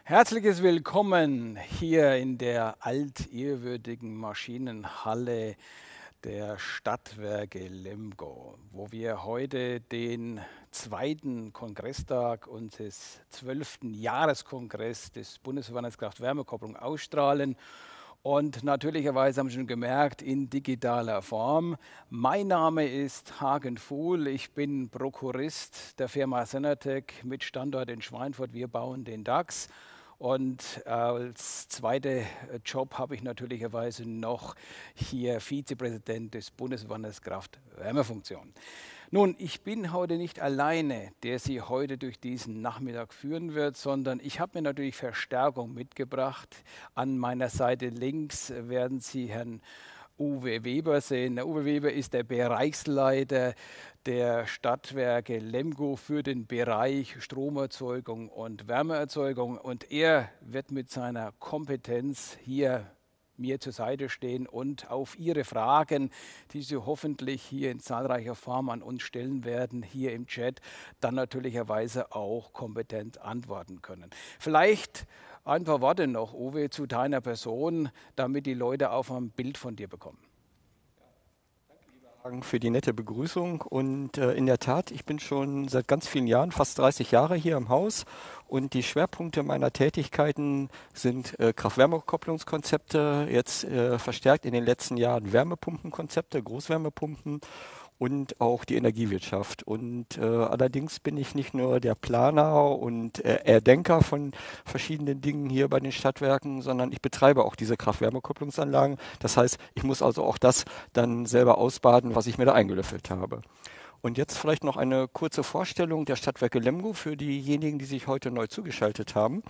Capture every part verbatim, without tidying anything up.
Herzliches Willkommen hier in der altehrwürdigen Maschinenhalle der Stadtwerke Lemgo, wo wir heute den zweiten Kongresstag unseres zwölften Jahreskongresses des Bundesverbandes Kraft-Wärme-Kopplung ausstrahlen. Und natürlicherweise haben Sie schon gemerkt, in digitaler Form. Mein Name ist Hagen Fuhl, ich bin Prokurist der Firma Senatec mit Standort in Schweinfurt. Wir bauen den DAX. Und als zweiter Job habe ich natürlicherweise noch hier Vizepräsident des Bundesverbandes Kraft-Wärme-Funktion. Nun, ich bin heute nicht alleine, der Sie heute durch diesen Nachmittag führen wird, sondern ich habe mir natürlich Verstärkung mitgebracht. An meiner Seite links werden Sie Herrn Uwe Weber sehen. Der Uwe Weber ist der Bereichsleiter der Stadtwerke Lemgo für den Bereich Stromerzeugung und Wärmeerzeugung. Und er wird mit seiner Kompetenz hier mir zur Seite stehen und auf Ihre Fragen, die Sie hoffentlich hier in zahlreicher Form an uns stellen werden, hier im Chat, dann natürlicherweise auch kompetent antworten können. Vielleicht ein paar Worte noch, Uwe, zu deiner Person, damit die Leute auch ein Bild von dir bekommen. Danke für die nette Begrüßung und äh, in der Tat, ich bin schon seit ganz vielen Jahren, fast dreißig Jahre hier im Haus und die Schwerpunkte meiner Tätigkeiten sind äh, Kraft-Wärme-Kopplungskonzepte, jetzt äh, verstärkt in den letzten Jahren Wärmepumpenkonzepte, Großwärmepumpen und auch die Energiewirtschaft. Und äh, allerdings bin ich nicht nur der Planer und äh, Erdenker von verschiedenen Dingen hier bei den Stadtwerken, sondern ich betreibe auch diese Kraft-Wärme-Kopplungsanlagen. Das heißt, ich muss also auch das dann selber ausbaden, was ich mir da eingelöffelt habe. Und jetzt vielleicht noch eine kurze Vorstellung der Stadtwerke Lemgo für diejenigen, die sich heute neu zugeschaltet haben.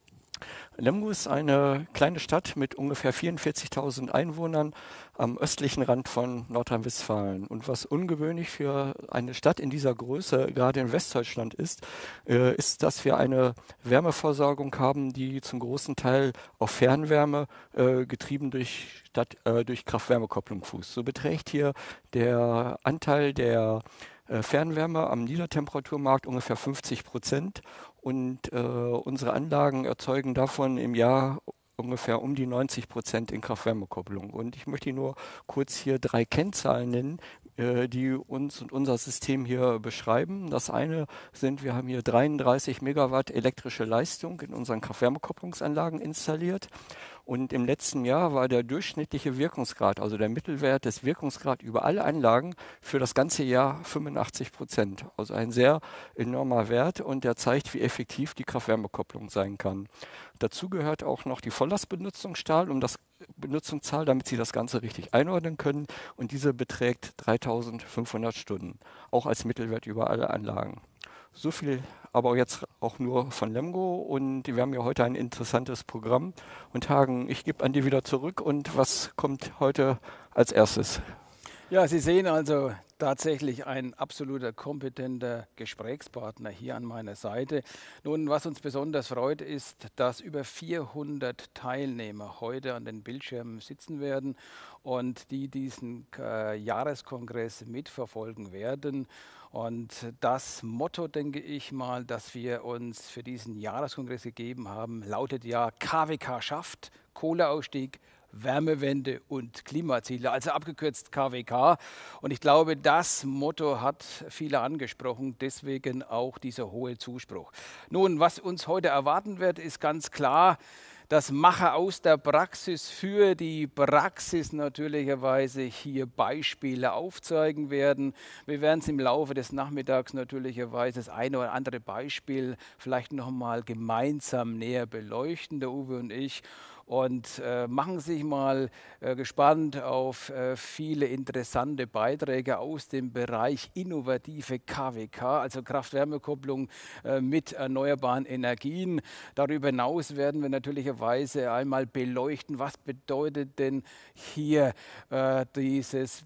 Lemgo ist eine kleine Stadt mit ungefähr vierundvierzigtausend Einwohnern am östlichen Rand von Nordrhein-Westfalen. Und was ungewöhnlich für eine Stadt in dieser Größe, gerade in Westdeutschland ist, äh, ist, dass wir eine Wärmeversorgung haben, die zum großen Teil auf Fernwärme äh, getrieben durch, Stadt, äh, durch Kraft-Wärme-Kopplung fußt. So beträgt hier der Anteil der äh, Fernwärme am Niedertemperaturmarkt ungefähr fünfzig Prozent. Und äh, unsere Anlagen erzeugen davon im Jahr ungefähr um die neunzig Prozent in Kraft-Wärme-Kopplung. Und ich möchte Ihnen nur kurz hier drei Kennzahlen nennen, äh, die uns und unser System hier beschreiben. Das eine sind, wir haben hier dreiunddreißig Megawatt elektrische Leistung in unseren Kraft-Wärme-Kopplungsanlagen installiert. Und im letzten Jahr war der durchschnittliche Wirkungsgrad, also der Mittelwert des Wirkungsgrad über alle Anlagen für das ganze Jahr fünfundachtzig Prozent. Also ein sehr enormer Wert und der zeigt, wie effektiv die Kraft-Wärme-Kopplung sein kann. Dazu gehört auch noch die Volllastbenutzungszahl, um das Benutzungszahl, damit Sie das Ganze richtig einordnen können. Und diese beträgt dreitausendfünfhundert Stunden, auch als Mittelwert über alle Anlagen. So viel aber jetzt auch nur von Lemgo und wir haben ja heute ein interessantes Programm. Und Hagen, ich gebe an dir wieder zurück und was kommt heute als erstes? Ja, Sie sehen also tatsächlich ein absoluter kompetenter Gesprächspartner hier an meiner Seite. Nun, was uns besonders freut, ist, dass über vierhundert Teilnehmer heute an den Bildschirmen sitzen werden und die diesen äh, Jahreskongress mitverfolgen werden. Und das Motto, denke ich mal, das wir uns für diesen Jahreskongress gegeben haben, lautet ja K W K schafft, Kohleausstieg, Wärmewende und Klimaziele, also abgekürzt K W K. Und ich glaube, das Motto hat viele angesprochen, deswegen auch dieser hohe Zuspruch. Nun, was uns heute erwarten wird, ist ganz klar, das Macher aus der Praxis für die Praxis natürlicherweise hier Beispiele aufzeigen werden. Wir werden es im Laufe des Nachmittags natürlicherweise das eine oder andere Beispiel vielleicht nochmal gemeinsam näher beleuchten, der Uwe und ich. Und äh, machen Sie sich mal äh, gespannt auf äh, viele interessante Beiträge aus dem Bereich innovative K W K, also Kraft-Wärme-Kopplung äh, mit erneuerbaren Energien. Darüber hinaus werden wir natürlicherweise einmal beleuchten, was bedeutet denn hier äh, dieses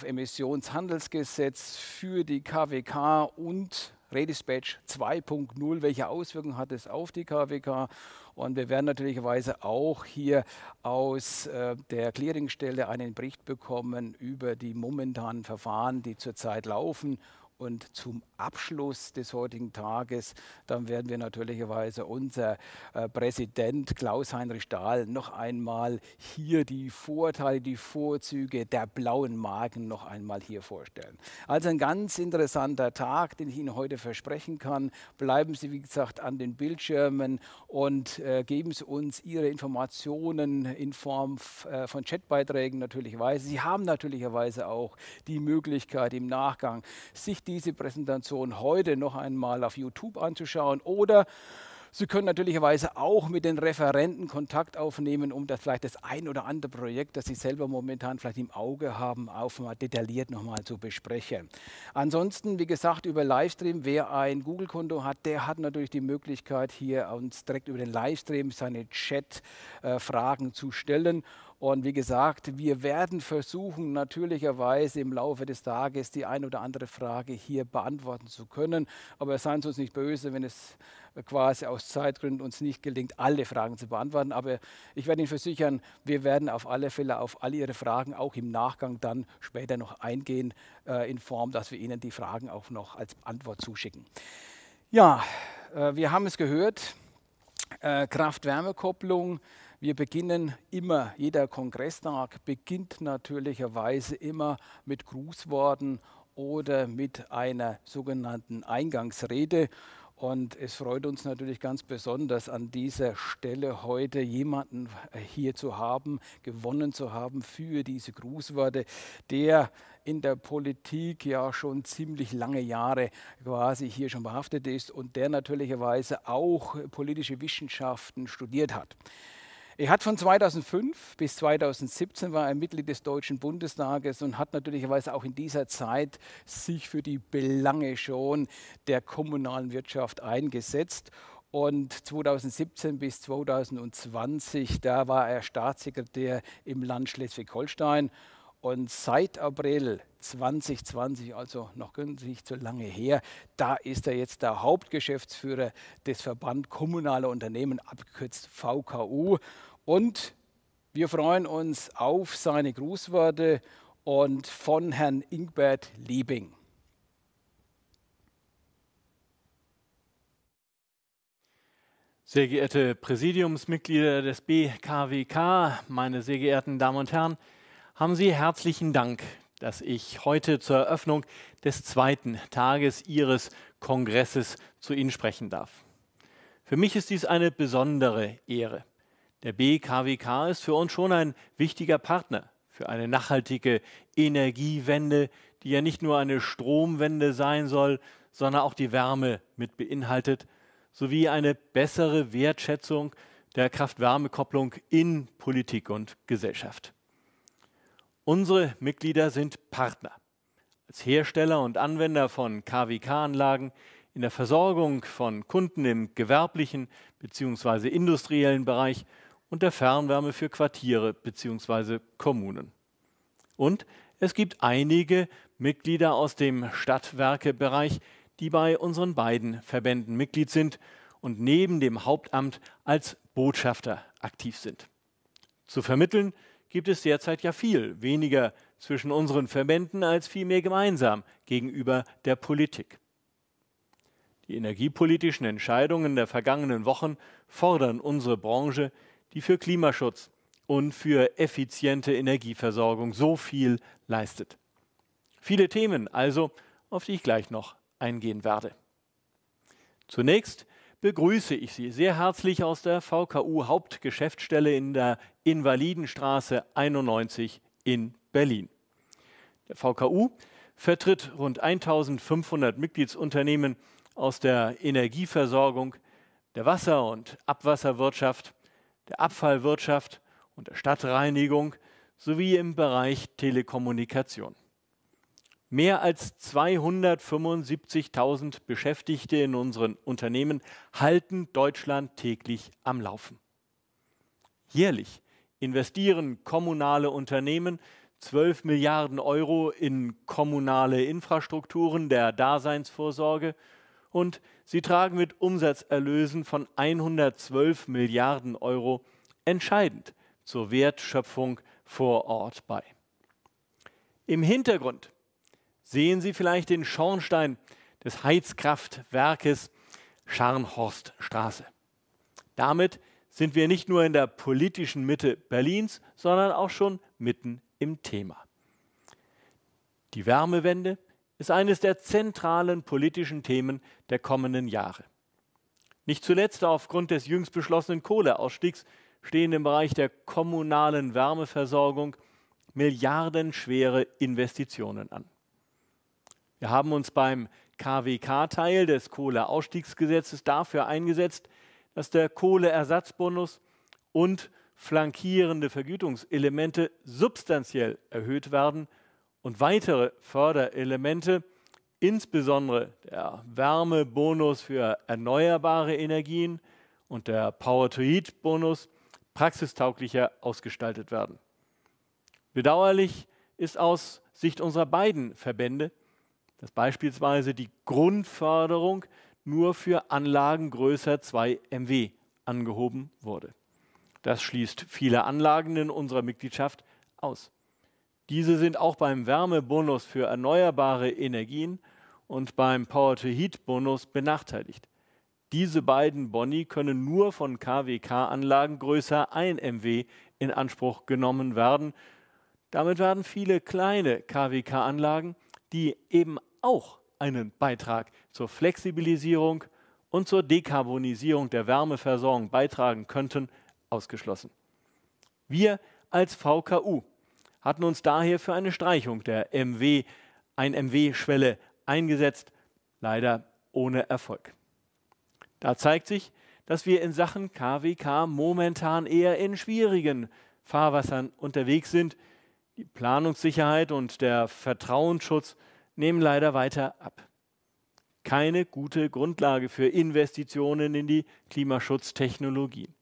Brennstoffemissionshandelsgesetz für die K W K und Redispatch zwei Punkt null, welche Auswirkungen hat es auf die K W K? Und wir werden natürlicherweise auch hier aus äh, der Clearingstelle einen Bericht bekommen über die momentanen Verfahren, die zurzeit laufen Und zum Abschluss des heutigen Tages, dann werden wir natürlicherweise unser äh, Präsident Klaus-Heinrich Stahl noch einmal hier die Vorteile, die Vorzüge der blauen Marken noch einmal hier vorstellen. Also ein ganz interessanter Tag, den ich Ihnen heute versprechen kann. Bleiben Sie, wie gesagt, an den Bildschirmen und äh, geben Sie uns Ihre Informationen in Form äh, von Chatbeiträgen natürlicherweise. Sie haben natürlicherweise auch die Möglichkeit im Nachgang, sich die diese Präsentation heute noch einmal auf YouTube anzuschauen, oder Sie können natürlicherweise auch mit den Referenten Kontakt aufnehmen, um das vielleicht das ein oder andere Projekt, das Sie selber momentan vielleicht im Auge haben, auch mal detailliert nochmal zu besprechen. Ansonsten, wie gesagt, über Livestream, wer ein Google-Konto hat, der hat natürlich die Möglichkeit, hier uns direkt über den Livestream seine Chat-Fragen äh, zu stellen. Und wie gesagt, wir werden versuchen, natürlicherweise im Laufe des Tages die ein oder andere Frage hier beantworten zu können. Aber seien Sie uns nicht böse, wenn es quasi aus Zeitgründen uns nicht gelingt, alle Fragen zu beantworten. Aber ich werde Ihnen versichern, wir werden auf alle Fälle auf alle Ihre Fragen auch im Nachgang dann später noch eingehen, äh, in Form, dass wir Ihnen die Fragen auch noch als Antwort zuschicken. Ja, äh, wir haben es gehört, äh, Kraft-Wärme-Kopplung. Wir beginnen immer, jeder Kongresstag beginnt natürlicherweise immer mit Grußworten oder mit einer sogenannten Eingangsrede. Und es freut uns natürlich ganz besonders, an dieser Stelle heute jemanden hier zu haben, gewonnen zu haben für diese Grußworte, der in der Politik ja schon ziemlich lange Jahre quasi hier schon behaftet ist und der natürlicherweise auch politische Wissenschaften studiert hat. Er hat von zweitausendfünf bis zweitausendsiebzehn war er Mitglied des Deutschen Bundestages und hat natürlicherweise auch in dieser Zeit sich für die Belange schon der kommunalen Wirtschaft eingesetzt. Und zweitausendsiebzehn bis zweitausendzwanzig, da war er Staatssekretär im Land Schleswig-Holstein. Und seit April zweitausendzwanzig, also noch nicht so lange her, da ist er jetzt der Hauptgeschäftsführer des Verband Kommunaler Unternehmen, abgekürzt V K U. Und wir freuen uns auf seine Grußworte und von Herrn Ingbert Liebing. Sehr geehrte Präsidiumsmitglieder des B K W K, meine sehr geehrten Damen und Herren, haben Sie herzlichen Dank, dass ich heute zur Eröffnung des zweiten Tages Ihres Kongresses zu Ihnen sprechen darf. Für mich ist dies eine besondere Ehre. Der B K W K ist für uns schon ein wichtiger Partner für eine nachhaltige Energiewende, die ja nicht nur eine Stromwende sein soll, sondern auch die Wärme mit beinhaltet, sowie eine bessere Wertschätzung der Kraft-Wärme-Kopplung in Politik und Gesellschaft. Unsere Mitglieder sind Partner. Als Hersteller und Anwender von K W K-Anlagen in der Versorgung von Kunden im gewerblichen bzw. industriellen Bereich und der Fernwärme für Quartiere bzw. Kommunen. Und es gibt einige Mitglieder aus dem Stadtwerkebereich, die bei unseren beiden Verbänden Mitglied sind und neben dem Hauptamt als Botschafter aktiv sind. Zu vermitteln gibt es derzeit ja viel weniger zwischen unseren Verbänden als vielmehr gemeinsam gegenüber der Politik. Die energiepolitischen Entscheidungen der vergangenen Wochen fordern unsere Branche, die für Klimaschutz und für effiziente Energieversorgung so viel leistet. Viele Themen also, auf die ich gleich noch eingehen werde. Zunächst begrüße ich Sie sehr herzlich aus der V K U-Hauptgeschäftsstelle in der Invalidenstraße einundneunzig in Berlin. Der V K U vertritt rund eintausendfünfhundert Mitgliedsunternehmen aus der Energieversorgung, der Wasser- und Abwasserwirtschaft, der Abfallwirtschaft und der Stadtreinigung sowie im Bereich Telekommunikation. Mehr als zweihundertfünfundsiebzigtausend Beschäftigte in unseren Unternehmen halten Deutschland täglich am Laufen. Jährlich investieren kommunale Unternehmen zwölf Milliarden Euro in kommunale Infrastrukturen der Daseinsvorsorge und sie tragen mit Umsatzerlösen von hundertzwölf Milliarden Euro entscheidend zur Wertschöpfung vor Ort bei. Im Hintergrund sehen Sie vielleicht den Schornstein des Heizkraftwerkes Scharnhorststraße. Damit sind wir nicht nur in der politischen Mitte Berlins, sondern auch schon mitten im Thema. Die Wärmewende ist eines der zentralen politischen Themen der kommenden Jahre. Nicht zuletzt aufgrund des jüngst beschlossenen Kohleausstiegs stehen im Bereich der kommunalen Wärmeversorgung milliardenschwere Investitionen an. Wir haben uns beim K W K-Teil des Kohleausstiegsgesetzes dafür eingesetzt, dass der Kohleersatzbonus und flankierende Vergütungselemente substanziell erhöht werden und weitere Förderelemente, insbesondere der Wärmebonus für erneuerbare Energien und der Power-to-Heat-Bonus, praxistauglicher ausgestaltet werden. Bedauerlich ist aus Sicht unserer beiden Verbände, dass beispielsweise die Grundförderung nur für Anlagen größer zwei Megawatt angehoben wurde. Das schließt viele Anlagen in unserer Mitgliedschaft aus. Diese sind auch beim Wärmebonus für erneuerbare Energien und beim Power-to-Heat-Bonus benachteiligt. Diese beiden Boni können nur von K W K-Anlagen größer ein Megawatt in Anspruch genommen werden. Damit werden viele kleine K W K-Anlagen, die eben auch einen Beitrag zur Flexibilisierung und zur Dekarbonisierung der Wärmeversorgung beitragen könnten, ausgeschlossen. Wir als V K U hatten uns daher für eine Streichung der ein Megawatt-Schwelle eingesetzt, leider ohne Erfolg. Da zeigt sich, dass wir in Sachen K W K momentan eher in schwierigen Fahrwassern unterwegs sind. Die Planungssicherheit und der Vertrauensschutz nehmen leider weiter ab. Keine gute Grundlage für Investitionen in die Klimaschutztechnologien.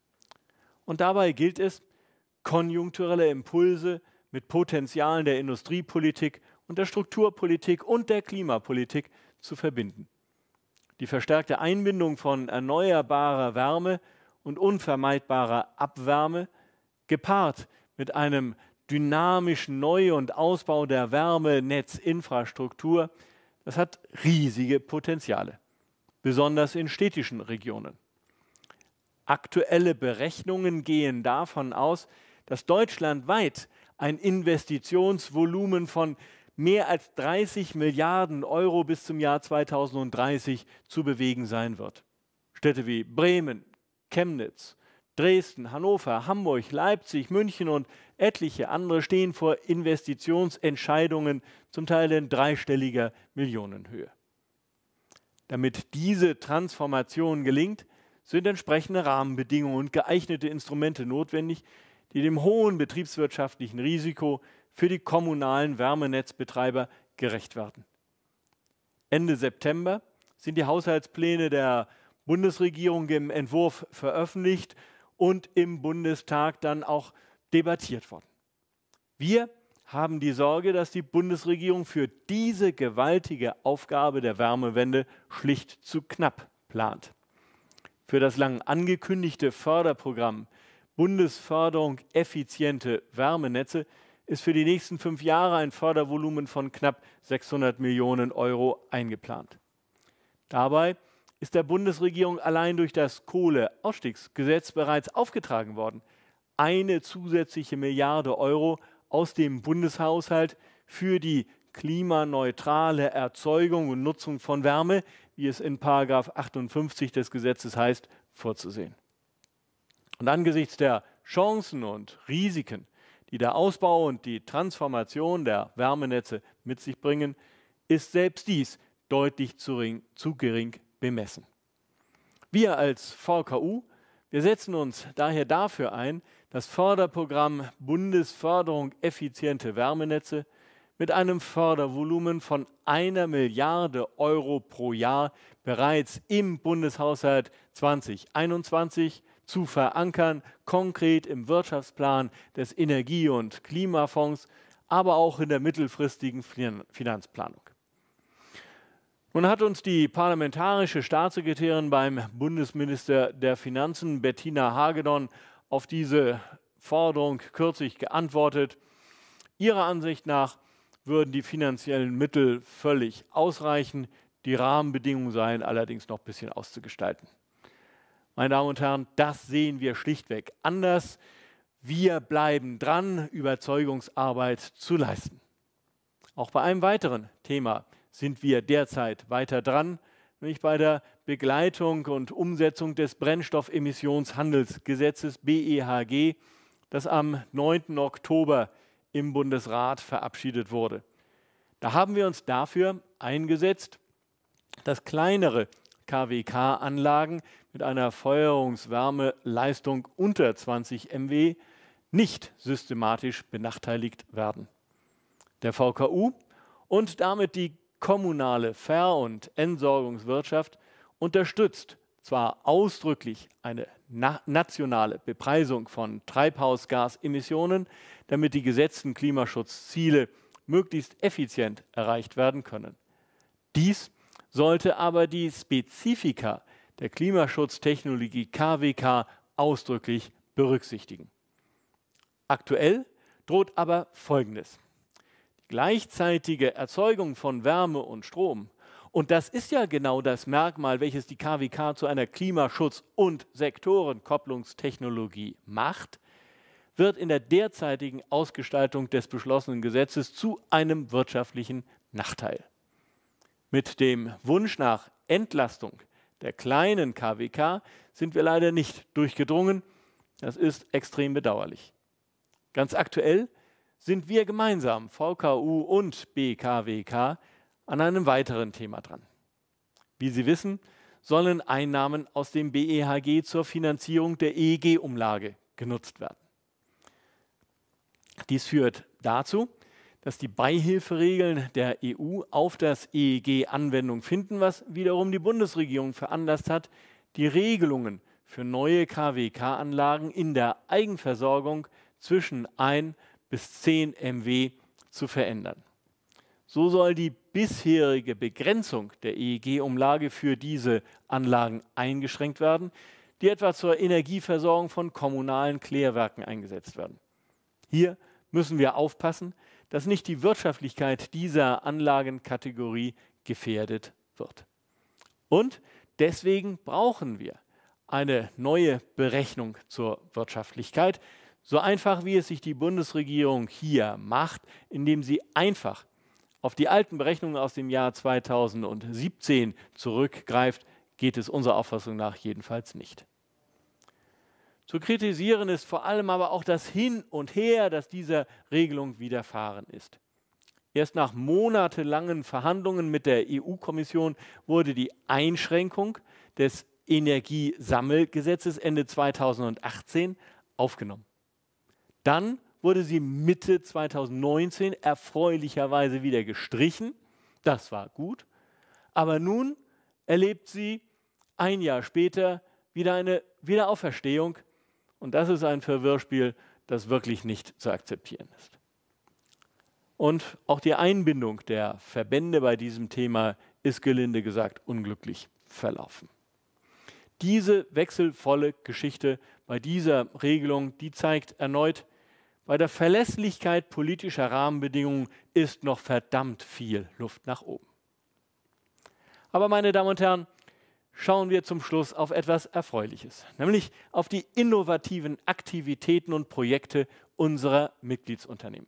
Und dabei gilt es, konjunkturelle Impulse mit Potenzialen der Industriepolitik und der Strukturpolitik und der Klimapolitik zu verbinden. Die verstärkte Einbindung von erneuerbarer Wärme und unvermeidbarer Abwärme, gepaart mit einem dynamischen Neu- und Ausbau der Wärmenetzinfrastruktur, das hat riesige Potenziale, besonders in städtischen Regionen. Aktuelle Berechnungen gehen davon aus, dass deutschlandweit ein Investitionsvolumen von mehr als dreißig Milliarden Euro bis zum Jahr zweitausenddreißig zu bewegen sein wird. Städte wie Bremen, Chemnitz, Dresden, Hannover, Hamburg, Leipzig, München und etliche andere stehen vor Investitionsentscheidungen, zum Teil in dreistelliger Millionenhöhe. Damit diese Transformation gelingt, sind entsprechende Rahmenbedingungen und geeignete Instrumente notwendig, die dem hohen betriebswirtschaftlichen Risiko für die kommunalen Wärmenetzbetreiber gerecht werden. Ende September sind die Haushaltspläne der Bundesregierung im Entwurf veröffentlicht und im Bundestag dann auch debattiert worden. Wir haben die Sorge, dass die Bundesregierung für diese gewaltige Aufgabe der Wärmewende schlicht zu knapp plant. Für das lang angekündigte Förderprogramm Bundesförderung effiziente Wärmenetze ist für die nächsten fünf Jahre ein Fördervolumen von knapp sechshundert Millionen Euro eingeplant. Dabei ist der Bundesregierung allein durch das Kohleausstiegsgesetz bereits aufgetragen worden, eine zusätzliche Milliarde Euro aus dem Bundeshaushalt für die klimaneutrale Erzeugung und Nutzung von Wärme, wie es in Paragraph achtundfünfzig des Gesetzes heißt, vorzusehen. Und angesichts der Chancen und Risiken, die der Ausbau und die Transformation der Wärmenetze mit sich bringen, ist selbst dies deutlich zu, zu gering bemessen. Wir als V K U, wir setzen uns daher dafür ein, das Förderprogramm Bundesförderung effiziente Wärmenetze mit einem Fördervolumen von einer Milliarde Euro pro Jahr bereits im Bundeshaushalt zweitausendeinundzwanzig zu verankern, konkret im Wirtschaftsplan des Energie- und Klimafonds, aber auch in der mittelfristigen Finanzplanung. Nun hat uns die parlamentarische Staatssekretärin beim Bundesminister der Finanzen, Bettina Hagedorn, auf diese Forderung kürzlich geantwortet. Ihrer Ansicht nach würden die finanziellen Mittel völlig ausreichen. Die Rahmenbedingungen seien allerdings noch ein bisschen auszugestalten. Meine Damen und Herren, das sehen wir schlichtweg anders. Wir bleiben dran, Überzeugungsarbeit zu leisten. Auch bei einem weiteren Thema sind wir derzeit weiter dran, nämlich bei der Begleitung und Umsetzung des Brennstoffemissionshandelsgesetzes B E H G, das am neunten Oktober im Bundesrat verabschiedet wurde. Da haben wir uns dafür eingesetzt, dass kleinere K W K-Anlagen mit einer Feuerungswärmeleistung unter zwanzig Megawatt nicht systematisch benachteiligt werden. Der V K U und damit die kommunale Ver- und Entsorgungswirtschaft unterstützt zwar ausdrücklich eine na nationale Bepreisung von Treibhausgasemissionen, damit die gesetzten Klimaschutzziele möglichst effizient erreicht werden können. Dies sollte aber die Spezifika der Klimaschutztechnologie K W K ausdrücklich berücksichtigen. Aktuell droht aber Folgendes: Die gleichzeitige Erzeugung von Wärme und Strom, und das ist ja genau das Merkmal, welches die K W K zu einer Klimaschutz- und Sektorenkopplungstechnologie macht, wird in der derzeitigen Ausgestaltung des beschlossenen Gesetzes zu einem wirtschaftlichen Nachteil. Mit dem Wunsch nach Entlastung der kleinen K W K sind wir leider nicht durchgedrungen. Das ist extrem bedauerlich. Ganz aktuell sind wir gemeinsam, V K U und B K W K, an einem weiteren Thema dran. Wie Sie wissen, sollen Einnahmen aus dem B E H G zur Finanzierung der E E G-Umlage genutzt werden. Dies führt dazu, dass die Beihilferegeln der E U auf das E E G Anwendung finden, was wiederum die Bundesregierung veranlasst hat, die Regelungen für neue K W K-Anlagen in der Eigenversorgung zwischen ein bis zehn Megawatt zu verändern. So soll die bisherige Begrenzung der E E G-Umlage für diese Anlagen eingeschränkt werden, die etwa zur Energieversorgung von kommunalen Klärwerken eingesetzt werden. Hier müssen wir aufpassen, dass nicht die Wirtschaftlichkeit dieser Anlagenkategorie gefährdet wird. Und deswegen brauchen wir eine neue Berechnung zur Wirtschaftlichkeit, so einfach wie es sich die Bundesregierung hier macht, indem sie einfach auf die alten Berechnungen aus dem Jahr zweitausendsiebzehn zurückgreift, geht es unserer Auffassung nach jedenfalls nicht. Zu kritisieren ist vor allem aber auch das Hin und Her, das dieser Regelung widerfahren ist. Erst nach monatelangen Verhandlungen mit der E U-Kommission wurde die Einschränkung des Energiesammelgesetzes Ende zweitausendachtzehn aufgenommen. Dann wurde sie Mitte zweitausendneunzehn erfreulicherweise wieder gestrichen. Das war gut. Aber nun erlebt sie ein Jahr später wieder eine Wiederauferstehung. Und das ist ein Verwirrspiel, das wirklich nicht zu akzeptieren ist. Und auch die Einbindung der Verbände bei diesem Thema ist gelinde gesagt unglücklich verlaufen. Diese wechselvolle Geschichte bei dieser Regelung, die zeigt erneut, bei der Verlässlichkeit politischer Rahmenbedingungen ist noch verdammt viel Luft nach oben. Aber meine Damen und Herren, schauen wir zum Schluss auf etwas Erfreuliches, nämlich auf die innovativen Aktivitäten und Projekte unserer Mitgliedsunternehmen.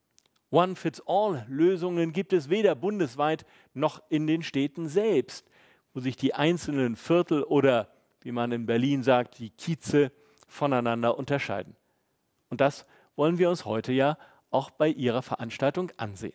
One-Fits-All-Lösungen gibt es weder bundesweit noch in den Städten selbst, wo sich die einzelnen Viertel oder, wie man in Berlin sagt, die Kieze voneinander unterscheiden. Und das wollen wir uns heute ja auch bei Ihrer Veranstaltung ansehen.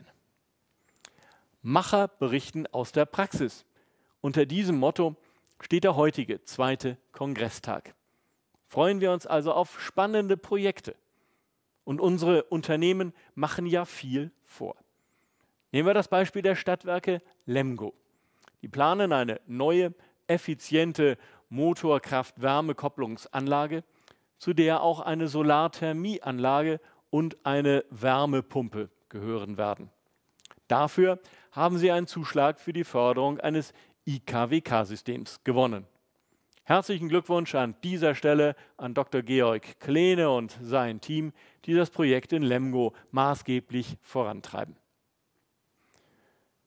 Macher berichten aus der Praxis. Unter diesem Motto steht der heutige zweite Kongresstag. Freuen wir uns also auf spannende Projekte. Und unsere Unternehmen machen ja viel vor. Nehmen wir das Beispiel der Stadtwerke Lemgo. Die planen eine neue, effiziente Motorkraft-Wärme-Kopplungsanlage, zu der auch eine Solarthermieanlage und eine Wärmepumpe gehören werden. Dafür haben sie einen Zuschlag für die Förderung eines I K W K-Systems gewonnen. Herzlichen Glückwunsch an dieser Stelle an Doktor Georg Kleene und sein Team, die das Projekt in Lemgo maßgeblich vorantreiben.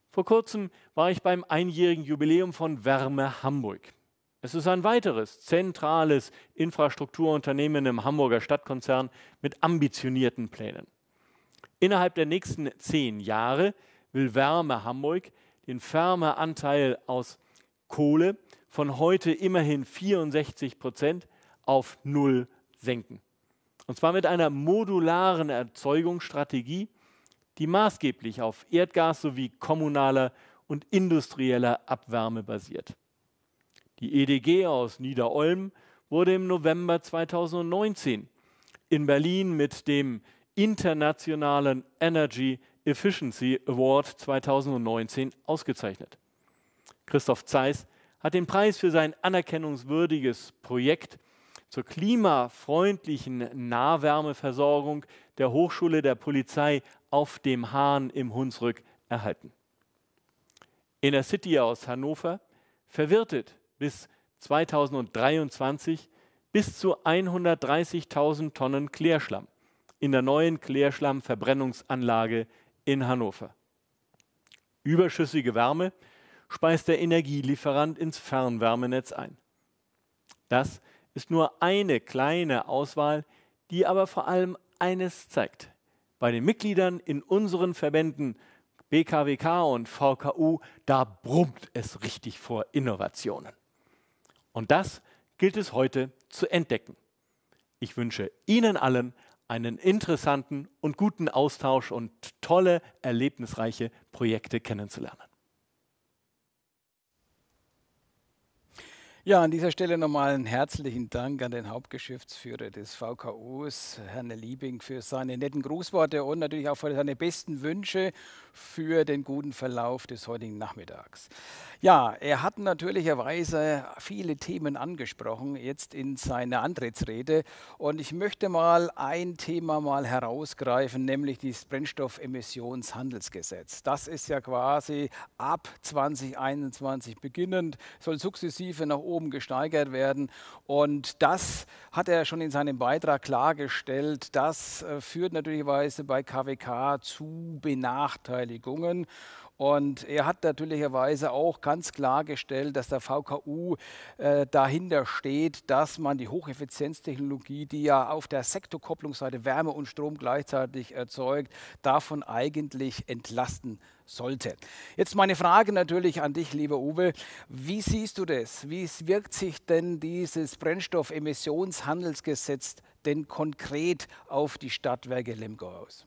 Vor kurzem war ich beim einjährigen Jubiläum von Wärme Hamburg. Es ist ein weiteres zentrales Infrastrukturunternehmen im Hamburger Stadtkonzern mit ambitionierten Plänen. Innerhalb der nächsten zehn Jahre will Wärme Hamburg den Wärmeanteil aus Kohle von heute immerhin vierundsechzig Prozent auf null senken. Und zwar mit einer modularen Erzeugungsstrategie, die maßgeblich auf Erdgas sowie kommunaler und industrieller Abwärme basiert. Die E D G aus Niederolm wurde im November zweitausendneunzehn in Berlin mit dem Internationalen Energy Efficiency Award zweitausendneunzehn ausgezeichnet. Christoph Zeiss hat den Preis für sein anerkennungswürdiges Projekt zur klimafreundlichen Nahwärmeversorgung der Hochschule der Polizei auf dem Hahn im Hunsrück erhalten. Innercity aus Hannover verwirtet bis zweitausenddreiundzwanzig bis zu hundertdreißigtausend Tonnen Klärschlamm in der neuen Klärschlammverbrennungsanlage in Hannover. Überschüssige Wärme speist der Energielieferant ins Fernwärmenetz ein. Das ist nur eine kleine Auswahl, die aber vor allem eines zeigt. Bei den Mitgliedern in unseren Verbänden B K W K und V K U, da brummt es richtig vor Innovationen. Und das gilt es heute zu entdecken. Ich wünsche Ihnen allen einen interessanten und guten Austausch und tolle, erlebnisreiche Projekte kennenzulernen. Ja, an dieser Stelle nochmal einen herzlichen Dank an den Hauptgeschäftsführer des V K Us, Herrn Liebing, für seine netten Grußworte und natürlich auch für seine besten Wünsche für den guten Verlauf des heutigen Nachmittags. Ja, er hat natürlicherweise viele Themen angesprochen, jetzt in seiner Antrittsrede. Und ich möchte mal ein Thema mal herausgreifen, nämlich das Brennstoffemissionshandelsgesetz. Das ist ja quasi ab zweitausendeinundzwanzig beginnend, soll sukzessive nach oben gesteigert werden. Und das hat er schon in seinem Beitrag klargestellt. Das äh, führt natürlicherweise bei K W K zu Benachteiligungen. Und er hat natürlicherweise auch ganz klargestellt, dass der V K U äh, dahinter steht, dass man die Hocheffizienztechnologie, die ja auf der Sektorkopplungsseite Wärme und Strom gleichzeitig erzeugt, davon eigentlich entlasten sollte. Jetzt meine Frage natürlich an dich, lieber Uwe. Wie siehst du das? Wie wirkt sich denn dieses Brennstoffemissionshandelsgesetz denn konkret auf die Stadtwerke Lemgo aus?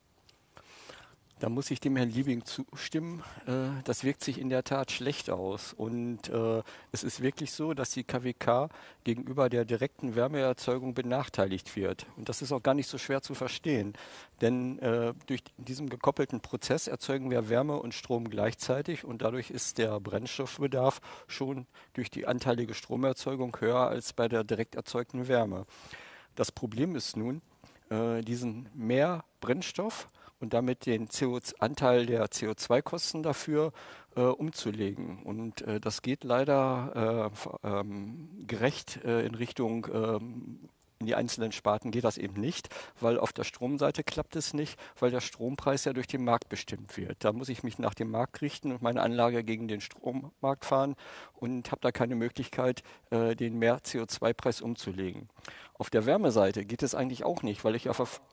Da muss ich dem Herrn Liebing zustimmen. Äh, das wirkt sich in der Tat schlecht aus. Und äh, es ist wirklich so, dass die K W K gegenüber der direkten Wärmeerzeugung benachteiligt wird. Und das ist auch gar nicht so schwer zu verstehen. Denn äh, durch diesen gekoppelten Prozess erzeugen wir Wärme und Strom gleichzeitig. Und dadurch ist der Brennstoffbedarf schon durch die anteilige Stromerzeugung höher als bei der direkt erzeugten Wärme. Das Problem ist nun, äh, diesen mehr Brennstoff und damit den C O-Anteil der C O zwei Kosten dafür äh, umzulegen. Und äh, das geht leider äh, ähm, gerecht äh, in Richtung, ähm, in die einzelnen Sparten geht das eben nicht, weil auf der Stromseite klappt es nicht, weil der Strompreis ja durch den Markt bestimmt wird. Da muss ich mich nach dem Markt richten und meine Anlage gegen den Strommarkt fahren und habe da keine Möglichkeit, äh, den mehr C O zwei Preis umzulegen. Auf der Wärmeseite geht es eigentlich auch nicht, weil ich ja verf-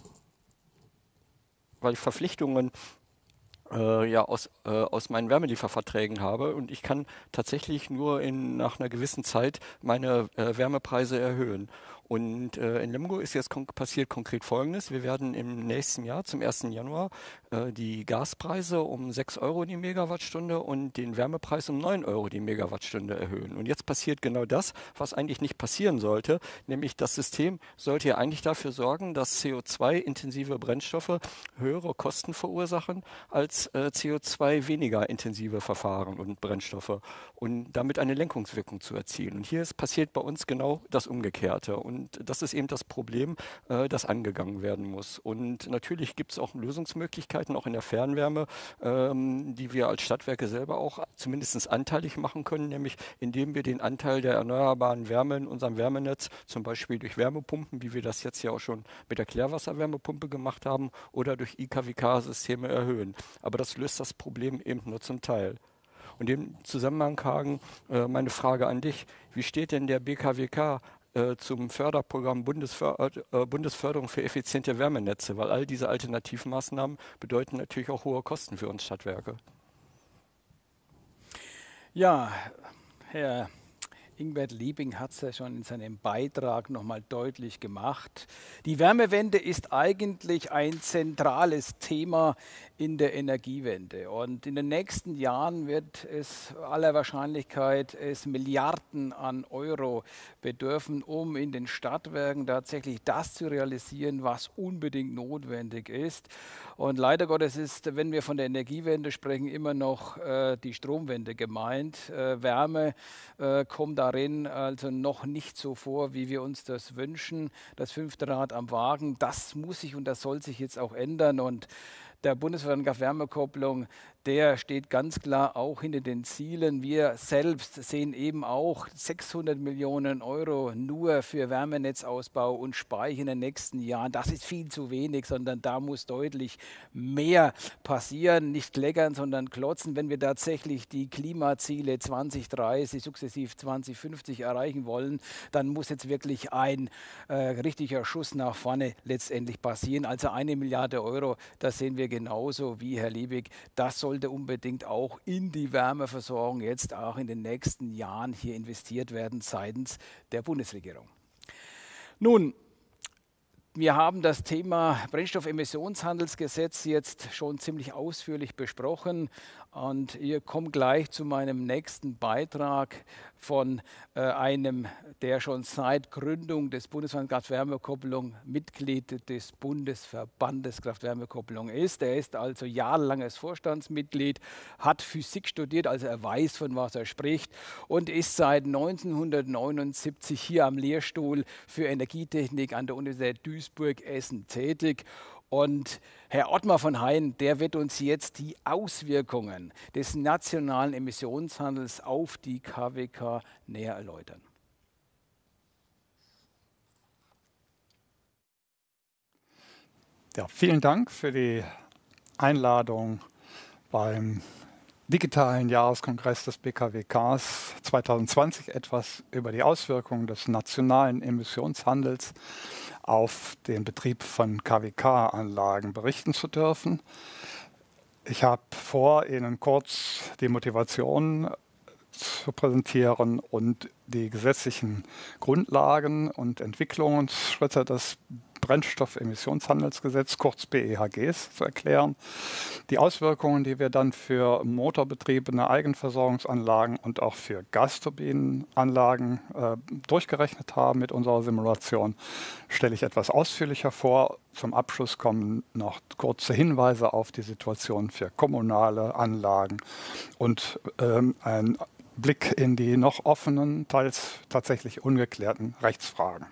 weil ich Verpflichtungen äh, ja, aus, äh, aus meinen Wärmelieferverträgen habe und ich kann tatsächlich nur in, nach einer gewissen Zeit meine äh, Wärmepreise erhöhen. Und äh, in Lemgo ist jetzt kon- passiert konkret Folgendes. Wir werden im nächsten Jahr, zum ersten Januar, äh, die Gaspreise um sechs Euro die Megawattstunde und den Wärmepreis um neun Euro die Megawattstunde erhöhen. Und jetzt passiert genau das, was eigentlich nicht passieren sollte, nämlich das System sollte ja eigentlich dafür sorgen, dass C O zwei intensive Brennstoffe höhere Kosten verursachen als äh, C O zwei weniger intensive Verfahren und Brennstoffe und damit eine Lenkungswirkung zu erzielen. Und hier ist passiert bei uns genau das Umgekehrte. Und das ist eben das Problem, äh, das angegangen werden muss. Und natürlich gibt es auch Lösungsmöglichkeiten, auch in der Fernwärme, ähm, die wir als Stadtwerke selber auch zumindest anteilig machen können, nämlich indem wir den Anteil der erneuerbaren Wärme in unserem Wärmenetz, zum Beispiel durch Wärmepumpen, wie wir das jetzt ja auch schon mit der Klärwasserwärmepumpe gemacht haben, oder durch I K W K-Systeme erhöhen. Aber aber das löst das Problem eben nur zum Teil. Und im Zusammenhang, Hagen, äh, meine Frage an dich, wie steht denn der B K W K äh, zum Förderprogramm Bundesför äh, Bundesförderung für effiziente Wärmenetze? Weil all diese Alternativmaßnahmen bedeuten natürlich auch hohe Kosten für uns Stadtwerke. Ja, Herr Ingbert Liebing hat es ja schon in seinem Beitrag nochmal deutlich gemacht. Die Wärmewende ist eigentlich ein zentrales Thema in der Energiewende. Und in den nächsten Jahren wird es aller Wahrscheinlichkeit es Milliarden an Euro bedürfen, um in den Stadtwerken tatsächlich das zu realisieren, was unbedingt notwendig ist. Und leider Gottes ist, wenn wir von der Energiewende sprechen, immer noch äh, die Stromwende gemeint. Äh, Wärme äh, kommt darin also noch nicht so vor, wie wir uns das wünschen. Das fünfte Rad am Wagen, das muss sich und das soll sich jetzt auch ändern. Und der Bundesverband Kraft-Wärme-Kopplung, der steht ganz klar auch hinter den Zielen. Wir selbst sehen eben auch sechshundert Millionen Euro nur für Wärmenetzausbau und Speicher in den nächsten Jahren. Das ist viel zu wenig, sondern da muss deutlich mehr passieren. Nicht kleckern, sondern klotzen. Wenn wir tatsächlich die Klimaziele zwanzig dreißig, sukzessiv zwanzig fünfzig erreichen wollen, dann muss jetzt wirklich ein äh, richtiger Schuss nach vorne letztendlich passieren. Also eine Milliarde Euro, das sehen wir genauso wie Herr Liebig. Das sollte unbedingt auch in die Wärmeversorgung jetzt auch in den nächsten Jahren hier investiert werden seitens der Bundesregierung. Nun, wir haben das Thema Brennstoffemissionshandelsgesetz jetzt schon ziemlich ausführlich besprochen und ihr kommt gleich zu meinem nächsten Beitrag von äh, einem, der schon seit Gründung des Bundesverbands Kraft-Wärme-Kopplung Mitglied des Bundesverbandes Kraft-Wärme-Kopplung ist. Er ist also jahrelanges Vorstandsmitglied, hat Physik studiert, also er weiß, von was er spricht und ist seit neunzehnhundertneunundsiebzig hier am Lehrstuhl für Energietechnik an der Universität Duisburg-Essen tätig. Und Herr Ottmar von Hein, der wird uns jetzt die Auswirkungen des nationalen Emissionshandels auf die K W K näher erläutern. Ja, vielen Dank für die Einladung beim digitalen Jahreskongress des B K W Ks zweitausendzwanzig etwas über die Auswirkungen des nationalen Emissionshandels auf den Betrieb von K W K-Anlagen berichten zu dürfen. Ich habe vor, Ihnen kurz die Motivation zu präsentieren und die gesetzlichen Grundlagen und Entwicklungsschritte des Brennstoffemissionshandelsgesetz, kurz B E H Gs, zu erklären. Die Auswirkungen, die wir dann für motorbetriebene Eigenversorgungsanlagen und auch für Gasturbinenanlagen äh, durchgerechnet haben mit unserer Simulation, stelle ich etwas ausführlicher vor. Zum Abschluss kommen noch kurze Hinweise auf die Situation für kommunale Anlagen und ähm, ein Blick in die noch offenen, teils tatsächlich ungeklärten Rechtsfragen.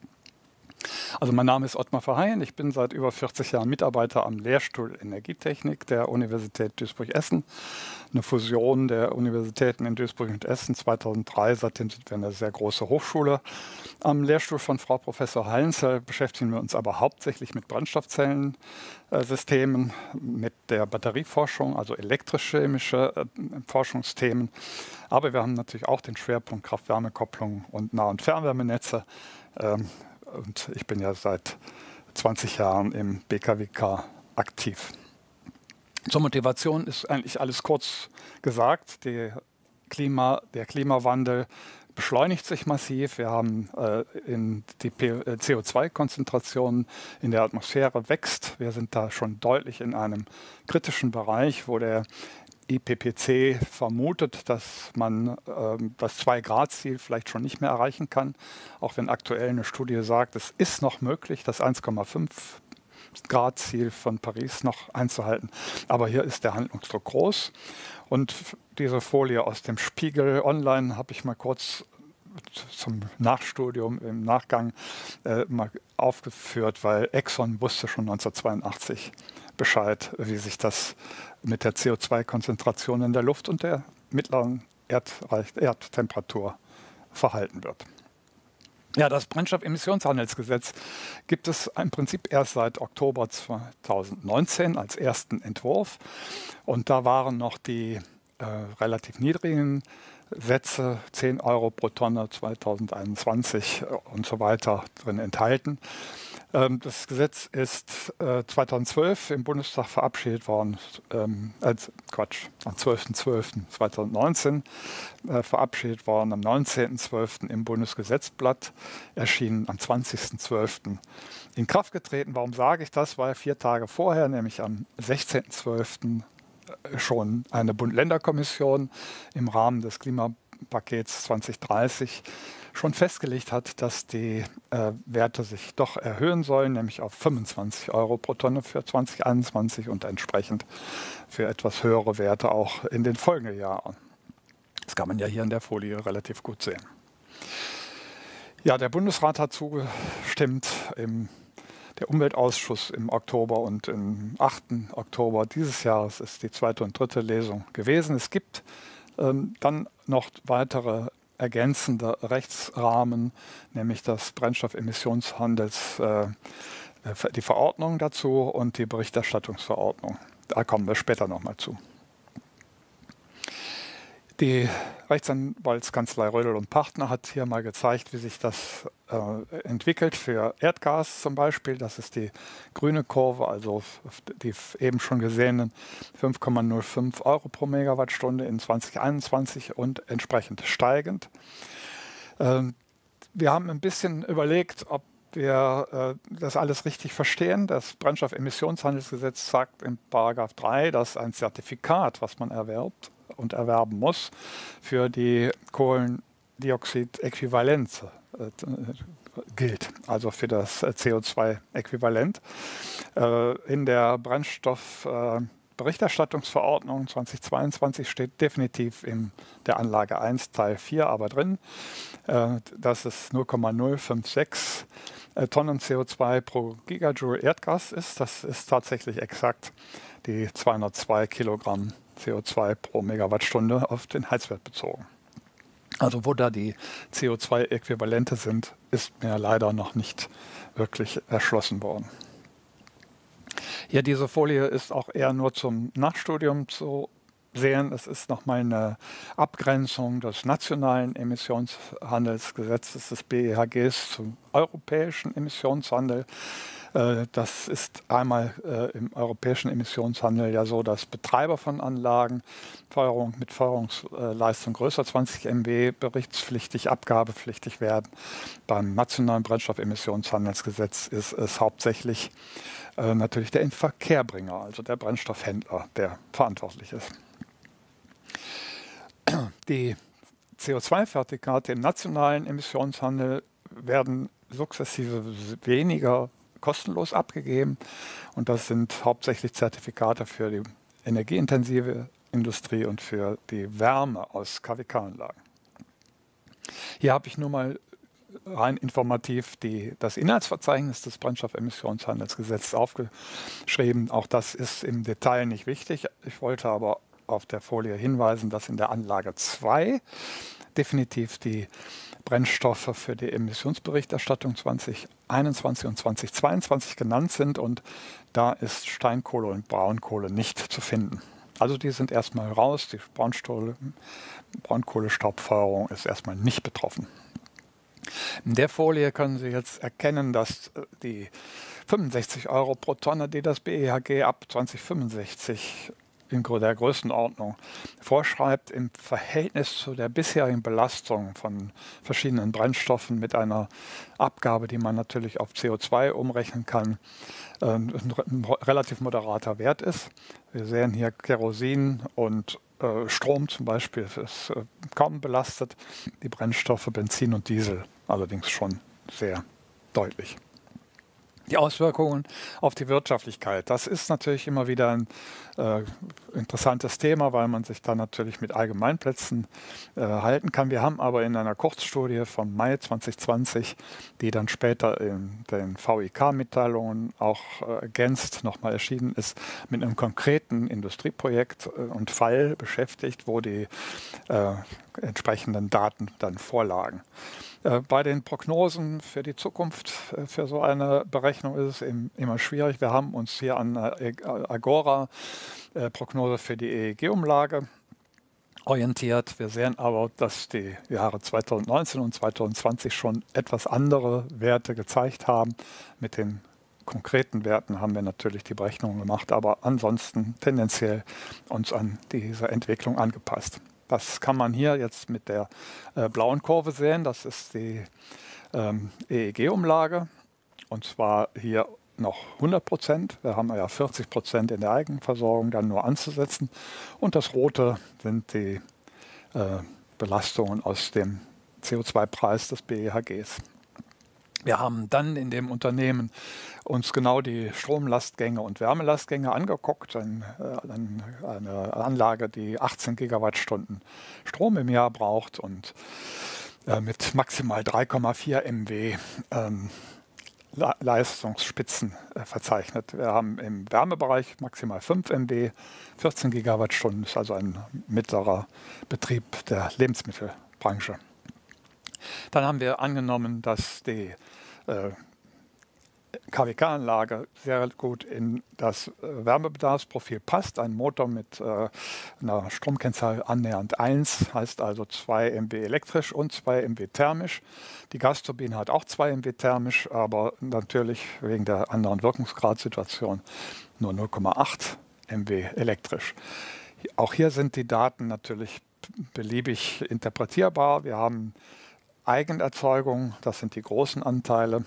Also mein Name ist Ottmar Verheyen, ich bin seit über vierzig Jahren Mitarbeiter am Lehrstuhl Energietechnik der Universität Duisburg-Essen. Eine Fusion der Universitäten in Duisburg und Essen zweitausenddrei, seitdem sind wir eine sehr große Hochschule. Am Lehrstuhl von Frau Professor Heinzel beschäftigen wir uns aber hauptsächlich mit Brennstoffzellensystemen, mit der Batterieforschung, also elektrisch-chemische Forschungsthemen. Aber wir haben natürlich auch den Schwerpunkt Kraft-Wärme-Kopplung und Nah- und Fernwärmenetze. Und ich bin ja seit zwanzig Jahren im B K W K aktiv. Zur Motivation ist eigentlich alles kurz gesagt. Die Klima, der Klimawandel beschleunigt sich massiv. Wir haben äh, in die C O zwei Konzentration in der Atmosphäre wächst. Wir sind da schon deutlich in einem kritischen Bereich, wo der I P C C vermutet, dass man äh, das zwei Grad Ziel vielleicht schon nicht mehr erreichen kann, auch wenn aktuell eine Studie sagt, es ist noch möglich, das eins Komma fünf Grad Ziel von Paris noch einzuhalten. Aber hier ist der Handlungsdruck groß. Und diese Folie aus dem Spiegel Online habe ich mal kurz zum Nachstudium im Nachgang äh, mal aufgeführt, weil Exxon wusste schon neunzehnhundertzweiundachtzig Bescheid, wie sich das mit der C O zwei Konzentration in der Luft und der mittleren Erdreich Erdtemperatur verhalten wird. Ja, das Brennstoffemissionshandelsgesetz gibt es im Prinzip erst seit Oktober zweitausendneunzehn als ersten Entwurf. Und da waren noch die äh, relativ niedrigen Sätze, zehn Euro pro Tonne zweitausendeinundzwanzig und so weiter drin enthalten. Ähm, das Gesetz ist äh, zweitausendzwölf im Bundestag verabschiedet worden, ähm, äh, Quatsch, am zwölften zwölften zweitausendneunzehn äh, verabschiedet worden, am neunzehnten zwölften im Bundesgesetzblatt erschienen, am zwanzigsten zwölften in Kraft getreten. Warum sage ich das? Weil vier Tage vorher, nämlich am sechzehnten zwölften schon eine Bund-Länder-Kommission im Rahmen des Klimapakets zwanzig dreißig schon festgelegt hat, dass die äh, Werte sich doch erhöhen sollen, nämlich auf fünfundzwanzig Euro pro Tonne für zwanzig einundzwanzig und entsprechend für etwas höhere Werte auch in den folgenden Jahren. Das kann man ja hier in der Folie relativ gut sehen. Ja, der Bundesrat hat zugestimmt im Der Umweltausschuss im Oktober und im achten Oktober dieses Jahres ist die zweite und dritte Lesung gewesen. Es gibt ähm, dann noch weitere ergänzende Rechtsrahmen, nämlich das Brennstoffemissionshandels, äh, die Verordnung dazu und die Berichterstattungsverordnung. Da kommen wir später nochmal zu. Die Rechtsanwaltskanzlei Rödel und Partner hat hier mal gezeigt, wie sich das äh, entwickelt für Erdgas zum Beispiel. Das ist die grüne Kurve, also die eben schon gesehenen fünf Komma null fünf Euro pro Megawattstunde in zwanzig einundzwanzig und entsprechend steigend. Ähm, wir haben ein bisschen überlegt, ob wir äh, das alles richtig verstehen. Das Brennstoffemissionshandelsgesetz sagt in Paragraph drei, dass ein Zertifikat, was man erwirbt und erwerben muss, für die Kohlendioxid-Äquivalenz äh, gilt, also für das äh, C O zwei Äquivalent. Äh, in der Brennstoffberichterstattungsverordnung äh, zweitausendzweiundzwanzig steht definitiv in der Anlage eins Teil vier aber drin, äh, dass es null Komma null fünf sechs äh, Tonnen C O zwei pro Gigajoule Erdgas ist. Das ist tatsächlich exakt die zweihundertzwei Kilogramm C O zwei pro Megawattstunde auf den Heizwert bezogen. Also wo da die C O zwei Äquivalente sind, ist mir leider noch nicht wirklich erschlossen worden. Ja, diese Folie ist auch eher nur zum Nachstudium zu sehen. Es ist nochmal eine Abgrenzung des nationalen Emissionshandelsgesetzes des B E H Gs zum europäischen Emissionshandel. Das ist einmal äh, im europäischen Emissionshandel ja so, dass Betreiber von Anlagen Feuerung mit Feuerungsleistung größer zwanzig Megawatt berichtspflichtig, abgabepflichtig werden. Beim nationalen Brennstoffemissionshandelsgesetz ist es hauptsächlich äh, natürlich der Inverkehrbringer, also der Brennstoffhändler, der verantwortlich ist. Die C O zwei Zertifikate im nationalen Emissionshandel werden sukzessive weniger kostenlos abgegeben und das sind hauptsächlich Zertifikate für die energieintensive Industrie und für die Wärme aus K W K-Anlagen. Hier habe ich nur mal rein informativ die, das Inhaltsverzeichnis des Brennstoffemissionshandelsgesetzes aufgeschrieben. Auch das ist im Detail nicht wichtig. Ich wollte aber auf der Folie hinweisen, dass in der Anlage zwei definitiv die Brennstoffe für die Emissionsberichterstattung zwanzig einundzwanzig und zwanzig zweiundzwanzig genannt sind und da ist Steinkohle und Braunkohle nicht zu finden. Also die sind erstmal raus, die Braunkohlestaubfeuerung ist erstmal nicht betroffen. In der Folie können Sie jetzt erkennen, dass die fünfundsechzig Euro pro Tonne, die das B E H G ab zweitausendfünfundsechzig in der Größenordnung vorschreibt, im Verhältnis zu der bisherigen Belastung von verschiedenen Brennstoffen mit einer Abgabe, die man natürlich auf C O zwei umrechnen kann, äh, ein relativ moderater Wert ist. Wir sehen hier Kerosin und äh, Strom zum Beispiel ist äh, kaum belastet, die Brennstoffe Benzin und Diesel allerdings schon sehr deutlich. Die Auswirkungen auf die Wirtschaftlichkeit, das ist natürlich immer wieder ein äh, interessantes Thema, weil man sich da natürlich mit Allgemeinplätzen äh, halten kann. Wir haben aber in einer Kurzstudie vom Mai zwanzig zwanzig, die dann später in den V I K-Mitteilungen auch äh, ergänzt nochmal erschienen ist, mit einem konkreten Industrieprojekt äh, und Fall beschäftigt, wo die äh, entsprechenden Daten dann vorlagen. Äh, bei den Prognosen für die Zukunft, äh, für so eine Berechnung ist es eben immer schwierig. Wir haben uns hier an äh, Agora äh, Prognose für die E E G-Umlage orientiert. Wir sehen aber, dass die Jahre zweitausendneunzehn und zweitausendzwanzig schon etwas andere Werte gezeigt haben. Mit den konkreten Werten haben wir natürlich die Berechnungen gemacht, aber ansonsten tendenziell uns an diese Entwicklung angepasst. Das kann man hier jetzt mit der äh, blauen Kurve sehen. Das ist die ähm, E E G-Umlage und zwar hier noch hundert Prozent. Wir haben ja vierzig Prozent in der Eigenversorgung dann nur anzusetzen. Und das Rote sind die äh, Belastungen aus dem C O zwei Preis des B E H Gs. Wir haben dann in dem Unternehmen uns genau die Stromlastgänge und Wärmelastgänge angeguckt. Ein, äh, eine Anlage, die achtzehn Gigawattstunden Strom im Jahr braucht und äh, mit maximal drei Komma vier Megawatt ähm, Leistungsspitzen äh, verzeichnet. Wir haben im Wärmebereich maximal fünf Megawatt, vierzehn Gigawattstunden, ist also ein mittlerer Betrieb der Lebensmittelbranche. Dann haben wir angenommen, dass die äh, K W K-Anlage sehr gut in das äh, Wärmebedarfsprofil passt. Ein Motor mit äh, einer Stromkennzahl annähernd eins, heißt also zwei Megawatt elektrisch und zwei Megawatt thermisch. Die Gasturbine hat auch zwei Megawatt thermisch, aber natürlich wegen der anderen Wirkungsgradsituation nur null Komma acht Megawatt elektrisch. Auch hier sind die Daten natürlich beliebig interpretierbar. Wir haben Eigenerzeugung, das sind die großen Anteile,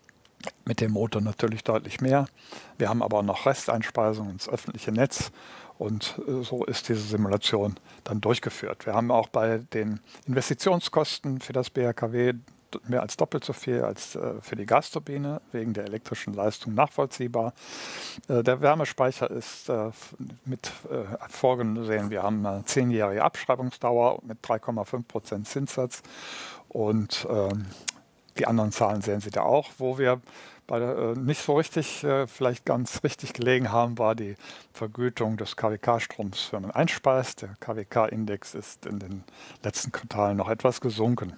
mit dem Motor natürlich deutlich mehr. Wir haben aber noch Resteinspeisung ins öffentliche Netz und so ist diese Simulation dann durchgeführt. Wir haben auch bei den Investitionskosten für das B H K W mehr als doppelt so viel als äh, für die Gasturbine, wegen der elektrischen Leistung nachvollziehbar. Äh, der Wärmespeicher ist äh, mit äh, vorgesehen, wir haben eine zehnjährige Abschreibungsdauer mit drei Komma fünf Prozent Zinssatz und ähm, die anderen Zahlen sehen Sie da auch. Wo wir bei der, äh, nicht so richtig, äh, vielleicht ganz richtig gelegen haben, war die Vergütung des K W K-Stroms, wenn man einspeist. Der K W K-Index ist in den letzten Quartalen noch etwas gesunken.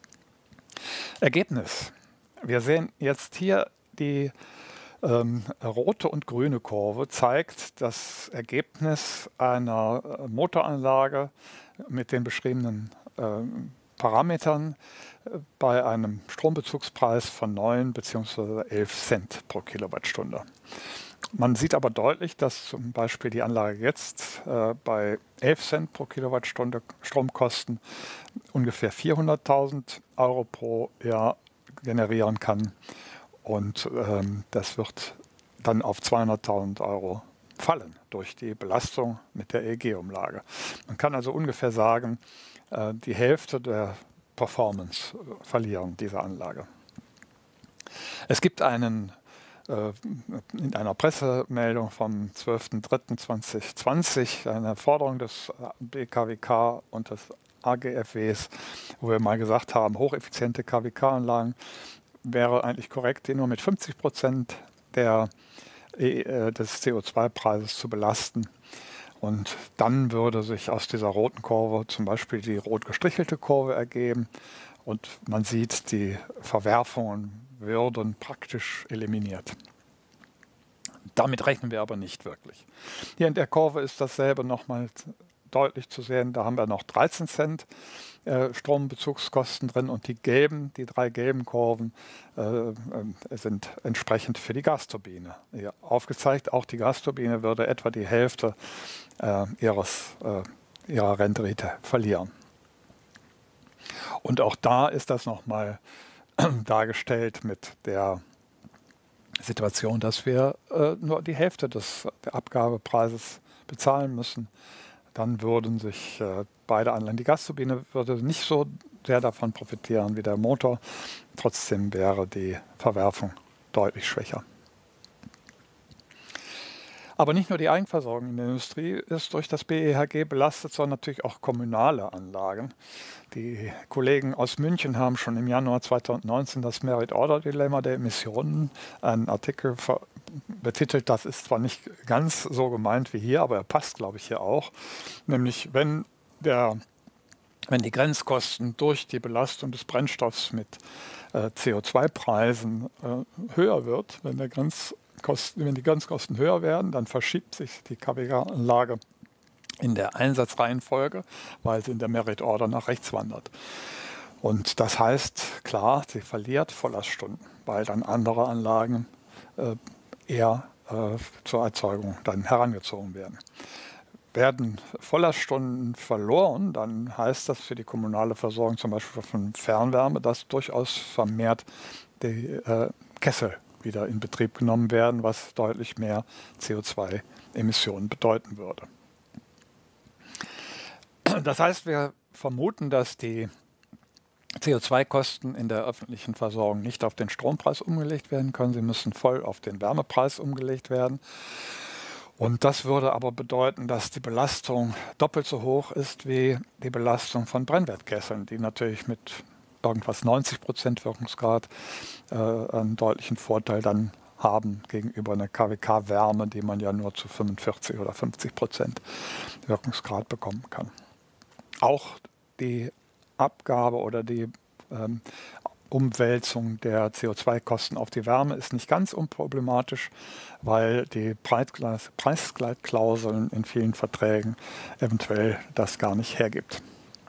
Ergebnis. Wir sehen jetzt hier die ähm, rote und grüne Kurve, zeigt das Ergebnis einer Motoranlage mit den beschriebenen äh, Parametern äh, bei einem Strombezugspreis von neun bzw. elf Cent pro Kilowattstunde. Man sieht aber deutlich, dass zum Beispiel die Anlage jetzt äh, bei elf Cent pro Kilowattstunde Stromkosten ungefähr vierhunderttausend Euro pro Jahr generieren kann. Und ähm, das wird dann auf zweihunderttausend Euro fallen durch die Belastung mit der E E G-Umlage. Man kann also ungefähr sagen, äh, die Hälfte der Performance äh, verlieren diese Anlage. Es gibt einen in einer Pressemeldung vom zwölften dritten zweitausendzwanzig eine Forderung des B K W K und des A G F Ws, wo wir mal gesagt haben, hocheffiziente K W K-Anlagen wäre eigentlich korrekt, die nur mit fünfzig Prozent der, äh, des C O zwei Preises zu belasten. Und dann würde sich aus dieser roten Kurve zum Beispiel die rot gestrichelte Kurve ergeben und man sieht, die Verwerfungen würden praktisch eliminiert. Damit rechnen wir aber nicht wirklich. Hier in der Kurve ist dasselbe nochmal deutlich zu sehen. Da haben wir noch dreizehn Cent äh, Strombezugskosten drin und die gelben, die drei gelben Kurven äh, äh, sind entsprechend für die Gasturbine. Hier aufgezeigt, auch die Gasturbine würde etwa die Hälfte äh, ihres, äh, ihrer Rendite verlieren. Und auch da ist das nochmal dargestellt mit der Situation, dass wir äh, nur die Hälfte des der Abgabepreises bezahlen müssen. Dann würden sich äh, beide Anlagen, die Gasturbine würde nicht so sehr davon profitieren wie der Motor. Trotzdem wäre die Verwerfung deutlich schwächer. Aber nicht nur die Eigenversorgung in der Industrie ist durch das B E H G belastet, sondern natürlich auch kommunale Anlagen. Die Kollegen aus München haben schon im Januar zweitausendneunzehn das Merit-Order-Dilemma der Emissionen, einen Artikel betitelt. Das ist zwar nicht ganz so gemeint wie hier, aber er passt, glaube ich, hier auch. Nämlich, wenn der wenn die Grenzkosten durch die Belastung des Brennstoffs mit äh, C O zwei Preisen äh, höher wird, wenn, der Grenzkosten, wenn die Grenzkosten höher werden, dann verschiebt sich die K W K-Anlage in der Einsatzreihenfolge, weil sie in der Merit Order nach rechts wandert. Und das heißt, klar, sie verliert Volllaststunden, weil dann andere Anlagen äh, eher äh, zur Erzeugung dann herangezogen werden. Werden Volllaststunden verloren, dann heißt das für die kommunale Versorgung zum Beispiel von Fernwärme, dass durchaus vermehrt die äh, Kessel wieder in Betrieb genommen werden, was deutlich mehr C O zwei Emissionen bedeuten würde. Das heißt, wir vermuten, dass die C O zwei Kosten in der öffentlichen Versorgung nicht auf den Strompreis umgelegt werden können. Sie müssen voll auf den Wärmepreis umgelegt werden. Und das würde aber bedeuten, dass die Belastung doppelt so hoch ist wie die Belastung von Brennwertkesseln, die natürlich mit irgendwas neunzig Prozent Wirkungsgrad äh, einen deutlichen Vorteil dann haben gegenüber einer K W K-Wärme, die man ja nur zu fünfundvierzig oder fünfzig Prozent Wirkungsgrad bekommen kann. Auch die Abgabe oder die ähm, Umwälzung der C O zwei Kosten auf die Wärme ist nicht ganz unproblematisch, weil die Preisgleitklauseln in vielen Verträgen eventuell das gar nicht hergibt.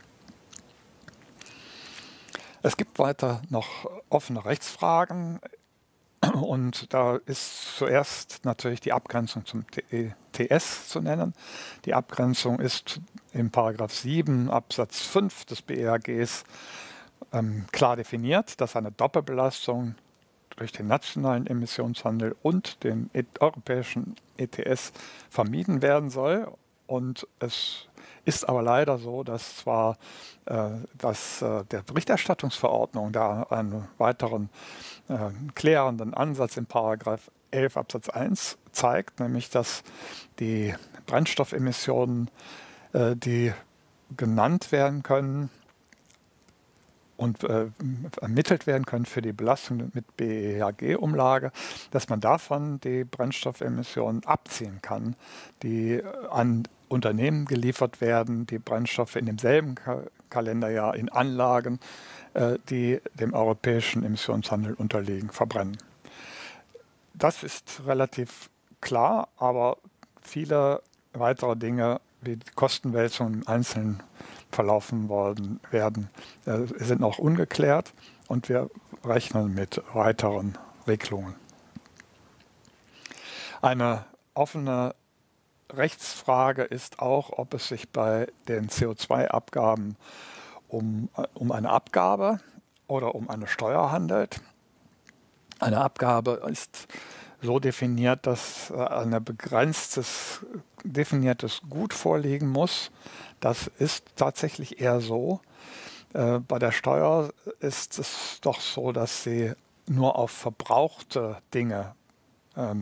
Es gibt weiter noch offene Rechtsfragen und da ist zuerst natürlich die Abgrenzung zum E T S zu nennen. Die Abgrenzung ist im Paragraph sieben Absatz fünf des B E H Gs ähm, klar definiert, dass eine Doppelbelastung durch den nationalen Emissionshandel und den e europäischen E T S vermieden werden soll. Und es ist aber leider so, dass zwar äh, dass, äh, der Berichterstattungsverordnung da einen weiteren äh, klärenden Ansatz im Paragraph elf Absatz eins zeigt, nämlich dass die Brennstoffemissionen, äh, die genannt werden können und äh, ermittelt werden können für die Belastung mit B E H G-Umlage, dass man davon die Brennstoffemissionen abziehen kann, die an Unternehmen geliefert werden, die Brennstoffe in demselben Ka Kalenderjahr in Anlagen, äh, die dem europäischen Emissionshandel unterliegen, verbrennen. Das ist relativ klar, aber viele weitere Dinge wie die Kostenwälzungen im Einzelnen verlaufen worden werden, äh, sind noch ungeklärt und wir rechnen mit weiteren Regelungen. Eine offene Rechtsfrage ist auch, ob es sich bei den C O zwei Abgaben um, um eine Abgabe oder um eine Steuer handelt. Eine Abgabe ist so definiert, dass ein begrenztes, definiertes Gut vorliegen muss. Das ist tatsächlich eher so. Äh, bei der Steuer ist es doch so, dass sie nur auf verbrauchte Dinge ähm,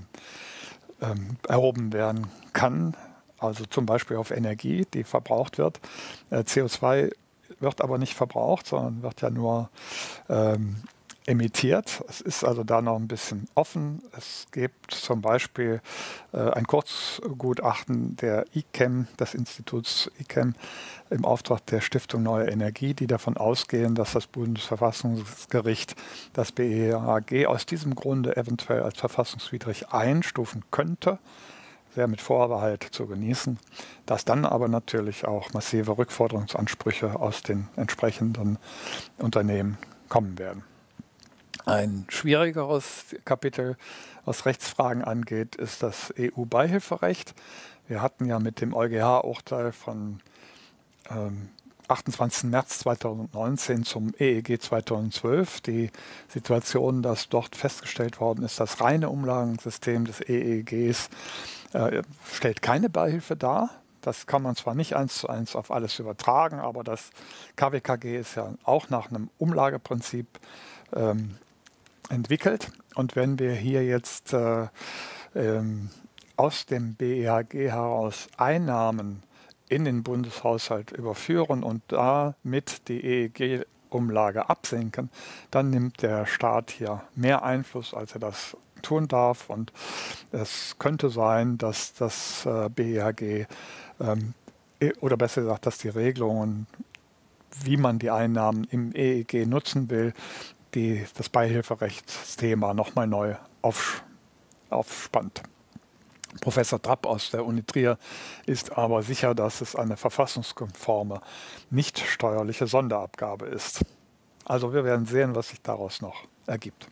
ähm, erhoben werden kann. Also zum Beispiel auf Energie, die verbraucht wird. Äh, C O zwei wird aber nicht verbraucht, sondern wird ja nur ähm, emittiert. Es ist also da noch ein bisschen offen. Es gibt zum Beispiel äh, ein Kurzgutachten der I C E M, des Instituts I C E M, im Auftrag der Stiftung Neue Energie, die davon ausgehen, dass das Bundesverfassungsgericht das B E H G aus diesem Grunde eventuell als verfassungswidrig einstufen könnte. Sehr mit Vorbehalt zu genießen, dass dann aber natürlich auch massive Rückforderungsansprüche aus den entsprechenden Unternehmen kommen werden. Ein schwierigeres Kapitel, was Rechtsfragen angeht, ist das E U-Beihilferecht. Wir hatten ja mit dem EuGH-Urteil von ähm, achtundzwanzigsten März zweitausendneunzehn zum E E G zweitausendzwölf die Situation, dass dort festgestellt worden ist, das reine Umlagensystem des E E Gs äh, stellt keine Beihilfe dar. Das kann man zwar nicht eins zu eins auf alles übertragen, aber das K W K G ist ja auch nach einem Umlageprinzip ähm, entwickelt. Und wenn wir hier jetzt äh, ähm, aus dem B E H G heraus Einnahmen in den Bundeshaushalt überführen und damit die E E G-Umlage absenken, dann nimmt der Staat hier mehr Einfluss, als er das tun darf. Und es könnte sein, dass das äh, B E H G ähm, oder besser gesagt, dass die Regelungen wie man die Einnahmen im E E G nutzen will, die das Beihilferechtsthema nochmal neu auf, aufspannt. Professor Trapp aus der Uni Trier ist aber sicher, dass es eine verfassungskonforme, nicht steuerliche Sonderabgabe ist. Also wir werden sehen, was sich daraus noch ergibt.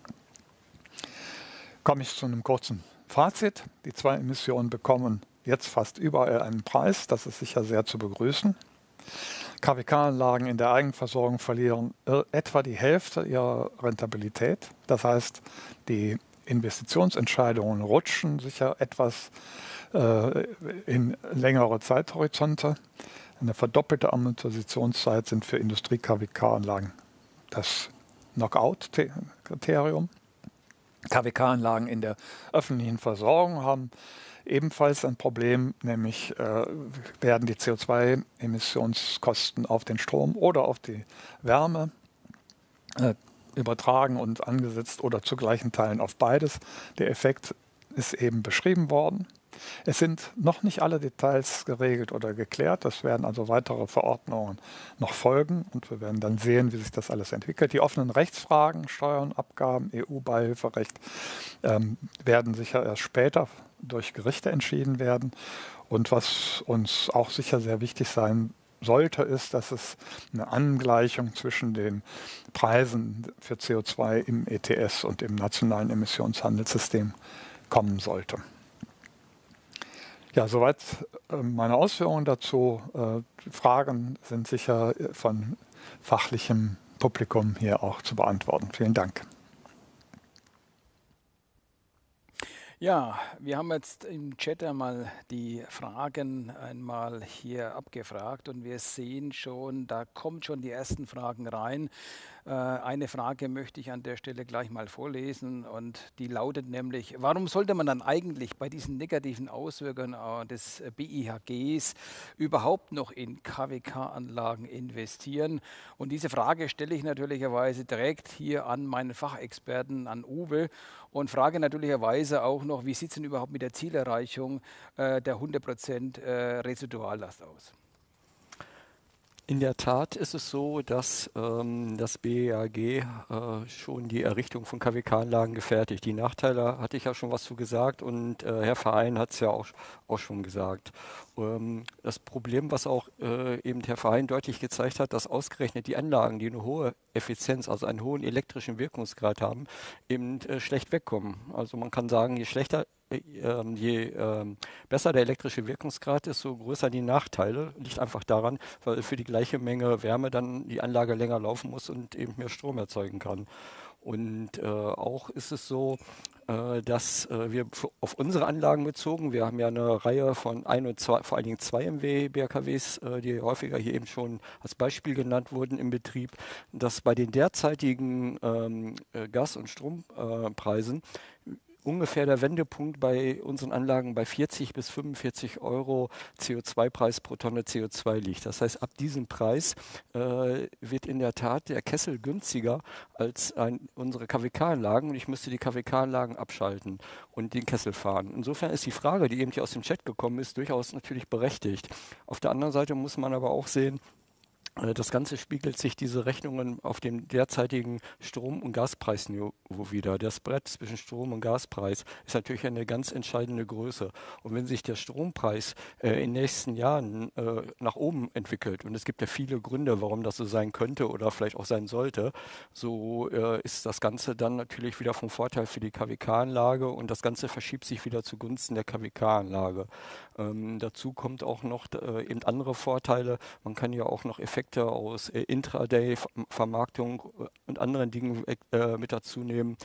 Komme ich zu einem kurzen Fazit. Die zwei Emissionen bekommen jetzt fast überall einen Preis. Das ist sicher sehr zu begrüßen. K W K-Anlagen in der Eigenversorgung verlieren etwa die Hälfte ihrer Rentabilität. Das heißt, die Investitionsentscheidungen rutschen sicher etwas äh, in längere Zeithorizonte. Eine verdoppelte Amortisationszeit sind für Industrie-K W K-Anlagen das Knockout-Kriterium. K W K-Anlagen in der öffentlichen Versorgung haben ebenfalls ein Problem, nämlich äh, werden die C O zwei Emissionskosten auf den Strom oder auf die Wärme äh, übertragen und angesetzt oder zu gleichen Teilen auf beides. Der Effekt ist eben beschrieben worden. Es sind noch nicht alle Details geregelt oder geklärt. Es werden also weitere Verordnungen noch folgen und wir werden dann sehen, wie sich das alles entwickelt. Die offenen Rechtsfragen, Steuern, Abgaben, E U-Beihilferecht ähm, werden sicher erst später durch Gerichte entschieden werden. Und was uns auch sicher sehr wichtig sein sollte, ist, dass es eine Angleichung zwischen den Preisen für C O zwei im E T S und im nationalen Emissionshandelssystem kommen sollte. Ja, soweit äh, meine Ausführungen dazu. Äh, die Fragen sind sicher von fachlichem Publikum hier auch zu beantworten. Vielen Dank. Ja, wir haben jetzt im Chat einmal die Fragen einmal hier abgefragt und wir sehen schon, da kommen schon die ersten Fragen rein. Äh, eine Frage möchte ich an der Stelle gleich mal vorlesen und die lautet nämlich, warum sollte man dann eigentlich bei diesen negativen Auswirkungen äh, des B I H Gs überhaupt noch in K W K-Anlagen investieren? Und diese Frage stelle ich natürlicherweise direkt hier an meinen Fachexperten, an Uwe, und frage natürlicherweise auch noch, wie sieht es denn überhaupt mit der Zielerreichung äh, der hundert Prozent äh, Residuallast aus? In der Tat ist es so, dass ähm, das B I H G äh, schon die Errichtung von K W K-Anlagen gefährdet. Die Nachteile hatte ich ja schon was zu gesagt und äh, Herr Verein hat es ja auch, auch schon gesagt. Ähm, das Problem, was auch äh, eben Herr Verein deutlich gezeigt hat, dass ausgerechnet die Anlagen, die eine hohe Effizienz, also einen hohen elektrischen Wirkungsgrad haben, eben äh, schlecht wegkommen. Also man kann sagen, je schlechter Ähm, je ähm, besser der elektrische Wirkungsgrad ist, so größer die Nachteile. Liegt einfach daran, weil für die gleiche Menge Wärme dann die Anlage länger laufen muss und eben mehr Strom erzeugen kann. Und äh, auch ist es so, äh, dass äh, wir auf unsere Anlagen bezogen, wir haben ja eine Reihe von ein und zwei, vor allen Dingen zwei M W B R K Ws, äh, die häufiger hier eben schon als Beispiel genannt wurden im Betrieb, dass bei den derzeitigen ähm, Gas- und Strompreisen äh, ungefähr der Wendepunkt bei unseren Anlagen bei vierzig bis fünfundvierzig Euro C O zwei Preis pro Tonne C O zwei liegt. Das heißt, ab diesem Preis äh, wird in der Tat der Kessel günstiger als ein, unsere K W K-Anlagen und ich müsste die K W K-Anlagen abschalten und den Kessel fahren. Insofern ist die Frage, die eben hier aus dem Chat gekommen ist, durchaus natürlich berechtigt. Auf der anderen Seite muss man aber auch sehen, das Ganze spiegelt sich diese Rechnungen auf dem derzeitigen Strom- und Gaspreisniveau wieder. Der Spread zwischen Strom- und Gaspreis ist natürlich eine ganz entscheidende Größe. Und wenn sich der Strompreis äh, in den nächsten Jahren äh, nach oben entwickelt, und es gibt ja viele Gründe, warum das so sein könnte oder vielleicht auch sein sollte, so äh, ist das Ganze dann natürlich wieder vom Vorteil für die K W K-Anlage und das Ganze verschiebt sich wieder zugunsten der K W K-Anlage. Ähm, dazu kommt auch noch äh, eben andere Vorteile. Man kann ja auch noch Effekte aus äh, Intraday-Vermarktung und anderen Dingen äh, mit dazu nehmen.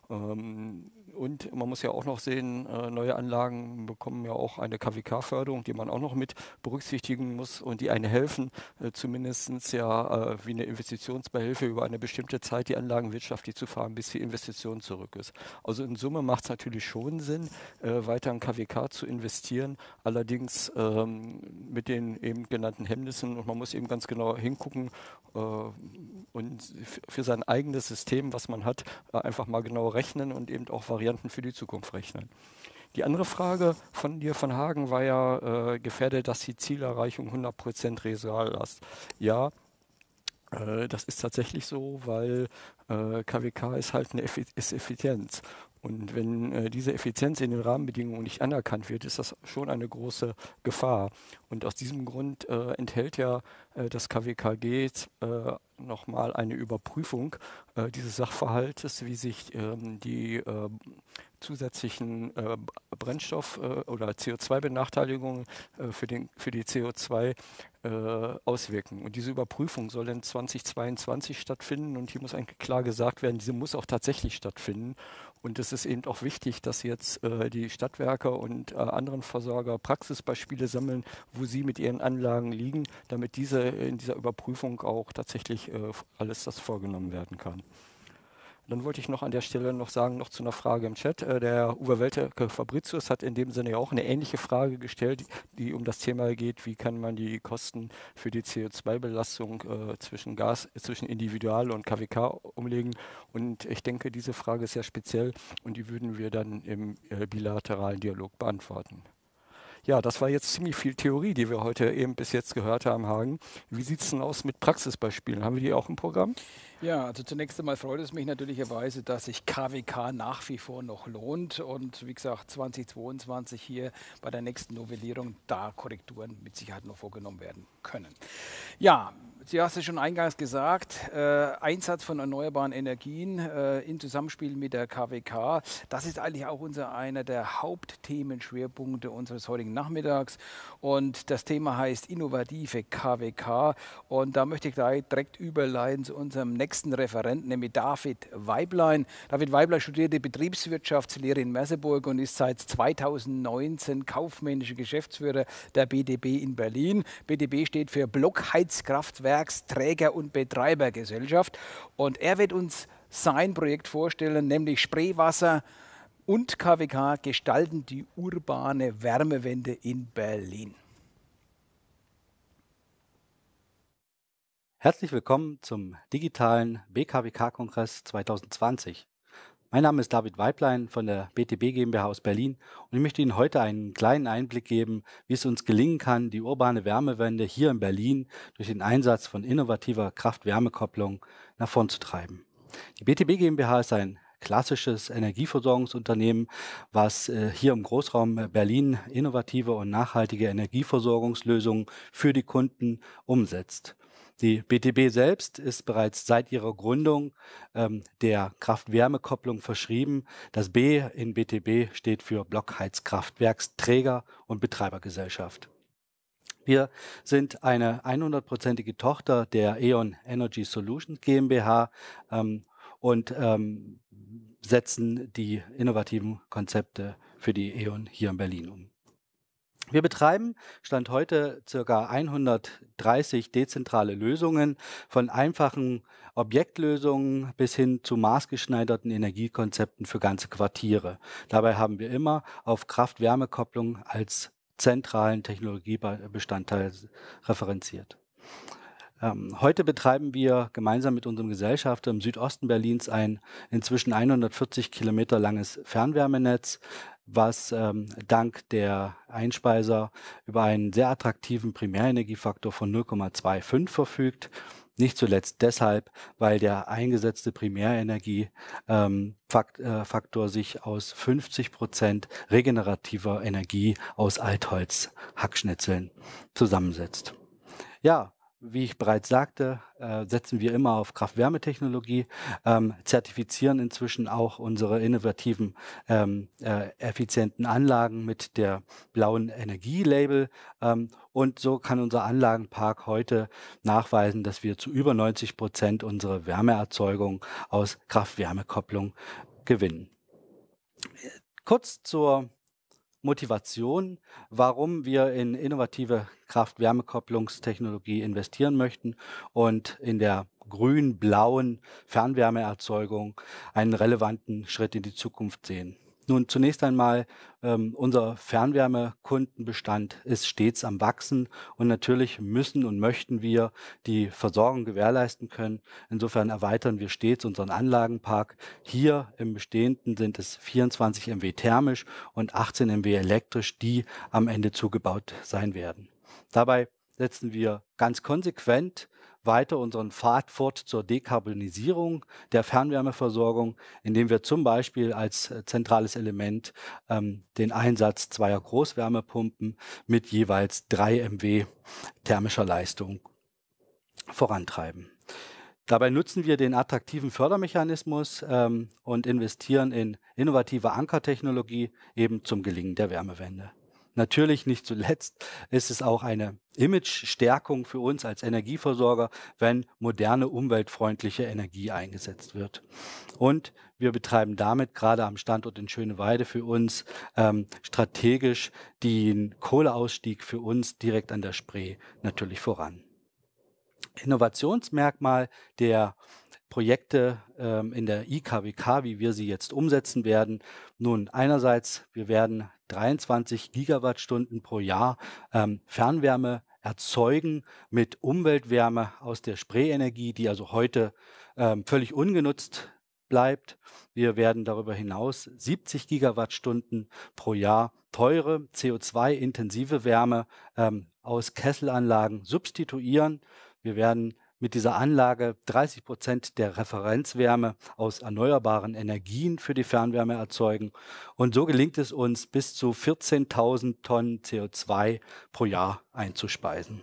Ähm, und man muss ja auch noch sehen, äh, neue Anlagen bekommen ja auch eine K W K-Förderung, die man auch noch mit berücksichtigen muss und die einen helfen, äh, zumindest ja äh, wie eine Investitionsbeihilfe über eine bestimmte Zeit die Anlagen wirtschaftlich zu fahren, bis die Investition zurück ist. Also in Summe macht es natürlich schon Sinn, äh, weiter in K W K zu investieren, allerdings ähm, mit den eben genannten Hemmnissen und man muss eben ganz genau hingucken äh, und für sein eigenes System, was man hat, äh, einfach mal genau rechnen und eben auch Varianten für die Zukunft rechnen. Die andere Frage von dir, von Hagen, war ja, äh, gefährdet das die Zielerreichung hundert Prozent Residuallast? Ja, Äh, das ist tatsächlich so, weil äh, K W K ist halt eine Effi ist Effizienz. Und wenn äh, diese Effizienz in den Rahmenbedingungen nicht anerkannt wird, ist das schon eine große Gefahr. Und aus diesem Grund äh, enthält ja äh, das K W K G äh, nochmal eine Überprüfung äh, dieses Sachverhaltes, wie sich ähm, die äh, zusätzlichen äh, Brennstoff- äh, oder C O zwei Benachteiligungen äh, für, den, für die C O zwei äh, auswirken. Und diese Überprüfung soll in zweitausendzweiundzwanzig stattfinden und hier muss eigentlich klar gesagt werden, diese muss auch tatsächlich stattfinden. Und es ist eben auch wichtig, dass jetzt äh, die Stadtwerke und äh, anderen Versorger Praxisbeispiele sammeln, wo sie mit ihren Anlagen liegen, damit diese in dieser Überprüfung auch tatsächlich äh, alles das vorgenommen werden kann. Dann wollte ich noch an der Stelle noch sagen, noch zu einer Frage im Chat. Äh, der Uwe Welteke Fabricius hat in dem Sinne ja auch eine ähnliche Frage gestellt, die, die um das Thema geht, wie kann man die Kosten für die C O zwei Belastung äh, zwischen Gas, zwischen Individual- und K W K umlegen. Und ich denke, diese Frage ist sehr speziell und die würden wir dann im äh, bilateralen Dialog beantworten. Ja, das war jetzt ziemlich viel Theorie, die wir heute eben bis jetzt gehört haben, Hagen. Wie sieht es denn aus mit Praxisbeispielen? Haben wir die auch im Programm? Ja, also zunächst einmal freut es mich natürlicherweise, dass sich K W K nach wie vor noch lohnt und wie gesagt zweitausendzweiundzwanzig hier bei der nächsten Novellierung da Korrekturen mit Sicherheit noch vorgenommen werden können. Ja, Sie hast es schon eingangs gesagt, äh, Einsatz von erneuerbaren Energien äh, im Zusammenspiel mit der K W K, das ist eigentlich auch unser einer der Hauptthemenschwerpunkte unseres heutigen Nachmittags und das Thema heißt innovative K W K und da möchte ich gleich direkt überleiten zu unserem nächsten Referenten, nämlich David Weiblein. David Weiblein studierte Betriebswirtschaftslehre in Merseburg und ist seit zweitausendneunzehn kaufmännischer Geschäftsführer der B D B in Berlin. B D B steht für Blockheizkraftwerk Träger- und Betreibergesellschaft. Und er wird uns sein Projekt vorstellen, nämlich Spreewasser und K W K gestalten die urbane Wärmewende in Berlin. Herzlich willkommen zum digitalen B K W K-Kongress zweitausendzwanzig. Mein Name ist David Weiblein von der B T B GmbH aus Berlin und ich möchte Ihnen heute einen kleinen Einblick geben, wie es uns gelingen kann, die urbane Wärmewende hier in Berlin durch den Einsatz von innovativer Kraft-Wärme-Kopplung nach vorn zu treiben. Die B T B GmbH ist ein klassisches Energieversorgungsunternehmen, was äh, hier im Großraum Berlin innovative und nachhaltige Energieversorgungslösungen für die Kunden umsetzt. Die B T B selbst ist bereits seit ihrer Gründung ähm, der Kraft-Wärme-Kopplung verschrieben. Das B in B T B steht für Blockheizkraftwerksträger- und Betreibergesellschaft. Wir sind eine hundertprozentige Tochter der E.ON Energy Solutions GmbH ähm, und ähm, setzen die innovativen Konzepte für die E.ON hier in Berlin um. Wir betreiben Stand heute ca. hundertdreißig dezentrale Lösungen, von einfachen Objektlösungen bis hin zu maßgeschneiderten Energiekonzepten für ganze Quartiere. Dabei haben wir immer auf Kraft-Wärme-Kopplung als zentralen Technologiebestandteil referenziert. Ähm, heute betreiben wir gemeinsam mit unserem Gesellschafter im Südosten Berlins ein inzwischen hundertvierzig Kilometer langes Fernwärmenetz, was ähm, dank der Einspeiser über einen sehr attraktiven Primärenergiefaktor von null Komma fünfundzwanzig verfügt. Nicht zuletzt deshalb, weil der eingesetzte Primärenergiefaktor ähm, äh, sich aus fünfzig Prozent regenerativer Energie aus Altholz-Hackschnitzeln zusammensetzt. Ja, wie ich bereits sagte, äh, setzen wir immer auf Kraft-Wärme-Technologie, ähm, zertifizieren inzwischen auch unsere innovativen, ähm, äh, effizienten Anlagen mit der blauen Energielabel. Ähm, und so kann unser Anlagenpark heute nachweisen, dass wir zu über neunzig Prozent unsere Wärmeerzeugung aus Kraft-Wärme-Kopplung gewinnen. Kurz zur Motivation, warum wir in innovative Kraft-Wärme-Kopplungstechnologie investieren möchten und in der grün-blauen Fernwärmeerzeugung einen relevanten Schritt in die Zukunft sehen. Nun, zunächst einmal, ähm, unser Fernwärmekundenbestand ist stets am Wachsen und natürlich müssen und möchten wir die Versorgung gewährleisten können. Insofern erweitern wir stets unseren Anlagenpark. Hier im Bestehenden sind es vierundzwanzig Megawatt thermisch und achtzehn Megawatt elektrisch, die am Ende zugebaut sein werden. Dabei setzen wir ganz konsequent weiter unseren Pfad fort zur Dekarbonisierung der Fernwärmeversorgung, indem wir zum Beispiel als äh, zentrales Element ähm, den Einsatz zweier Großwärmepumpen mit jeweils drei Megawatt thermischer Leistung vorantreiben. Dabei nutzen wir den attraktiven Fördermechanismus ähm, und investieren in innovative Ankertechnologie eben zum Gelingen der Wärmewende. Natürlich nicht zuletzt ist es auch eine Imagestärkung für uns als Energieversorger, wenn moderne, umweltfreundliche Energie eingesetzt wird. Und wir betreiben damit gerade am Standort in Schöneweide für uns ähm, strategisch den Kohleausstieg für uns direkt an der Spree natürlich voran. Innovationsmerkmal der Projekte ähm, in der I K W K, wie wir sie jetzt umsetzen werden. Nun, einerseits, wir werden dreiundzwanzig Gigawattstunden pro Jahr ähm, Fernwärme erzeugen mit Umweltwärme aus der Spreeenergie, die also heute ähm, völlig ungenutzt bleibt. Wir werden darüber hinaus siebzig Gigawattstunden pro Jahr teure, C O zwei intensive Wärme ähm, aus Kesselanlagen substituieren. Wir werden mit dieser Anlage dreißig Prozent der Referenzwärme aus erneuerbaren Energien für die Fernwärme erzeugen. Und so gelingt es uns, bis zu vierzehntausend Tonnen C O zwei pro Jahr einzuspeisen.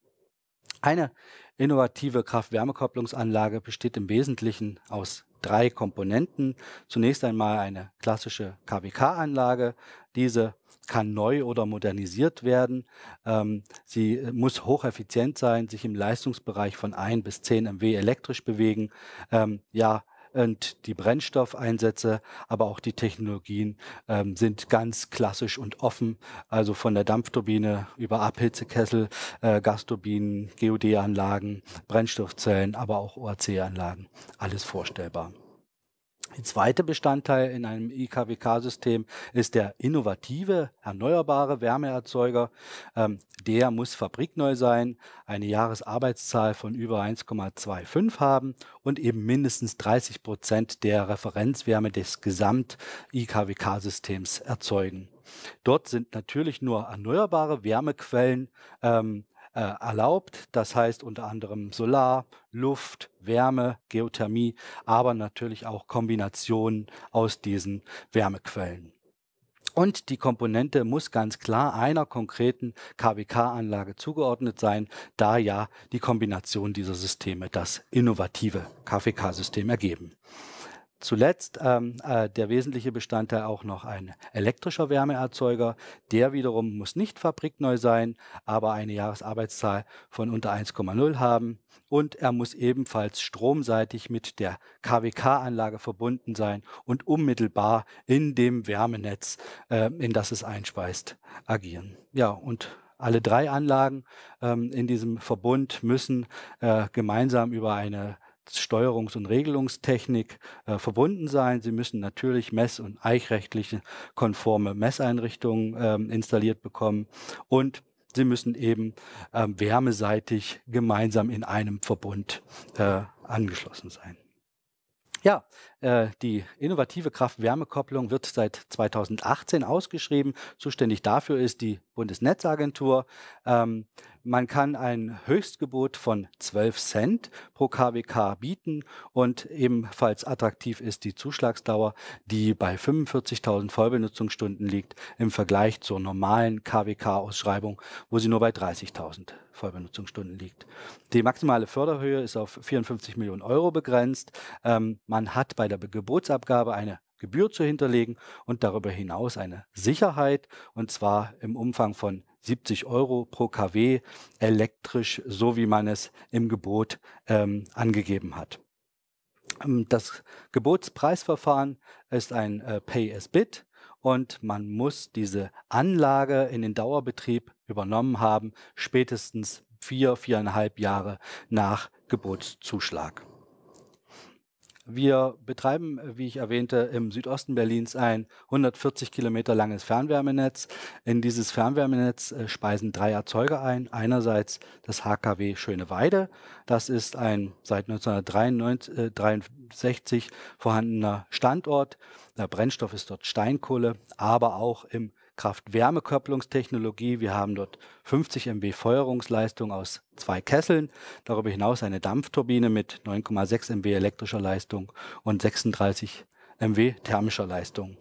Eine innovative Kraft-Wärme-Kopplungsanlage besteht im Wesentlichen aus drei Komponenten. Zunächst einmal eine klassische K W K-Anlage. Diese kann neu oder modernisiert werden. Ähm, sie muss hocheffizient sein, sich im Leistungsbereich von ein bis zehn Megawatt elektrisch bewegen. Ähm, ja, und die Brennstoffeinsätze, aber auch die Technologien ähm, sind ganz klassisch und offen. Also von der Dampfturbine über Abhitzekessel, äh, Gasturbinen, G O D-Anlagen, Brennstoffzellen, aber auch O A C-Anlagen. Alles vorstellbar. Der zweite Bestandteil in einem I K W K-System ist der innovative, erneuerbare Wärmeerzeuger. Ähm, der muss fabrikneu sein, eine Jahresarbeitszahl von über eins Komma fünfundzwanzig haben und eben mindestens dreißig Prozent der Referenzwärme des Gesamt-I K W K-Systems erzeugen. Dort sind natürlich nur erneuerbare Wärmequellen ähm, Äh, erlaubt. Das heißt unter anderem Solar, Luft, Wärme, Geothermie, aber natürlich auch Kombinationen aus diesen Wärmequellen. Und die Komponente muss ganz klar einer konkreten K W K-Anlage zugeordnet sein, da ja die Kombination dieser Systeme das innovative K W K-System ergeben. Zuletzt ähm, äh, der wesentliche Bestandteil auch noch ein elektrischer Wärmeerzeuger. Der wiederum muss nicht fabrikneu sein, aber eine Jahresarbeitszahl von unter eins Komma null haben. Und er muss ebenfalls stromseitig mit der K W K-Anlage verbunden sein und unmittelbar in dem Wärmenetz, äh, in das es einspeist, agieren. Ja, und alle drei Anlagen ähm, in diesem Verbund müssen äh, gemeinsam über eine Steuerungs- und Regelungstechnik äh, verbunden sein. Sie müssen natürlich mess- und eichrechtliche konforme Messeinrichtungen ähm, installiert bekommen und sie müssen eben ähm, wärmeseitig gemeinsam in einem Verbund äh, angeschlossen sein. Ja, äh, die innovative Kraft-Wärme-Kopplung wird seit zweitausendachtzehn ausgeschrieben. Zuständig dafür ist die Bundesnetzagentur. Ähm, man kann ein Höchstgebot von zwölf Cent pro K W K bieten und ebenfalls attraktiv ist die Zuschlagsdauer, die bei fünfundvierzigtausend Vollbenutzungsstunden liegt im Vergleich zur normalen K W K-Ausschreibung, wo sie nur bei dreißigtausend Vollbenutzungsstunden liegt. Die maximale Förderhöhe ist auf vierundfünfzig Millionen Euro begrenzt. Ähm, man hat bei der Gebotsabgabe eine Gebühr zu hinterlegen und darüber hinaus eine Sicherheit, und zwar im Umfang von siebzig Euro pro KW elektrisch, so wie man es im Gebot ähm, angegeben hat. Das Gebotspreisverfahren ist ein äh, Pay-as-Bid und man muss diese Anlage in den Dauerbetrieb übernommen haben, spätestens vier, viereinhalb Jahre nach Gebotszuschlag. Wir betreiben, wie ich erwähnte, im Südosten Berlins ein hundertvierzig Kilometer langes Fernwärmenetz. In dieses Fernwärmenetz äh, speisen drei Erzeuger ein. Einerseits das H K W Schöneweide. Das ist ein seit neunzehnhundertdreiundsechzig vorhandener Standort. Der Brennstoff ist dort Steinkohle, aber auch im Kraft-Wärme-Kopplungstechnologie. Wir haben dort fünfzig Megawatt Feuerungsleistung aus zwei Kesseln. Darüber hinaus eine Dampfturbine mit neun Komma sechs Megawatt elektrischer Leistung und sechsunddreißig Megawatt thermischer Leistung.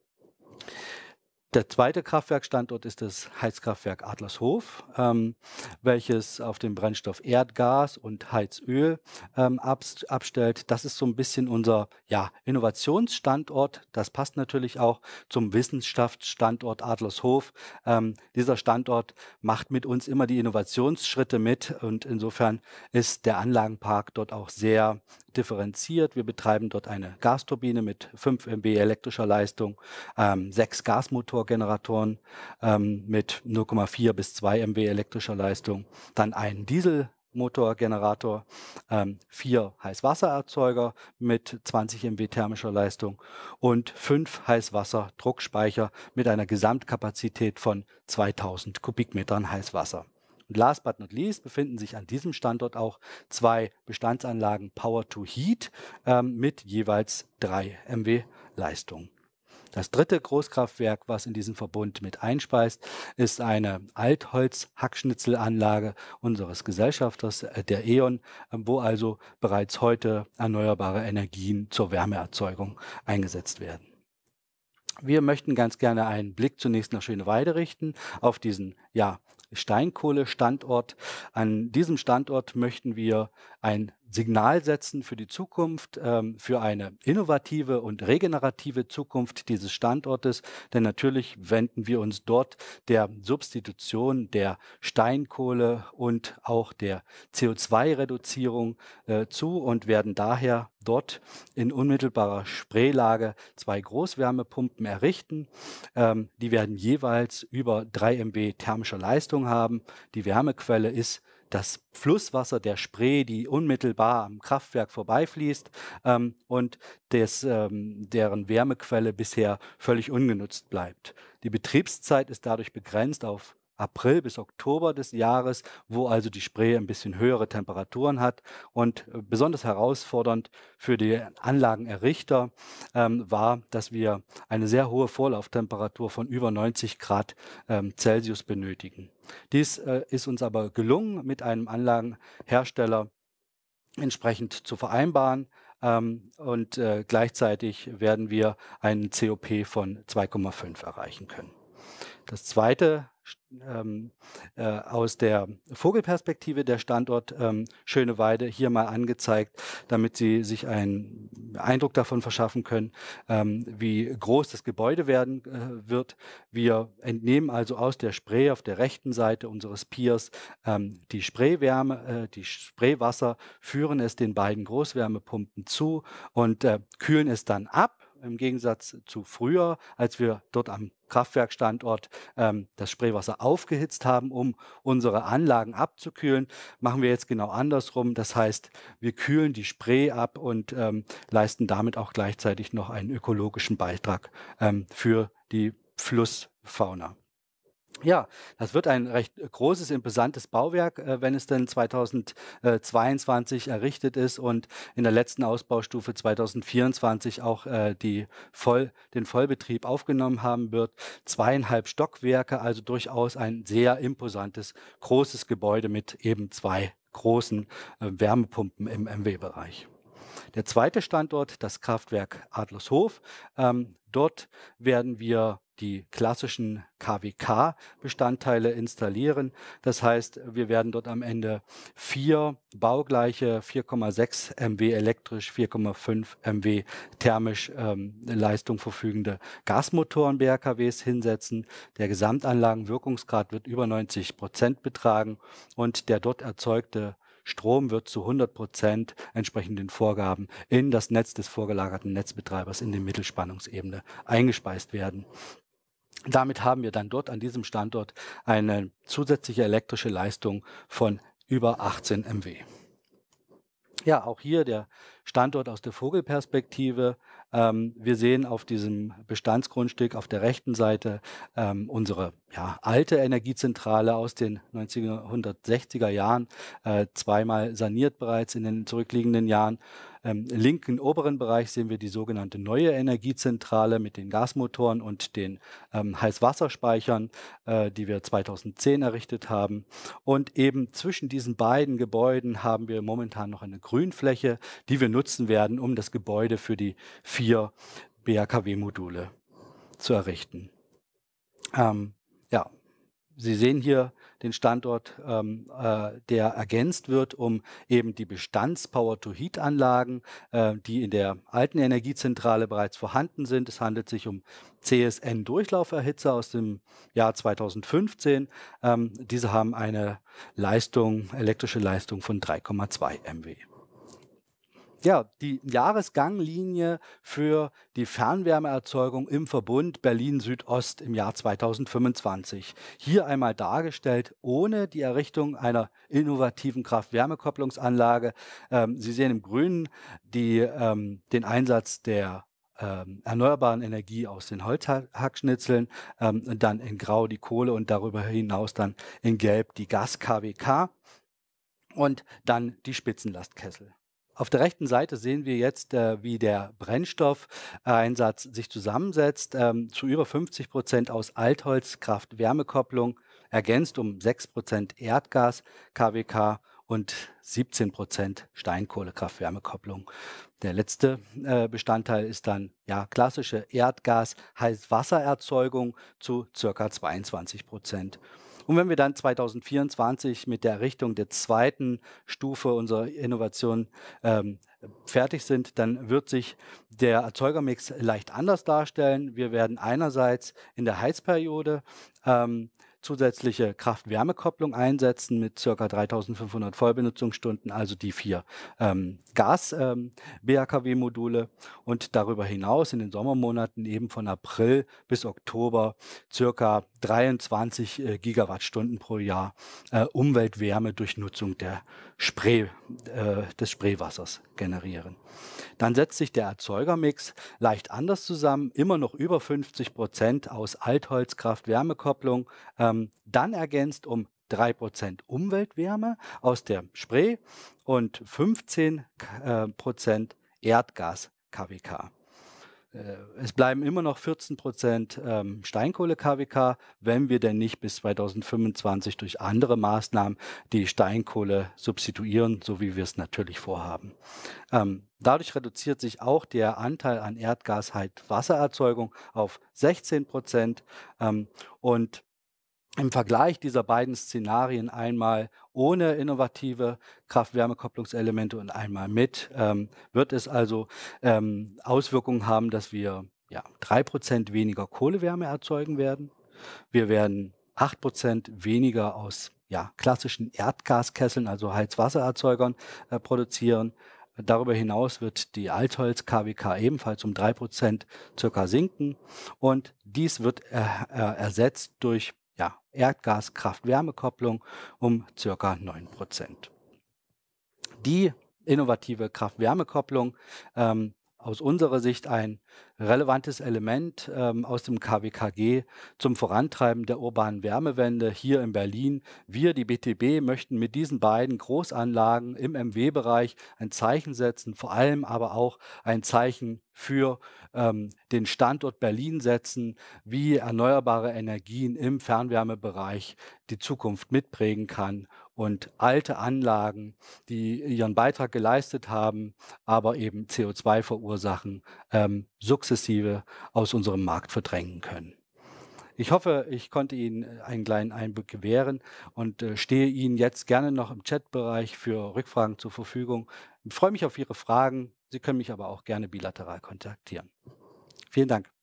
Der zweite Kraftwerkstandort ist das Heizkraftwerk Adlershof, ähm, welches auf dem Brennstoff Erdgas und Heizöl ähm, abs- abstellt. Das ist so ein bisschen unser ja, Innovationsstandort. Das passt natürlich auch zum Wissenschaftsstandort Adlershof. Ähm, dieser Standort macht mit uns immer die Innovationsschritte mit und insofern ist der Anlagenpark dort auch sehr differenziert. Wir betreiben dort eine Gasturbine mit fünf Megawatt elektrischer Leistung, ähm, sechs Gasmotorgeneratoren ähm, mit null Komma vier bis zwei Megawatt elektrischer Leistung, dann einen Dieselmotorgenerator, ähm, vier Heißwassererzeuger mit zwanzig Megawatt thermischer Leistung und fünf Heißwasserdruckspeicher mit einer Gesamtkapazität von zweitausend Kubikmetern Heißwasser. Und last but not least befinden sich an diesem Standort auch zwei Bestandsanlagen Power to Heat ähm, mit jeweils drei Megawatt Leistung. Das dritte Großkraftwerk, was in diesen Verbund mit einspeist, ist eine Altholz-Hackschnitzelanlage unseres Gesellschafters, äh, der E O N, äh, wo also bereits heute erneuerbare Energien zur Wärmeerzeugung eingesetzt werden. Wir möchten ganz gerne einen Blick zunächst nach Schöneweide richten, auf diesen ja, Steinkohle-Standort. An diesem Standort möchten wir ein Signal setzen für die Zukunft, ähm, für eine innovative und regenerative Zukunft dieses Standortes. Denn natürlich wenden wir uns dort der Substitution der Steinkohle und auch der C O zwei Reduzierung äh, zu und werden daher dort in unmittelbarer Spreelage zwei Großwärmepumpen errichten. Ähm, die werden jeweils über drei Megawatt thermischer Leistung haben. Die Wärmequelle ist das Flusswasser der Spree, die unmittelbar am Kraftwerk vorbeifließt ähm, und des, ähm, deren Wärmequelle bisher völlig ungenutzt bleibt. Die Betriebszeit ist dadurch begrenzt auf April bis Oktober des Jahres, wo also die Spree ein bisschen höhere Temperaturen hat. Und äh, besonders herausfordernd für die Anlagenerrichter ähm, war, dass wir eine sehr hohe Vorlauftemperatur von über neunzig Grad ähm, Celsius benötigen. Dies äh, ist uns aber gelungen, mit einem Anlagenhersteller entsprechend zu vereinbaren. Ähm, und äh, gleichzeitig werden wir einen C O P von zwei Komma fünf erreichen können. Das zweite ähm, äh, aus der Vogelperspektive der Standort ähm, Schöneweide hier mal angezeigt, damit Sie sich einen Eindruck davon verschaffen können, ähm, wie groß das Gebäude werden äh, wird. Wir entnehmen also aus der Spree auf der rechten Seite unseres Piers ähm, die Spreewärme, äh, die Spreewasser, führen es den beiden Großwärmepumpen zu und äh, kühlen es dann ab. Im Gegensatz zu früher, als wir dort am Kraftwerkstandort ähm, das Spreewasser aufgehitzt haben, um unsere Anlagen abzukühlen, machen wir jetzt genau andersrum. Das heißt, wir kühlen die Spree ab und ähm, leisten damit auch gleichzeitig noch einen ökologischen Beitrag ähm, für die Flussfauna. Ja, das wird ein recht großes, imposantes Bauwerk, äh, wenn es dann zweitausendzweiundzwanzig errichtet ist und in der letzten Ausbaustufe zweitausendvierundzwanzig auch äh, die Voll, den Vollbetrieb aufgenommen haben wird. Zweieinhalb Stockwerke, also durchaus ein sehr imposantes, großes Gebäude mit eben zwei großen äh, Wärmepumpen im M W-Bereich. Der zweite Standort, das Kraftwerk Adlershof. Ähm, dort werden wir die klassischen K W K-Bestandteile installieren. Das heißt, wir werden dort am Ende vier baugleiche vier Komma sechs Megawatt elektrisch, vier Komma fünf Megawatt thermisch ähm, Leistung verfügende Gasmotoren B R K Ws hinsetzen. Der Gesamtanlagenwirkungsgrad wird über neunzig Prozent betragen und der dort erzeugte Strom wird zu hundert Prozent entsprechend den Vorgaben in das Netz des vorgelagerten Netzbetreibers in die Mittelspannungsebene eingespeist werden. Damit haben wir dann dort an diesem Standort eine zusätzliche elektrische Leistung von über achtzehn Megawatt. Ja, auch hier der Standort aus der Vogelperspektive. Ähm, wir sehen auf diesem Bestandsgrundstück auf der rechten Seite ähm, unsere ja, alte Energiezentrale aus den neunzehnhundertsechziger Jahren, äh, zweimal saniert bereits in den zurückliegenden Jahren. ähm, linken oberen Bereich sehen wir die sogenannte neue Energiezentrale mit den Gasmotoren und den ähm, Heißwasserspeichern, äh, die wir zweitausendzehn errichtet haben. Und eben zwischen diesen beiden Gebäuden haben wir momentan noch eine Grünfläche, die wir nutzen werden, um das Gebäude für die vier B A K W-Module zu errichten. Ähm, ja, Sie sehen hier den Standort, ähm, äh, der ergänzt wird um eben die Bestands-Power-to-Heat-Anlagen, äh, die in der alten Energiezentrale bereits vorhanden sind. Es handelt sich um C S N-Durchlauferhitzer aus dem Jahr zweitausendfünfzehn. Ähm, diese haben eine Leistung, elektrische Leistung von drei Komma zwei Megawatt. Ja, die Jahresganglinie für die Fernwärmeerzeugung im Verbund Berlin-Südost im Jahr zweitausendfünfundzwanzig. Hier einmal dargestellt ohne die Errichtung einer innovativen Kraft-Wärme-Kopplungsanlage. Ähm, Sie sehen im Grünen die, ähm, den Einsatz der ähm, erneuerbaren Energie aus den Holzhackschnitzeln, ähm, dann in Grau die Kohle und darüber hinaus dann in Gelb die Gas-K W K und dann die Spitzenlastkessel. Auf der rechten Seite sehen wir jetzt, äh, wie der Brennstoffeinsatz sich zusammensetzt, ähm, zu über fünfzig Prozent aus Altholz, Kraft-Wärme-Kopplung, ergänzt um sechs Prozent Erdgas, K W K und siebzehn Prozent Steinkohle, Kraft-Wärme-Kopplung. Der letzte äh, Bestandteil ist dann ja klassische Erdgas-Heißwassererzeugung zu ca. zweiundzwanzig Prozent. Und wenn wir dann zweitausendvierundzwanzig mit der Errichtung der zweiten Stufe unserer Innovation ähm, fertig sind, dann wird sich der Erzeugermix leicht anders darstellen. Wir werden einerseits in der Heizperiode ähm, zusätzliche Kraft-Wärme-Kopplung einsetzen mit ca. dreitausendfünfhundert Vollbenutzungsstunden, also die vier ähm, Gas-B A K W-Module und darüber hinaus in den Sommermonaten eben von April bis Oktober ca. dreiundzwanzig äh, Gigawattstunden pro Jahr äh, Umweltwärme durch Nutzung der Spray, äh, des Spreewassers generieren. Dann setzt sich der Erzeugermix leicht anders zusammen, immer noch über fünfzig Prozent aus Altholz, Kraft-Wärme-Kopplung, ähm, dann ergänzt um drei Prozent Umweltwärme aus der Spree und fünfzehn Prozent Erdgas K W K. Es bleiben immer noch vierzehn Prozent ähm, Steinkohle-K W K, wenn wir denn nicht bis zweitausendfünfundzwanzig durch andere Maßnahmen die Steinkohle substituieren, so wie wir es natürlich vorhaben. Ähm, dadurch reduziert sich auch der Anteil an Erdgas-Heißwassererzeugung auf sechzehn Prozent ähm, und im Vergleich dieser beiden Szenarien einmal ohne innovative Kraft-Wärme-Kopplungselemente und einmal mit, ähm, wird es also ähm, Auswirkungen haben, dass wir ja, drei Prozent weniger Kohlewärme erzeugen werden. Wir werden acht Prozent weniger aus ja, klassischen Erdgaskesseln, also Heizwassererzeugern, äh, produzieren. Darüber hinaus wird die Altholz-K W K ebenfalls um drei Prozent circa sinken und dies wird äh, äh, ersetzt durch ja, Erdgas-Kraft-Wärme-Kopplung um ca. neun Prozent. Die innovative Kraft-Wärme-Kopplung ähm, aus unserer Sicht ein relevantes Element ähm, aus dem K W K G zum Vorantreiben der urbanen Wärmewende hier in Berlin. Wir, die B T B, möchten mit diesen beiden Großanlagen im M W-Bereich ein Zeichen setzen, vor allem aber auch ein Zeichen für ähm, den Standort Berlin setzen, wie erneuerbare Energien im Fernwärmebereich die Zukunft mitprägen kann und alte Anlagen, die ihren Beitrag geleistet haben, aber eben C O zwei verursachen, ähm, sukzessive aus unserem Markt verdrängen können. Ich hoffe, ich konnte Ihnen einen kleinen Einblick gewähren und äh, stehe Ihnen jetzt gerne noch im Chatbereich für Rückfragen zur Verfügung. Ich freue mich auf Ihre Fragen. Sie können mich aber auch gerne bilateral kontaktieren. Vielen Dank.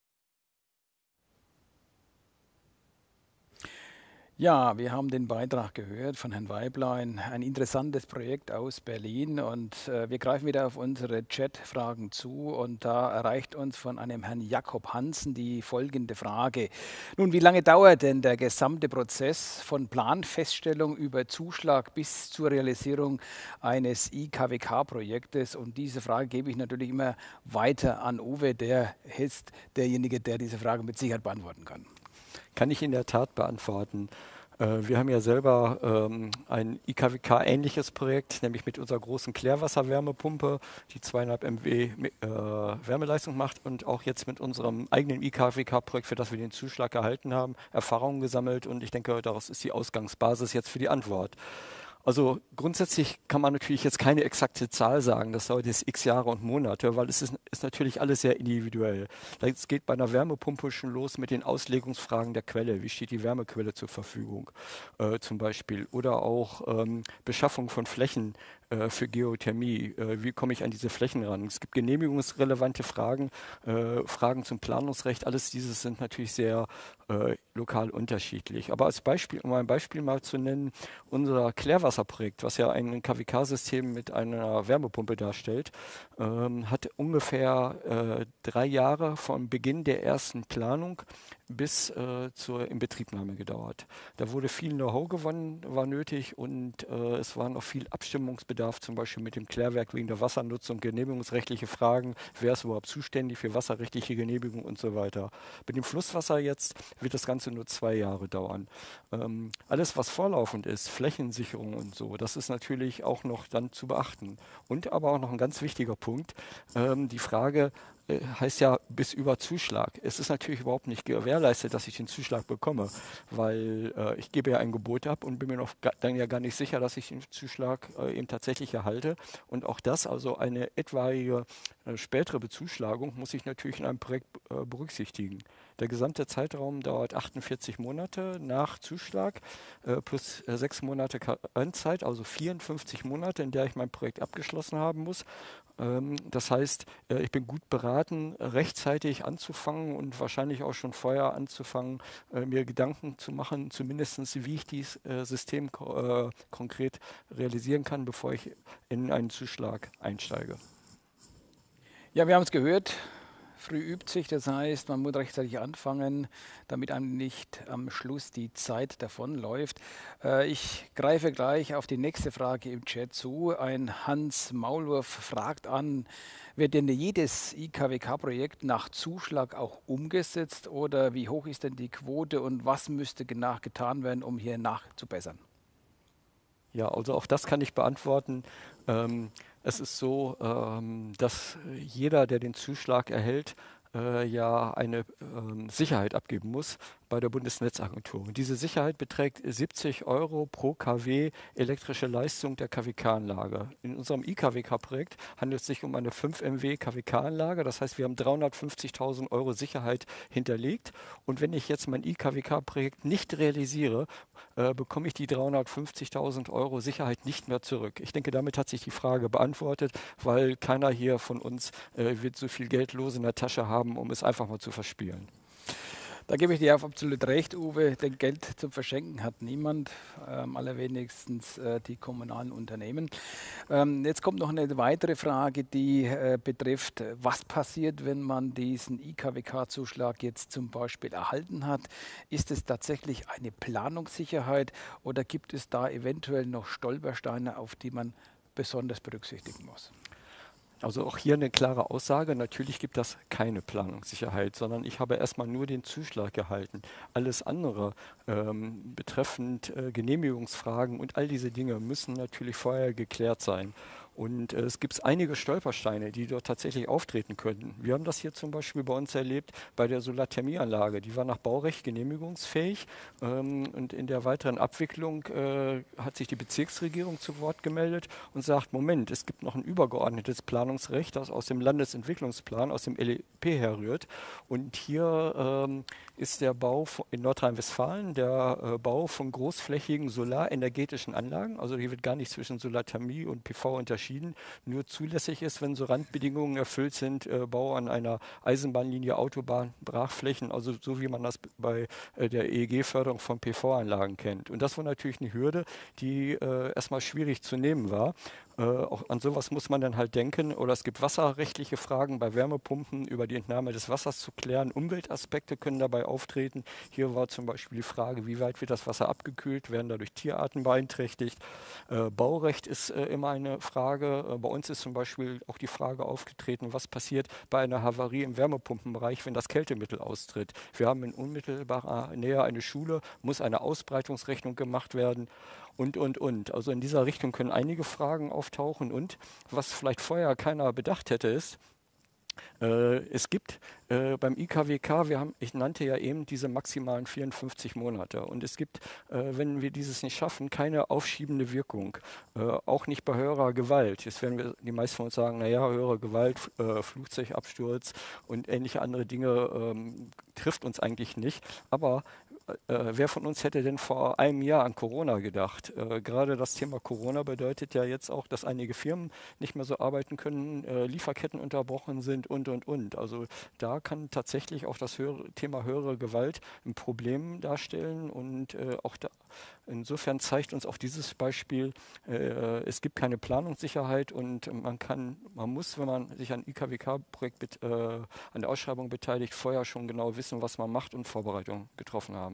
Ja, wir haben den Beitrag gehört von Herrn Weiblein. Ein interessantes Projekt aus Berlin und äh, wir greifen wieder auf unsere Chat-Fragen zu und da erreicht uns von einem Herrn Jakob Hansen die folgende Frage. Nun, wie lange dauert denn der gesamte Prozess von Planfeststellung über Zuschlag bis zur Realisierung eines I K W K-Projektes? Und diese Frage gebe ich natürlich immer weiter an Uwe, der ist derjenige, der diese Frage mit Sicherheit beantworten kann. Kann ich in der Tat beantworten. Äh, wir haben ja selber ähm, ein I K W K-ähnliches Projekt, nämlich mit unserer großen Klärwasserwärmepumpe, die zweieinhalb Megawatt äh, Wärmeleistung macht, und auch jetzt mit unserem eigenen I K W K-Projekt, für das wir den Zuschlag erhalten haben, Erfahrungen gesammelt, und ich denke, daraus ist die Ausgangsbasis jetzt für die Antwort. Also grundsätzlich kann man natürlich jetzt keine exakte Zahl sagen, das dauert jetzt x Jahre und Monate, weil es ist, ist natürlich alles sehr individuell. Es geht bei einer Wärmepumpe schon los mit den Auslegungsfragen der Quelle. Wie steht die Wärmequelle zur Verfügung äh, zum Beispiel? Oder auch ähm, Beschaffung von Flächen äh, für Geothermie. Äh, wie komme ich an diese Flächen ran? Es gibt genehmigungsrelevante Fragen, äh, Fragen zum Planungsrecht. Alles dieses sind natürlich sehr äh, lokal unterschiedlich. Aber als Beispiel, um ein Beispiel mal zu nennen, unser Klärwasserprojekt, was ja ein K W K-System mit einer Wärmepumpe darstellt, ähm, hat ungefähr äh, drei Jahre vom Beginn der ersten Planung bis äh, zur Inbetriebnahme gedauert. Da wurde viel Know-how gewonnen, war nötig, und äh, es war noch viel Abstimmungsbedarf, zum Beispiel mit dem Klärwerk wegen der Wassernutzung, genehmigungsrechtliche Fragen, wer ist überhaupt zuständig für wasserrechtliche Genehmigung und so weiter. Mit dem Flusswasser jetzt wird das Ganze nur zwei Jahre dauern. Ähm, alles, was vorlaufend ist, Flächensicherung und so, das ist natürlich auch noch dann zu beachten. Und aber auch noch ein ganz wichtiger Punkt, ähm, die Frage, heißt ja bis über Zuschlag. Es ist natürlich überhaupt nicht gewährleistet, dass ich den Zuschlag bekomme, weil äh, ich gebe ja ein Gebot ab und bin mir noch ga, dann ja gar nicht sicher, dass ich den Zuschlag äh, eben tatsächlich erhalte. Und auch das, also eine etwaige äh, spätere Bezuschlagung, muss ich natürlich in einem Projekt äh, berücksichtigen. Der gesamte Zeitraum dauert achtundvierzig Monate nach Zuschlag äh, plus äh, sechs Monate Karenzzeit, also vierundfünfzig Monate, in der ich mein Projekt abgeschlossen haben muss. Ähm, das heißt, äh, ich bin gut beraten, rechtzeitig anzufangen und wahrscheinlich auch schon vorher anzufangen, äh, mir Gedanken zu machen, zumindest wie ich dieses äh, System ko äh, konkret realisieren kann, bevor ich in einen Zuschlag einsteige. Ja, wir haben es gehört. Früh übt sich, das heißt, man muss rechtzeitig anfangen, damit einem nicht am Schluss die Zeit davonläuft. Äh, ich greife gleich auf die nächste Frage im Chat zu. Ein Hans Maulwurf fragt an, wird denn jedes I K W K-Projekt nach Zuschlag auch umgesetzt, oder wie hoch ist denn die Quote und was müsste genau getan werden, um hier nachzubessern? Ja, also auch das kann ich beantworten. Ähm, es ist so, ähm, dass jeder, der den Zuschlag erhält, äh, ja eine ähm, Sicherheit abgeben muss bei der Bundesnetzagentur. Und diese Sicherheit beträgt siebzig Euro pro KW elektrische Leistung der K W K-Anlage. In unserem I K W K-Projekt handelt es sich um eine fünf Megawatt K W K-Anlage. Das heißt, wir haben dreihundertfünfzigtausend Euro Sicherheit hinterlegt. Und wenn ich jetzt mein I K W K-Projekt nicht realisiere, äh, bekomme ich die dreihundertfünfzigtausend Euro Sicherheit nicht mehr zurück. Ich denke, damit hat sich die Frage beantwortet, weil keiner hier von uns äh, wird so viel Geld los in der Tasche haben, um es einfach mal zu verspielen. Da gebe ich dir auf absolut recht, Uwe. Denn Geld zum Verschenken hat niemand, ähm, allerwenigstens äh, die kommunalen Unternehmen. Ähm, jetzt kommt noch eine weitere Frage, die äh, betrifft, was passiert, wenn man diesen I K W K-Zuschlag jetzt zum Beispiel erhalten hat? Ist es tatsächlich eine Planungssicherheit oder gibt es da eventuell noch Stolpersteine, auf die man besonders berücksichtigen muss? Also auch hier eine klare Aussage, natürlich gibt das keine Planungssicherheit, sondern ich habe erstmal nur den Zuschlag erhalten. Alles andere ähm, betreffend äh, Genehmigungsfragen und all diese Dinge müssen natürlich vorher geklärt sein. Und äh, es gibt einige Stolpersteine, die dort tatsächlich auftreten könnten. Wir haben das hier zum Beispiel bei uns erlebt bei der Solarthermieanlage. Die war nach Baurecht genehmigungsfähig ähm, und in der weiteren Abwicklung äh, hat sich die Bezirksregierung zu Wort gemeldet und sagt, Moment, es gibt noch ein übergeordnetes Planungsrecht, das aus dem Landesentwicklungsplan, aus dem L E P herrührt. Und hier ähm, ist der Bau in Nordrhein-Westfalen, der äh, Bau von großflächigen solarenergetischen Anlagen, also hier wird gar nicht zwischen Solarthermie und P V unterschieden, nur zulässig ist, wenn so Randbedingungen erfüllt sind, äh, Bau an einer Eisenbahnlinie, Autobahn, Brachflächen, also so wie man das bei äh, der E E G-Förderung von P V-Anlagen kennt. Und das war natürlich eine Hürde, die äh, erstmal schwierig zu nehmen war. Äh, auch an sowas muss man dann halt denken. Oder es gibt wasserrechtliche Fragen bei Wärmepumpen über die Entnahme des Wassers zu klären. Umweltaspekte können dabei auftreten. Hier war zum Beispiel die Frage, wie weit wird das Wasser abgekühlt, werden dadurch Tierarten beeinträchtigt. Äh, Baurecht ist äh, immer eine Frage. Äh, bei uns ist zum Beispiel auch die Frage aufgetreten, was passiert bei einer Havarie im Wärmepumpenbereich, wenn das Kältemittel austritt. Wir haben in unmittelbarer Nähe eine Schule, muss eine Ausbreitungsrechnung gemacht werden. Und, und, und. Also in dieser Richtung können einige Fragen auftauchen. Und was vielleicht vorher keiner bedacht hätte, ist, äh, es gibt äh, beim I K W K, wir haben, ich nannte ja eben diese maximalen vierundfünfzig Monate. Und es gibt, äh, wenn wir dieses nicht schaffen, keine aufschiebende Wirkung. Äh, auch nicht bei höherer Gewalt. Jetzt werden wir, die meisten von uns sagen, naja, höhere Gewalt, äh, Flugzeugabsturz und ähnliche andere Dinge ähm, trifft uns eigentlich nicht. Aber Äh, wer von uns hätte denn vor einem Jahr an Corona gedacht? Äh, gerade das Thema Corona bedeutet ja jetzt auch, dass einige Firmen nicht mehr so arbeiten können, äh, Lieferketten unterbrochen sind und, und, und. Also da kann tatsächlich auch das höhere, Thema höhere Gewalt ein Problem darstellen. Und äh, auch da, insofern zeigt uns auch dieses Beispiel, äh, es gibt keine Planungssicherheit und man kann, man muss, wenn man sich an I K W K-Projekt äh, an der Ausschreibung beteiligt, vorher schon genau wissen, was man macht und Vorbereitungen getroffen haben.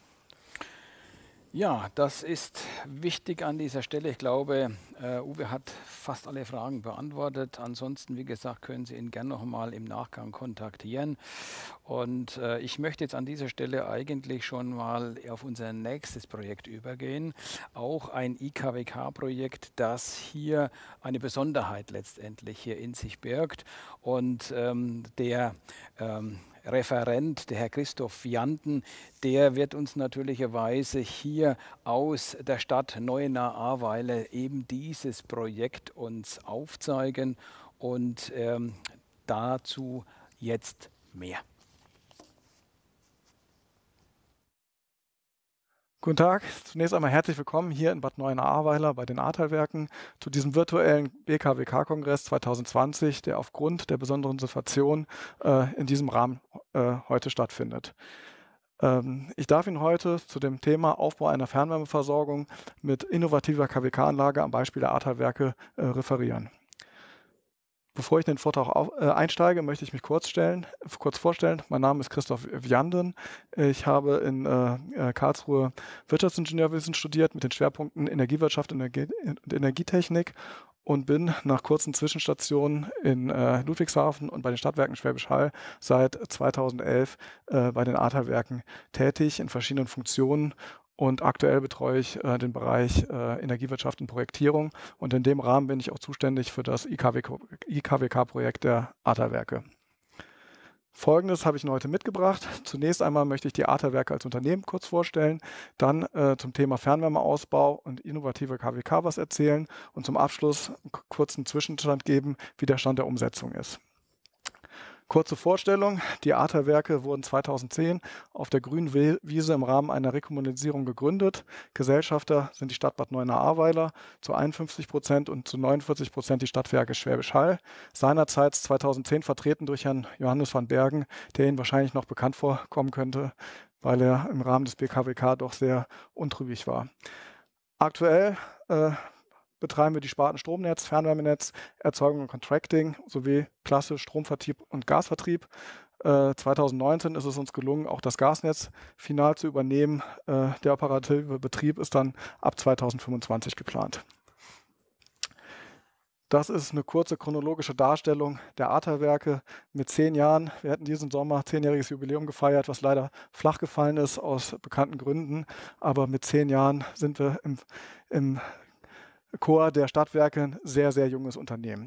Ja, das ist wichtig an dieser Stelle. Ich glaube, äh, Uwe hat fast alle Fragen beantwortet. Ansonsten, wie gesagt, können Sie ihn gerne noch mal im Nachgang kontaktieren. Und äh, ich möchte jetzt an dieser Stelle eigentlich schon mal auf unser nächstes Projekt übergehen. Auch ein I K W K-Projekt, das hier eine Besonderheit letztendlich hier in sich birgt. Und ähm, der ähm, Referent, der Herr Christoph Janden, der wird uns natürlicherweise hier aus der Stadt Neuenahr-Ahrweiler eben dieses Projekt uns aufzeigen und ähm, dazu jetzt mehr. Guten Tag, zunächst einmal herzlich willkommen hier in Bad Neuenahr-Ahrweiler bei den Ahrtalwerken zu diesem virtuellen B K W K-Kongress zwanzig zwanzig, der aufgrund der besonderen Situation äh, in diesem Rahmen äh, heute stattfindet. Ähm, ich darf Ihnen heute zu dem Thema Aufbau einer Fernwärmeversorgung mit innovativer K W K-Anlage am Beispiel der Ahrtalwerke äh, referieren. Bevor ich in den Vortrag auf, äh, einsteige, möchte ich mich kurz, stellen, kurz vorstellen. Mein Name ist Christoph Janden. Ich habe in äh, Karlsruhe Wirtschaftsingenieurwesen studiert mit den Schwerpunkten Energiewirtschaft und Energie und Energietechnik und bin nach kurzen Zwischenstationen in äh, Ludwigshafen und bei den Stadtwerken Schwäbisch Hall seit zweitausendelf äh, bei den Ahrtalwerken tätig in verschiedenen Funktionen. Und aktuell betreue ich äh, den Bereich äh, Energiewirtschaft und Projektierung. Und in dem Rahmen bin ich auch zuständig für das I K W K-Projekt der Ahrtalwerke. Folgendes habe ich Ihnen heute mitgebracht. Zunächst einmal möchte ich die Ahrtalwerke als Unternehmen kurz vorstellen, dann äh, zum Thema Fernwärmeausbau und innovative K W K was erzählen und zum Abschluss einen kurzen Zwischenstand geben, wie der Stand der Umsetzung ist. Kurze Vorstellung, die Ahrtalwerke wurden zweitausendzehn auf der grünen Wiese im Rahmen einer Rekommunalisierung gegründet. Gesellschafter sind die Stadt Bad Neuenahr-Ahrweiler zu einundfünfzig Prozent und zu neunundvierzig Prozent die Stadtwerke Schwäbisch Hall. Seinerzeit zweitausendzehn vertreten durch Herrn Johannes van Bergen, der Ihnen wahrscheinlich noch bekannt vorkommen könnte, weil er im Rahmen des B K W K doch sehr untrübig war. Aktuell äh, betreiben wir die Sparten Stromnetz, Fernwärmenetz, Erzeugung und Contracting sowie Klasse, Stromvertrieb und Gasvertrieb. Äh, zweitausendneunzehn ist es uns gelungen, auch das Gasnetz final zu übernehmen. Äh, der operative Betrieb ist dann ab zweitausendfünfundzwanzig geplant. Das ist eine kurze chronologische Darstellung der Ahrtalwerke mit zehn Jahren. Wir hatten diesen Sommer zehnjähriges Jubiläum gefeiert, was leider flach gefallen ist aus bekannten Gründen. Aber mit zehn Jahren sind wir im, im Chor der Stadtwerke ein sehr, sehr junges Unternehmen.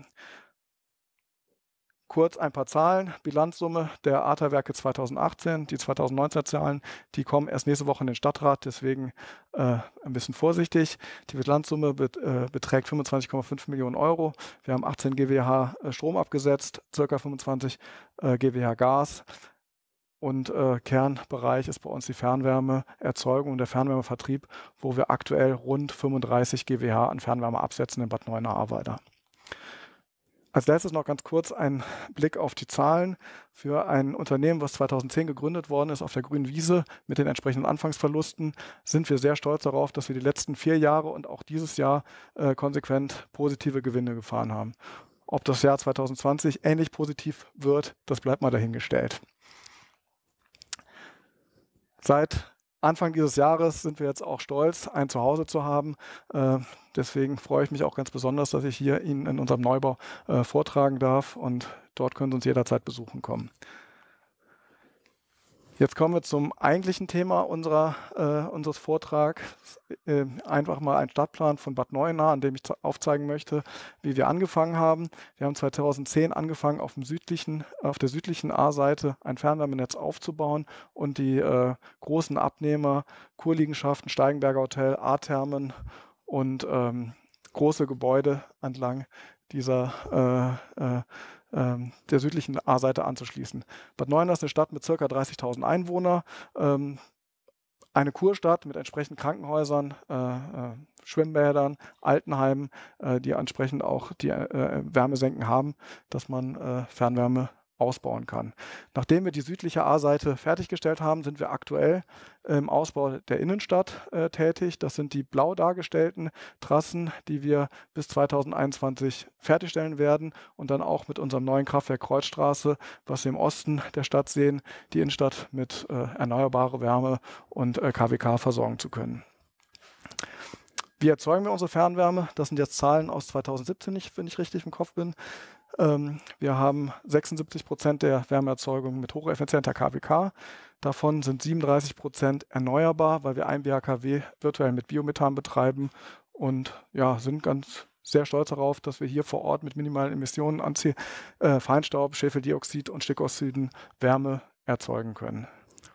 Kurz ein paar Zahlen. Bilanzsumme der Ahrtalwerke zweitausendachtzehn. Die zweitausendneunzehner Zahlen, die kommen erst nächste Woche in den Stadtrat, deswegen äh, ein bisschen vorsichtig. Die Bilanzsumme bet, äh, beträgt fünfundzwanzig Komma fünf Millionen Euro. Wir haben achtzehn Gigawatt äh, Strom abgesetzt, ca. fünfundzwanzig äh, Gigawatt Gas. Und äh, Kernbereich ist bei uns die Fernwärmeerzeugung und der Fernwärmevertrieb, wo wir aktuell rund fünfunddreißig Gigawatt an Fernwärme absetzen in Bad Neuenahr-Ahrweiler. Als letztes noch ganz kurz ein Blick auf die Zahlen für ein Unternehmen, was zweitausendzehn gegründet worden ist auf der grünen Wiese mit den entsprechenden Anfangsverlusten. Sind wir sehr stolz darauf, dass wir die letzten vier Jahre und auch dieses Jahr äh, konsequent positive Gewinne gefahren haben. Ob das Jahr zweitausendzwanzig ähnlich positiv wird, das bleibt mal dahingestellt. Seit Anfang dieses Jahres sind wir jetzt auch stolz, ein Zuhause zu haben. Äh, deswegen freue ich mich auch ganz besonders, dass ich hier Ihnen in unserem Neubau äh, vortragen darf und dort können Sie uns jederzeit besuchen kommen. Jetzt kommen wir zum eigentlichen Thema unserer, äh, unseres Vortrags. Äh, einfach mal ein Stadtplan von Bad Neuenahr, an dem ich aufzeigen möchte, wie wir angefangen haben. Wir haben zweitausendzehn angefangen, auf, dem südlichen, auf der südlichen A-Seite ein Fernwärmenetz aufzubauen und die äh, großen Abnehmer, Kurliegenschaften, Steigenberger Hotel, A-Thermen und ähm, große Gebäude entlang dieser äh, äh, der südlichen A-Seite anzuschließen. Bad Neuenahr ist eine Stadt mit ca. dreißigtausend Einwohnern, ähm, eine Kurstadt mit entsprechenden Krankenhäusern, äh, äh, Schwimmbädern, Altenheimen, äh, die entsprechend auch die äh, Wärmesenken haben, dass man äh, Fernwärme ausbauen kann. Nachdem wir die südliche A-Seite fertiggestellt haben, sind wir aktuell im Ausbau der Innenstadt äh, tätig. Das sind die blau dargestellten Trassen, die wir bis zweitausendeinundzwanzig fertigstellen werden und dann auch mit unserem neuen Kraftwerk Kreuzstraße, was wir im Osten der Stadt sehen, die Innenstadt mit äh, erneuerbarer Wärme und äh, K W K versorgen zu können. Wie erzeugen wir unsere Fernwärme? Das sind jetzt Zahlen aus zweitausendsiebzehn, wenn ich richtig im Kopf bin. Wir haben sechsundsiebzig Prozent der Wärmeerzeugung mit hocheffizienter K W K. Davon sind siebenunddreißig Prozent erneuerbar, weil wir ein B H K W virtuell mit Biomethan betreiben und ja, sind ganz sehr stolz darauf, dass wir hier vor Ort mit minimalen Emissionen an äh, Feinstaub, Schwefeldioxid und Stickoxiden Wärme erzeugen können.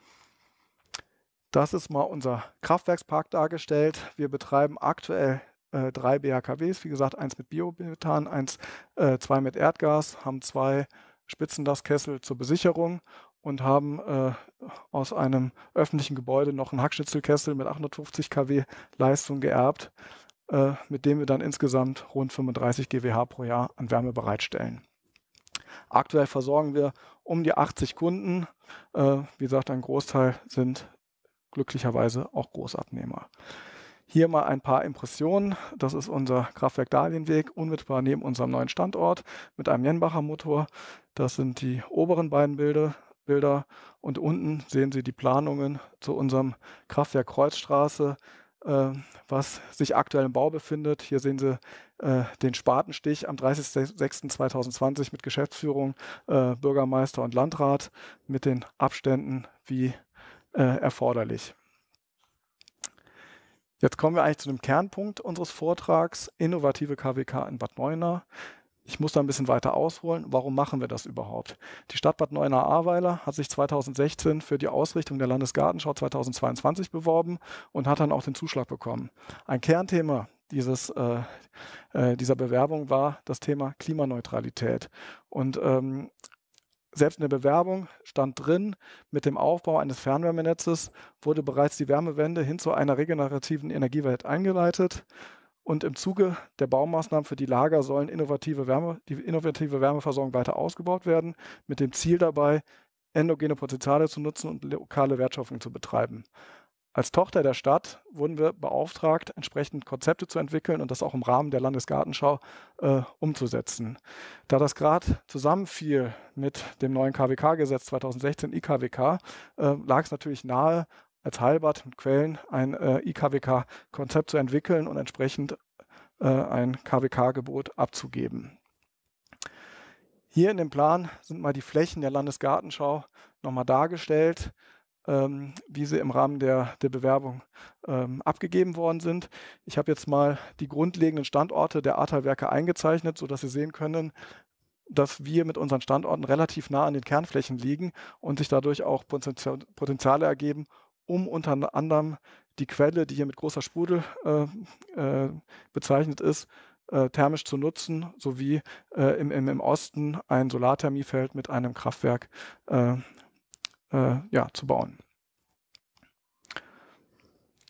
Das ist mal unser Kraftwerkspark dargestellt. Wir betreiben aktuell Äh, drei B H K Ws, wie gesagt, eins mit Biomethan, eins, äh, zwei mit Erdgas, haben zwei Spitzenlastkessel zur Besicherung und haben äh, aus einem öffentlichen Gebäude noch einen Hackschnitzelkessel mit achthundertfünfzig Kilowatt Leistung geerbt, äh, mit dem wir dann insgesamt rund fünfunddreißig Gigawatt pro Jahr an Wärme bereitstellen. Aktuell versorgen wir um die achtzig Kunden. Äh, wie gesagt, ein Großteil sind glücklicherweise auch Großabnehmer. Hier mal ein paar Impressionen. Das ist unser Kraftwerk Dahlienweg, unmittelbar neben unserem neuen Standort mit einem Jenbacher Motor. Das sind die oberen beiden Bilder. Bilder. Und unten sehen Sie die Planungen zu unserem Kraftwerk Kreuzstraße, äh, was sich aktuell im Bau befindet. Hier sehen Sie äh, den Spatenstich am dreißigsten sechsten zweitausendzwanzig mit Geschäftsführung, äh, Bürgermeister und Landrat mit den Abständen wie äh, erforderlich. Jetzt kommen wir eigentlich zu dem Kernpunkt unseres Vortrags, innovative K W K in Bad Neuenahr. Ich muss da ein bisschen weiter ausholen. Warum machen wir das überhaupt? Die Stadt Bad Neuenahr-Ahrweiler hat sich zweitausendsechzehn für die Ausrichtung der Landesgartenschau zweitausendzweiundzwanzig beworben und hat dann auch den Zuschlag bekommen. Ein Kernthema dieses, äh, äh, dieser Bewerbung war das Thema Klimaneutralität. Und ähm, selbst in der Bewerbung stand drin, mit dem Aufbau eines Fernwärmenetzes wurde bereits die Wärmewende hin zu einer regenerativen Energiewelt eingeleitet. Und im Zuge der Baumaßnahmen für die Lager sollen innovative Wärme, die innovative Wärmeversorgung weiter ausgebaut werden, mit dem Ziel dabei, endogene Potenziale zu nutzen und lokale Wertschöpfung zu betreiben. Als Tochter der Stadt wurden wir beauftragt, entsprechend Konzepte zu entwickeln und das auch im Rahmen der Landesgartenschau äh, umzusetzen. Da das gerade zusammenfiel mit dem neuen K W K-Gesetz zweitausendsechzehn I K W K, äh, lag es natürlich nahe, als Heilbad mit Quellen ein äh, I K W K-Konzept zu entwickeln und entsprechend äh, ein K W K-Gebot abzugeben. Hier in dem Plan sind mal die Flächen der Landesgartenschau nochmal dargestellt, ähm, wie sie im Rahmen der, der Bewerbung ähm, abgegeben worden sind. Ich habe jetzt mal die grundlegenden Standorte der Ahrtalwerke eingezeichnet, sodass Sie sehen können, dass wir mit unseren Standorten relativ nah an den Kernflächen liegen und sich dadurch auch Potenziale ergeben, um unter anderem die Quelle, die hier mit großer Sprudel äh, äh, bezeichnet ist, äh, thermisch zu nutzen, sowie äh, im, im, im Osten ein Solarthermiefeld mit einem Kraftwerk äh, äh, ja, zu bauen.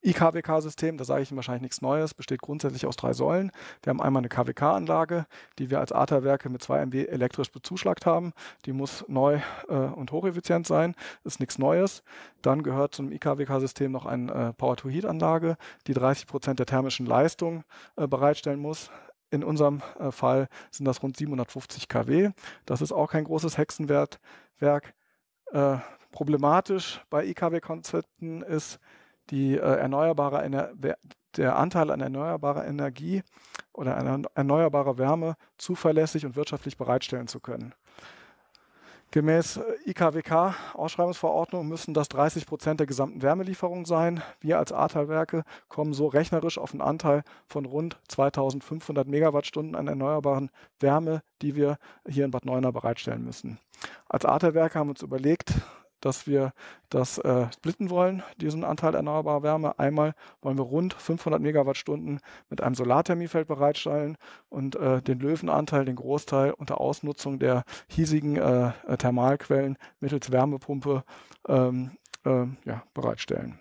I K W K-System, da sage ich Ihnen wahrscheinlich nichts Neues, besteht grundsätzlich aus drei Säulen. Wir haben einmal eine K W K-Anlage, die wir als Ahrtal-Werke mit zwei Megawatt elektrisch bezuschlagt haben. Die muss neu äh, und hocheffizient sein, ist nichts Neues. Dann gehört zum I K W K-System noch eine äh, Power-to-Heat-Anlage, die dreißig Prozent der thermischen Leistung äh, bereitstellen muss. In unserem äh, Fall sind das rund siebenhundertfünfzig Kilowatt. Das ist auch kein großes Hexenwerk. Äh, problematisch bei I K W-Konzepten ist, die äh, erneuerbare Ener der Anteil an erneuerbarer Energie oder erneuerbarer Wärme zuverlässig und wirtschaftlich bereitstellen zu können. Gemäß I K W K-Ausschreibungsverordnung müssen das dreißig Prozent der gesamten Wärmelieferung sein. Wir als Ahrtal-Werke kommen so rechnerisch auf einen Anteil von rund zweitausendfünfhundert Megawattstunden an erneuerbaren Wärme, die wir hier in Bad Neuenahr bereitstellen müssen. Als Ahrtal-Werke haben wir uns überlegt, dass wir das äh, splitten wollen, diesen Anteil erneuerbarer Wärme. Einmal wollen wir rund fünfhundert Megawattstunden mit einem Solarthermiefeld bereitstellen und äh, den Löwenanteil, den Großteil unter Ausnutzung der hiesigen äh, Thermalquellen mittels Wärmepumpe ähm, äh, ja, bereitstellen.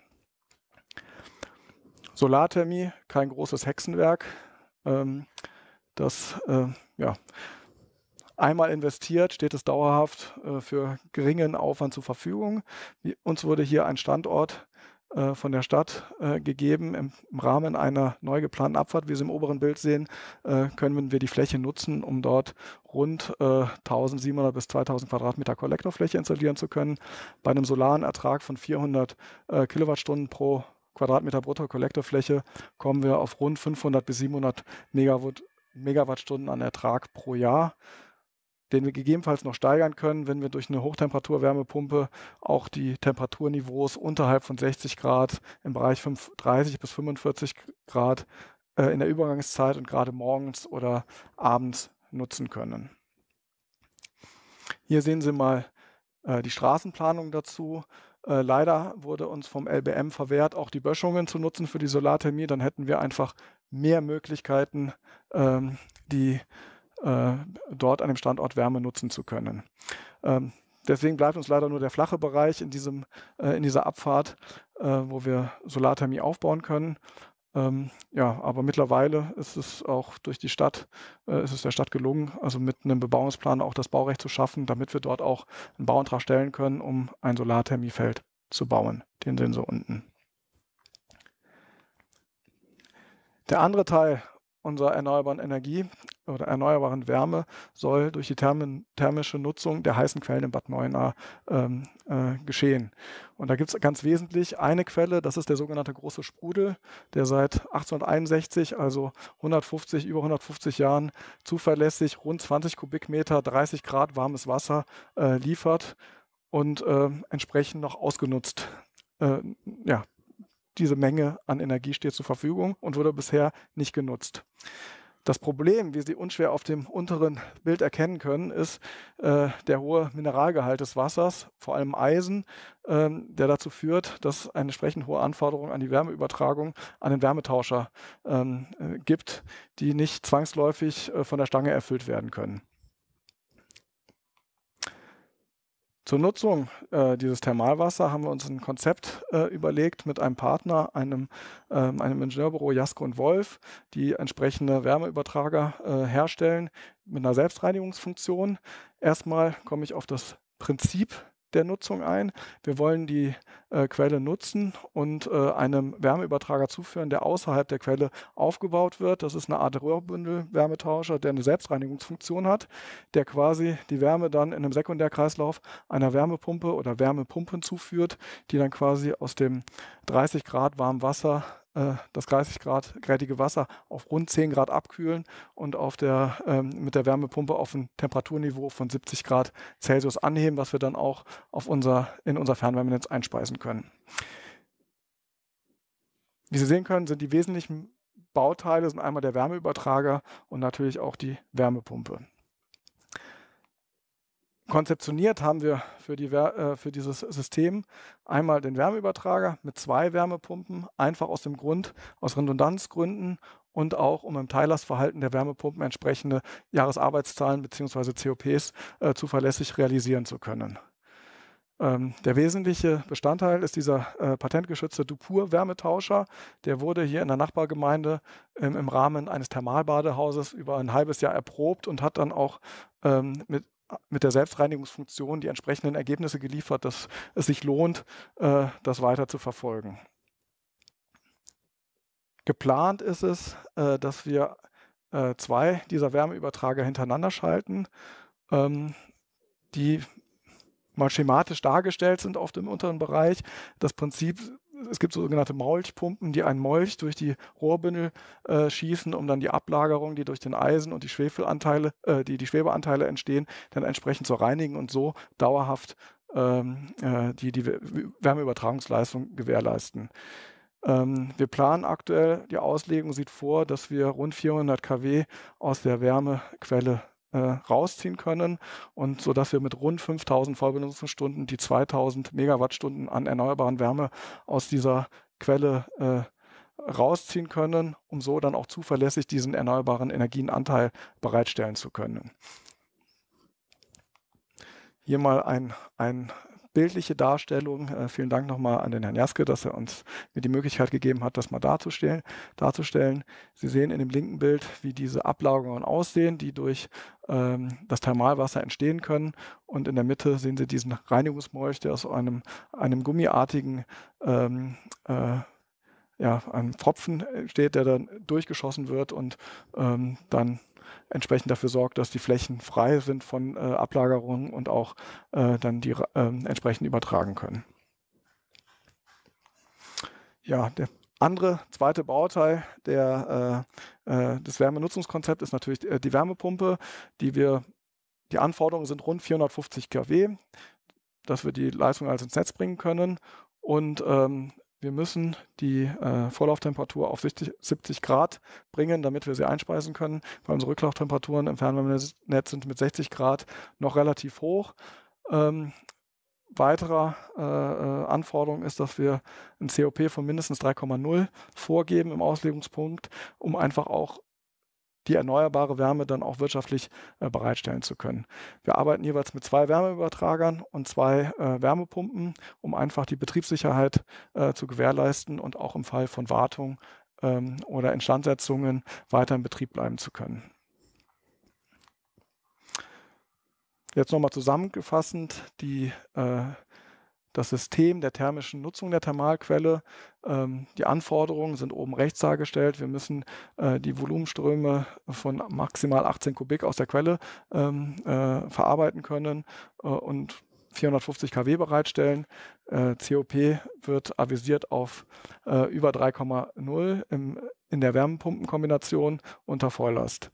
Solarthermie, kein großes Hexenwerk. Ähm, das äh, ja, Einmal investiert, steht es dauerhaft äh, für geringen Aufwand zur Verfügung. Wie, uns wurde hier ein Standort äh, von der Stadt äh, gegeben. Im, Im Rahmen einer neu geplanten Abfahrt, wie Sie im oberen Bild sehen, äh, können wir die Fläche nutzen, um dort rund äh, eintausendsiebenhundert bis zweitausend Quadratmeter Kollektorfläche installieren zu können. Bei einem solaren Ertrag von vierhundert äh, Kilowattstunden pro Quadratmeter Brutto-Kollektorfläche kommen wir auf rund fünfhundert bis siebenhundert Megawatt, Megawattstunden an Ertrag pro Jahr, den wir gegebenenfalls noch steigern können, wenn wir durch eine Hochtemperatur-Wärmepumpe auch die Temperaturniveaus unterhalb von sechzig Grad im Bereich dreißig bis fünfundvierzig Grad äh, in der Übergangszeit und gerade morgens oder abends nutzen können. Hier sehen Sie mal äh, die Straßenplanung dazu. Äh, leider wurde uns vom L B M verwehrt, auch die Böschungen zu nutzen für die Solarthermie. Dann hätten wir einfach mehr Möglichkeiten, ähm, die dort an dem Standort Wärme nutzen zu können. Ähm, deswegen bleibt uns leider nur der flache Bereich in, diesem, äh, in dieser Abfahrt, äh, wo wir Solarthermie aufbauen können. Ähm, ja, aber mittlerweile ist es auch durch die Stadt, äh, ist es der Stadt gelungen, also mit einem Bebauungsplan auch das Baurecht zu schaffen, damit wir dort auch einen Bauantrag stellen können, um ein Solarthermiefeld zu bauen. Den sehen Sie unten. Der andere Teil unserer erneuerbaren Energie oder erneuerbaren Wärme soll durch die therm thermische Nutzung der heißen Quellen in Bad Neuenahr ähm, äh, geschehen. Und da gibt es ganz wesentlich eine Quelle, das ist der sogenannte große Sprudel, der seit achtzehnhunderteinundsechzig, also hundertfünfzig, über hundertfünfzig Jahren zuverlässig rund zwanzig Kubikmeter, dreißig Grad warmes Wasser äh, liefert und äh, entsprechend noch ausgenutzt äh, ja, diese Menge an Energie steht zur Verfügung und wurde bisher nicht genutzt. Das Problem, wie Sie unschwer auf dem unteren Bild erkennen können, ist äh, der hohe Mineralgehalt des Wassers, vor allem Eisen, äh, der dazu führt, dass eine entsprechend hohe Anforderung an die Wärmeübertragung an den Wärmetauscher äh, gibt, die nicht zwangsläufig äh, von der Stange erfüllt werden können. Zur Nutzung äh, dieses Thermalwasser haben wir uns ein Konzept äh, überlegt mit einem Partner, einem, äh, einem Ingenieurbüro Jasko und Wolf, die entsprechende Wärmeübertrager äh, herstellen mit einer Selbstreinigungsfunktion. Erstmal komme ich auf das Prinzip der Nutzung ein. Wir wollen die äh, Quelle nutzen und äh, einem Wärmeübertrager zuführen, der außerhalb der Quelle aufgebaut wird. Das ist eine Art Röhrbündel-Wärmetauscher, der eine Selbstreinigungsfunktion hat, der quasi die Wärme dann in einem Sekundärkreislauf einer Wärmepumpe oder Wärmepumpen zuführt, die dann quasi aus dem dreißig Grad warmen Wasser das dreißig Grad grätige Wasser auf rund zehn Grad abkühlen und auf der, ähm, mit der Wärmepumpe auf ein Temperaturniveau von siebzig Grad Celsius anheben, was wir dann auch auf unser, in unser Fernwärmenetz einspeisen können. Wie Sie sehen können, sind die wesentlichen Bauteile sind einmal der Wärmeübertrager und natürlich auch die Wärmepumpe. Konzeptioniert haben wir für, die, äh, für dieses System einmal den Wärmeübertrager mit zwei Wärmepumpen, einfach aus dem Grund, aus Redundanzgründen und auch um im Teillastverhalten der Wärmepumpen entsprechende Jahresarbeitszahlen bzw. C O Ps äh, zuverlässig realisieren zu können. Ähm, der wesentliche Bestandteil ist dieser äh, patentgeschützte Dupur-Wärmetauscher. Der wurde hier in der Nachbargemeinde ähm, im Rahmen eines Thermalbadehauses über ein halbes Jahr erprobt und hat dann auch ähm, mit, mit der Selbstreinigungsfunktion die entsprechenden Ergebnisse geliefert, dass es sich lohnt, äh, das weiter zu verfolgen. Geplant ist es, äh, dass wir äh, zwei dieser Wärmeübertrager hintereinander schalten, ähm, die mal schematisch dargestellt sind auf dem unteren Bereich. Das Prinzip, es gibt sogenannte Molchpumpen, die einen Molch durch die Rohrbündel äh, schießen, um dann die Ablagerung, die durch den Eisen und die Schwefelanteile, äh, die, die Schwebeanteile entstehen, dann entsprechend zu reinigen und so dauerhaft ähm, äh, die, die Wärmeübertragungsleistung gewährleisten. Ähm, wir planen aktuell, die Auslegung sieht vor, dass wir rund vierhundert Kilowatt aus der Wärmequelle äh, rausziehen können, und so dass wir mit rund fünftausend Vollbenutzungsstunden die zweitausend Megawattstunden an erneuerbaren Wärme aus dieser Quelle äh, rausziehen können, um so dann auch zuverlässig diesen erneuerbaren Energienanteil bereitstellen zu können. Hier mal ein, ein bildliche Darstellung. Äh, vielen Dank nochmal an den Herrn Jaske, dass er uns mir die Möglichkeit gegeben hat, das mal darzustellen. darzustellen. Sie sehen in dem linken Bild, wie diese Ablagerungen aussehen, die durch ähm, das Thermalwasser entstehen können. Und in der Mitte sehen Sie diesen Reinigungsmolch, der aus einem, einem gummiartigen ähm, äh, ja, einem Pfropfen steht, der dann durchgeschossen wird und ähm, dann entsprechend dafür sorgt, dass die Flächen frei sind von äh, Ablagerungen und auch äh, dann die äh, entsprechend übertragen können. Ja, der andere zweite Bauteil der, äh, äh, des Wärmenutzungskonzepts ist natürlich äh, die Wärmepumpe, die wir, die Anforderungen sind rund vierhundertfünfzig Kilowatt, dass wir die Leistung also ins Netz bringen können, und ähm, wir müssen die äh, Vorlauftemperatur auf siebzig Grad bringen, damit wir sie einspeisen können, weil unsere Rücklauftemperaturen im Fernwärmenetz sind mit sechzig Grad noch relativ hoch. Ähm, weiterer äh, Anforderung ist, dass wir ein C O P von mindestens drei Komma null vorgeben im Auslegungspunkt, um einfach auch die erneuerbare Wärme dann auch wirtschaftlich äh, bereitstellen zu können. Wir arbeiten jeweils mit zwei Wärmeübertragern und zwei äh, Wärmepumpen, um einfach die Betriebssicherheit äh, zu gewährleisten und auch im Fall von Wartung ähm, oder Instandsetzungen weiter in Betrieb bleiben zu können. Jetzt nochmal zusammenfassend die äh, das System der thermischen Nutzung der Thermalquelle. Ähm, die Anforderungen sind oben rechts dargestellt. Wir müssen äh, die Volumenströme von maximal achtzehn Kubik aus der Quelle ähm, äh, verarbeiten können äh, und vierhundertfünfzig Kilowatt bereitstellen. Äh, C O P wird avisiert auf äh, über drei Komma null im, in der Wärmepumpenkombination unter Volllast.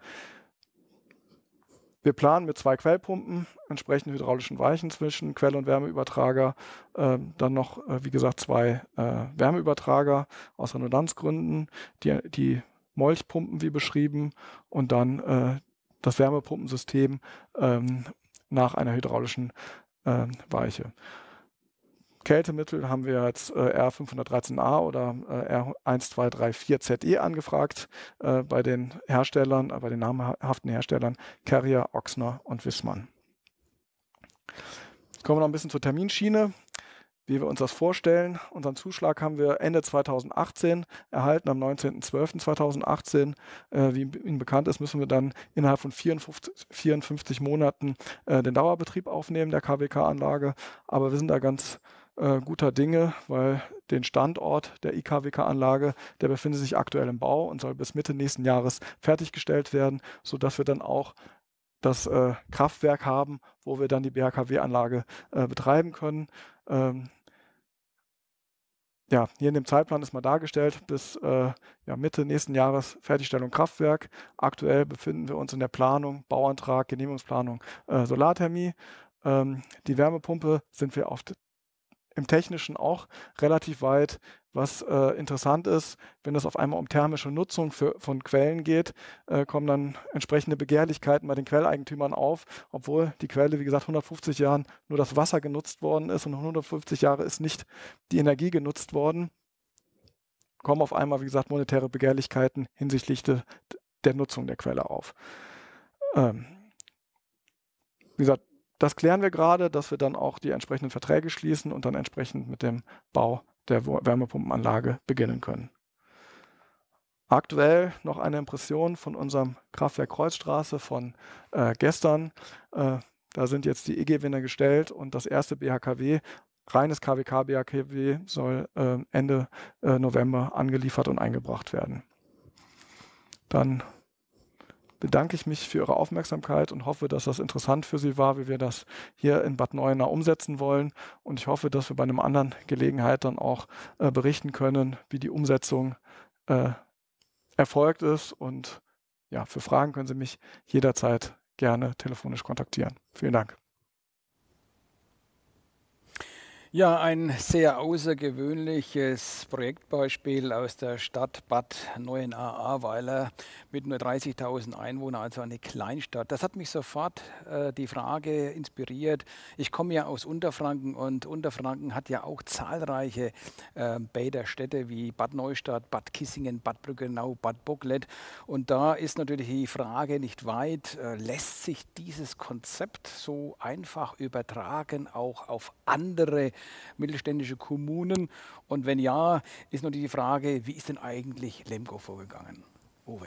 Wir planen mit zwei Quellpumpen, entsprechend hydraulischen Weichen zwischen Quelle- und Wärmeübertrager, äh, dann noch, äh, wie gesagt, zwei äh, Wärmeübertrager aus Redundanzgründen, die, die Molchpumpen wie beschrieben, und dann äh, das Wärmepumpensystem ähm, nach einer hydraulischen äh, Weiche. Kältemittel haben wir jetzt äh, R fünfhundertdreizehn A oder äh, R eins zwei drei vier Z E angefragt äh, bei den Herstellern, äh, bei den namhaften Herstellern Carrier, Ochsner und Wissmann. Jetzt kommen wir noch ein bisschen zur Terminschiene, wie wir uns das vorstellen. Unseren Zuschlag haben wir Ende zweitausendachtzehn erhalten, am neunzehnten zwölften zweitausendachtzehn. Äh, wie Ihnen bekannt ist, müssen wir dann innerhalb von vierundfünfzig, vierundfünfzig Monaten äh, den Dauerbetrieb aufnehmen der K W K-Anlage. Aber wir sind da ganz äh, guter Dinge, weil den Standort der I K W K-Anlage, der befindet sich aktuell im Bau und soll bis Mitte nächsten Jahres fertiggestellt werden, sodass wir dann auch das äh, Kraftwerk haben, wo wir dann die B H K W-Anlage äh, betreiben können. Ähm, ja, hier in dem Zeitplan ist mal dargestellt, bis äh, ja, Mitte nächsten Jahres Fertigstellung Kraftwerk. Aktuell befinden wir uns in der Planung, Bauantrag, Genehmigungsplanung, äh, Solarthermie. Ähm, die Wärmepumpe sind wir auf im Technischen auch relativ weit. Was äh, interessant ist, wenn es auf einmal um thermische Nutzung für, von Quellen geht, äh, kommen dann entsprechende Begehrlichkeiten bei den Quelleigentümern auf, obwohl die Quelle, wie gesagt, hundertfünfzig Jahren nur das Wasser genutzt worden ist und hundertfünfzig Jahre ist nicht die Energie genutzt worden, kommen auf einmal, wie gesagt, monetäre Begehrlichkeiten hinsichtlich de, der Nutzung der Quelle auf. Ähm, wie gesagt, das klären wir gerade, dass wir dann auch die entsprechenden Verträge schließen und dann entsprechend mit dem Bau der Wärmepumpenanlage beginnen können. Aktuell noch eine Impression von unserem Kraftwerk Kreuzstraße von äh, gestern. Äh, da sind jetzt die E G-Wände gestellt und das erste B H K W, reines K W K B H K W, soll äh, Ende äh, November angeliefert und eingebracht werden. Dann bedanke ich mich für Ihre Aufmerksamkeit und hoffe, dass das interessant für Sie war, wie wir das hier in Bad Neuenahr umsetzen wollen. Und ich hoffe, dass wir bei einer anderen Gelegenheit dann auch äh, berichten können, wie die Umsetzung äh, erfolgt ist. Und ja, für Fragen können Sie mich jederzeit gerne telefonisch kontaktieren. Vielen Dank. Ja, ein sehr außergewöhnliches Projektbeispiel aus der Stadt Bad Neuenahr-Ahrweiler mit nur dreißigtausend Einwohnern, also eine Kleinstadt. Das hat mich sofort äh, die Frage inspiriert. Ich komme ja aus Unterfranken und Unterfranken hat ja auch zahlreiche äh, Bäder, Städte wie Bad Neustadt, Bad Kissingen, Bad Brückenau, Bad Bocklet. Und da ist natürlich die Frage nicht weit, äh, lässt sich dieses Konzept so einfach übertragen, auch auf andere mittelständische Kommunen? Und wenn ja, ist natürlich die Frage, wie ist denn eigentlich Lemgo vorgegangen? Uwe.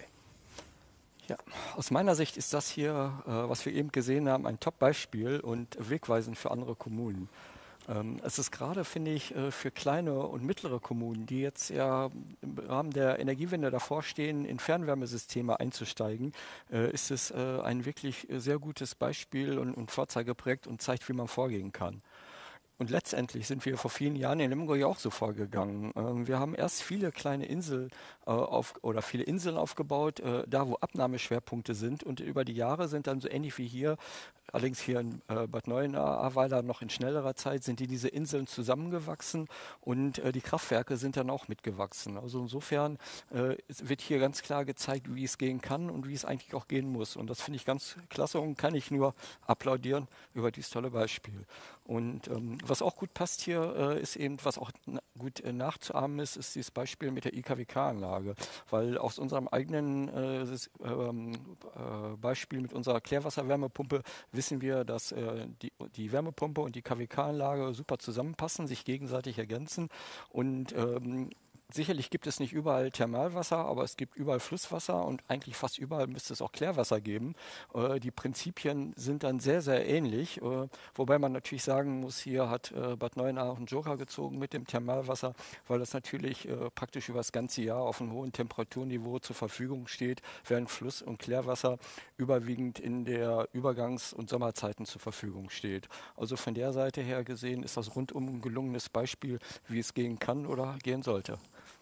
Ja, aus meiner Sicht ist das hier, äh, was wir eben gesehen haben, ein Top-Beispiel und wegweisend für andere Kommunen. Ähm, es ist gerade, finde ich, äh, für kleine und mittlere Kommunen, die jetzt ja im Rahmen der Energiewende davor stehen, in Fernwärmesysteme einzusteigen, äh, ist es äh, ein wirklich sehr gutes Beispiel und, und Vorzeigeprojekt und zeigt, wie man vorgehen kann. Und letztendlich sind wir vor vielen Jahren in Lemgo ja auch so vorgegangen. Ähm, wir haben erst viele kleine Inseln äh, auf, oder viele Inseln aufgebaut, äh, da wo Abnahmeschwerpunkte sind. Und über die Jahre sind dann so ähnlich wie hier, allerdings hier in äh, Bad Neuenahr-Ahrweiler noch in schnellerer Zeit, sind die diese Inseln zusammengewachsen und äh, die Kraftwerke sind dann auch mitgewachsen. Also insofern äh, wird hier ganz klar gezeigt, wie es gehen kann und wie es eigentlich auch gehen muss. Und das finde ich ganz klasse und kann ich nur applaudieren über dieses tolle Beispiel. Und ähm, was auch gut passt hier, äh, ist eben, was auch na gut äh, nachzuahmen ist, ist dieses Beispiel mit der I K W K-Anlage. Weil aus unserem eigenen äh, das, ähm, äh, Beispiel mit unserer Klärwasserwärmepumpe wissen wir, dass äh, die, die Wärmepumpe und die K W K-Anlage super zusammenpassen, sich gegenseitig ergänzen und ähm, sicherlich gibt es nicht überall Thermalwasser, aber es gibt überall Flusswasser und eigentlich fast überall müsste es auch Klärwasser geben. Äh, die Prinzipien sind dann sehr, sehr ähnlich, äh, wobei man natürlich sagen muss, hier hat äh, Bad Neuenahr auch einen Joker gezogen mit dem Thermalwasser, weil das natürlich äh, praktisch über das ganze Jahr auf einem hohen Temperaturniveau zur Verfügung steht, während Fluss- und Klärwasser überwiegend in der Übergangs- und Sommerzeiten zur Verfügung steht. Also von der Seite her gesehen ist das rundum ein gelungenes Beispiel, wie es gehen kann oder gehen sollte.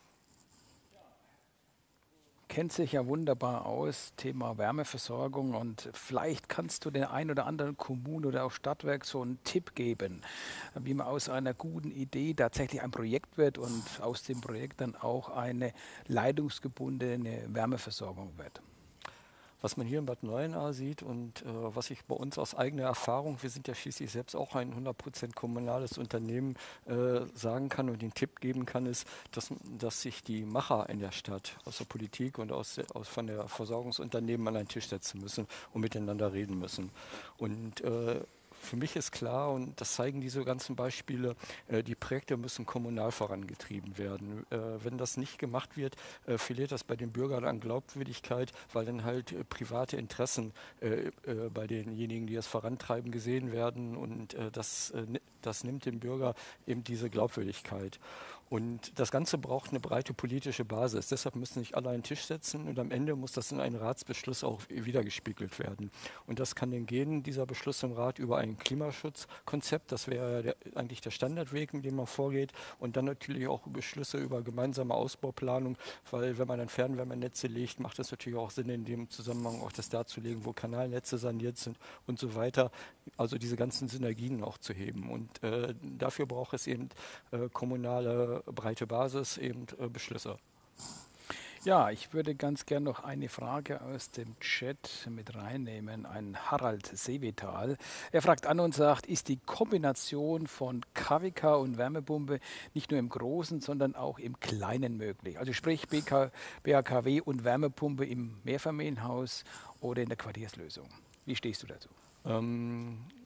Kennt sich ja wunderbar aus, Thema Wärmeversorgung, und vielleicht kannst du der ein oder anderen Kommune oder auch Stadtwerk so einen Tipp geben, wie man aus einer guten Idee tatsächlich ein Projekt wird und aus dem Projekt dann auch eine leitungsgebundene Wärmeversorgung wird. Was man hier in Bad Neuenahr sieht und äh, was ich bei uns aus eigener Erfahrung, wir sind ja schließlich selbst auch ein hundert Prozent kommunales Unternehmen, äh, sagen kann und den Tipp geben kann, ist, dass, dass sich die Macher in der Stadt aus der Politik und aus, aus von der Versorgungsunternehmen an einen Tisch setzen müssen und miteinander reden müssen. Und äh, für mich ist klar, und das zeigen diese ganzen Beispiele, äh, die Projekte müssen kommunal vorangetrieben werden. Äh, wenn das nicht gemacht wird, äh, verliert das bei den Bürgern an Glaubwürdigkeit, weil dann halt äh, private Interessen äh, äh, bei denjenigen, die es vorantreiben, gesehen werden, und äh, das, äh, das nimmt dem Bürger eben diese Glaubwürdigkeit. Und das Ganze braucht eine breite politische Basis. Deshalb müssen sich alle an den Tisch setzen und am Ende muss das in einen Ratsbeschluss auch wiedergespiegelt werden. Und das kann dann gehen, dieser Beschluss im Rat, über ein Klimaschutzkonzept. Das wäre der, eigentlich der Standardweg, mit dem man vorgeht. Und dann natürlich auch Beschlüsse über gemeinsame Ausbauplanung, weil wenn man dann Fernwärmenetze legt, macht es natürlich auch Sinn, in dem Zusammenhang auch das darzulegen, wo Kanalnetze saniert sind und so weiter. Also diese ganzen Synergien auch zu heben. Und äh, dafür braucht es eben äh, kommunale breite Basis, eben äh, Beschlüsse. Ja, ich würde ganz gern noch eine Frage aus dem Chat mit reinnehmen. Ein Harald Seevetal. Er fragt an und sagt, ist die Kombination von K W K und Wärmepumpe nicht nur im Großen, sondern auch im Kleinen möglich? Also sprich B H K W und Wärmepumpe im Mehrfamilienhaus oder in der Quartierslösung. Wie stehst du dazu? Ähm,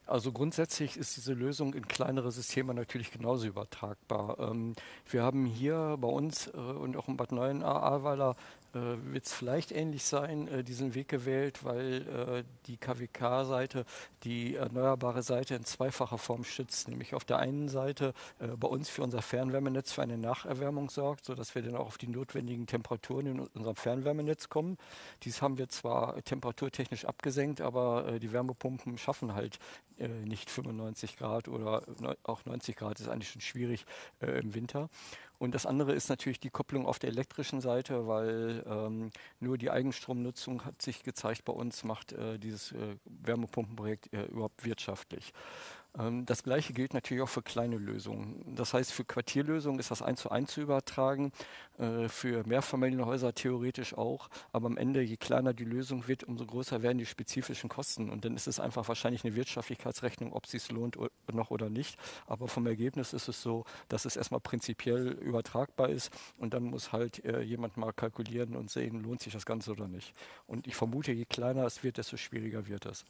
Also grundsätzlich ist diese Lösung in kleinere Systeme natürlich genauso übertragbar. Ähm, wir haben hier bei uns äh, und auch in Bad Neuenahr-Ahrweiler äh, wird es vielleicht ähnlich sein, äh, diesen Weg gewählt, weil äh, die K W K-Seite die erneuerbare Seite in zweifacher Form stützt. Nämlich auf der einen Seite äh, bei uns für unser Fernwärmenetz für eine Nacherwärmung sorgt, sodass wir dann auch auf die notwendigen Temperaturen in unserem Fernwärmenetz kommen. Dies haben wir zwar temperaturtechnisch abgesenkt, aber äh, die Wärmepumpen schaffen halt äh, nicht fünfundneunzig Grad oder auch neunzig Grad, ist eigentlich schon schwierig äh, im Winter. Und das andere ist natürlich die Kopplung auf der elektrischen Seite, weil ähm, nur die Eigenstromnutzung hat sich gezeigt bei uns, macht äh, dieses äh, Wärmepumpenprojekt äh, überhaupt wirtschaftlich. Ähm, das Gleiche gilt natürlich auch für kleine Lösungen. Das heißt, für Quartierlösungen ist das eins zu eins zu übertragen, äh, für Mehrfamilienhäuser theoretisch auch. Aber am Ende, je kleiner die Lösung wird, umso größer werden die spezifischen Kosten. Und dann ist es einfach wahrscheinlich eine Wirtschaftlichkeitsrechnung, ob es sich lohnt noch oder nicht. Aber vom Ergebnis ist es so, dass es erstmal prinzipiell übertragbar ist. Und dann muss halt äh, jemand mal kalkulieren und sehen, lohnt sich das Ganze oder nicht. Und ich vermute, je kleiner es wird, desto schwieriger wird es.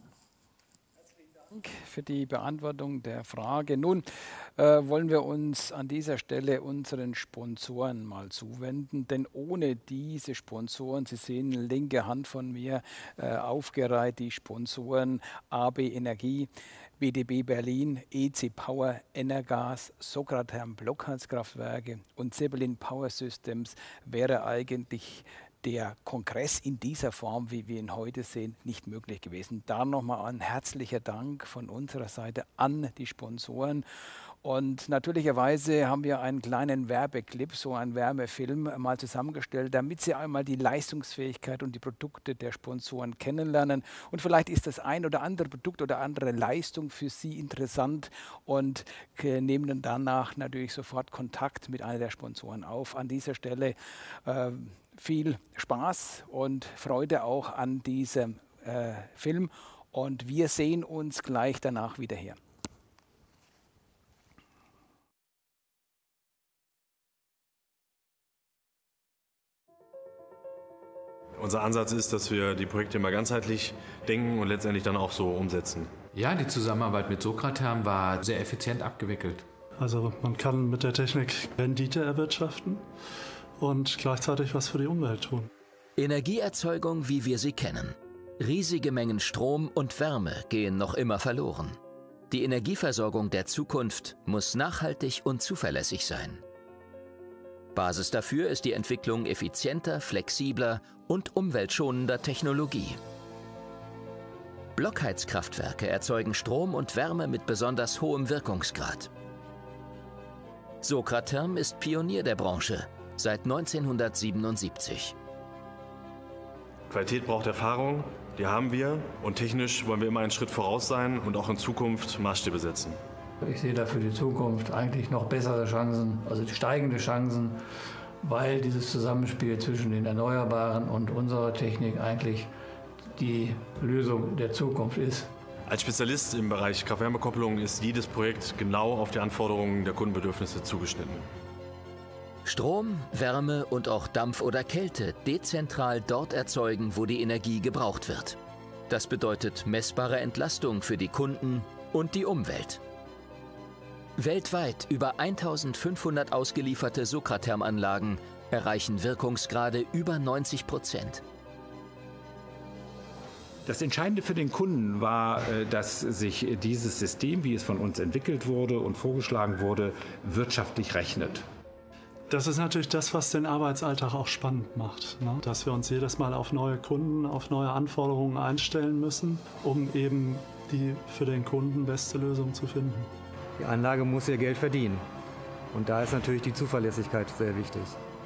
Dank für die Beantwortung der Frage. Nun äh, wollen wir uns an dieser Stelle unseren Sponsoren mal zuwenden, denn ohne diese Sponsoren, Sie sehen linke Hand von mir äh, aufgereiht, die Sponsoren A B Energie, B T B Berlin, E C Power, Energas, Socratherm Blockheizkraftwerke und Zeppelin Power Systems, wäre eigentlich der Kongress in dieser Form, wie wir ihn heute sehen, nicht möglich gewesen. Da nochmal ein herzlicher Dank von unserer Seite an die Sponsoren. Und natürlicherweise haben wir einen kleinen Werbeclip, so einen Werbefilm mal zusammengestellt, damit Sie einmal die Leistungsfähigkeit und die Produkte der Sponsoren kennenlernen. Und vielleicht ist das ein oder andere Produkt oder andere Leistung für Sie interessant und nehmen dann danach natürlich sofort Kontakt mit einer der Sponsoren auf. An dieser Stelle äh, viel Spaß und Freude auch an diesem äh, Film. Und wir sehen uns gleich danach wieder hier. Unser Ansatz ist, dass wir die Projekte immer ganzheitlich denken und letztendlich dann auch so umsetzen. Ja, die Zusammenarbeit mit Socratherm war sehr effizient abgewickelt. Also man kann mit der Technik Rendite erwirtschaften und gleichzeitig was für die Umwelt tun. Energieerzeugung, wie wir sie kennen. Riesige Mengen Strom und Wärme gehen noch immer verloren. Die Energieversorgung der Zukunft muss nachhaltig und zuverlässig sein. Basis dafür ist die Entwicklung effizienter, flexibler und umweltschonender Technologie. Blockheizkraftwerke erzeugen Strom und Wärme mit besonders hohem Wirkungsgrad. Socratherm ist Pionier der Branche seit neunzehnhundertsiebenundsiebzig. Qualität braucht Erfahrung, die haben wir. Und technisch wollen wir immer einen Schritt voraus sein und auch in Zukunft Maßstäbe setzen. Ich sehe da für die Zukunft eigentlich noch bessere Chancen, also steigende Chancen, weil dieses Zusammenspiel zwischen den Erneuerbaren und unserer Technik eigentlich die Lösung der Zukunft ist. Als Spezialist im Bereich Kraft-Wärme-Kopplung ist jedes Projekt genau auf die Anforderungen der Kundenbedürfnisse zugeschnitten. Strom, Wärme und auch Dampf oder Kälte dezentral dort erzeugen, wo die Energie gebraucht wird. Das bedeutet messbare Entlastung für die Kunden und die Umwelt. Weltweit über eintausendfünfhundert ausgelieferte Socratherm-Anlagen erreichen Wirkungsgrade über neunzig Prozent. Das Entscheidende für den Kunden war, dass sich dieses System, wie es von uns entwickelt wurde und vorgeschlagen wurde, wirtschaftlich rechnet. Das ist natürlich das, was den Arbeitsalltag auch spannend macht, ne? Dass wir uns jedes Mal auf neue Kunden, auf neue Anforderungen einstellen müssen, um eben die für den Kunden beste Lösung zu finden. Die Anlage muss ihr Geld verdienen. Und da ist natürlich die Zuverlässigkeit sehr wichtig.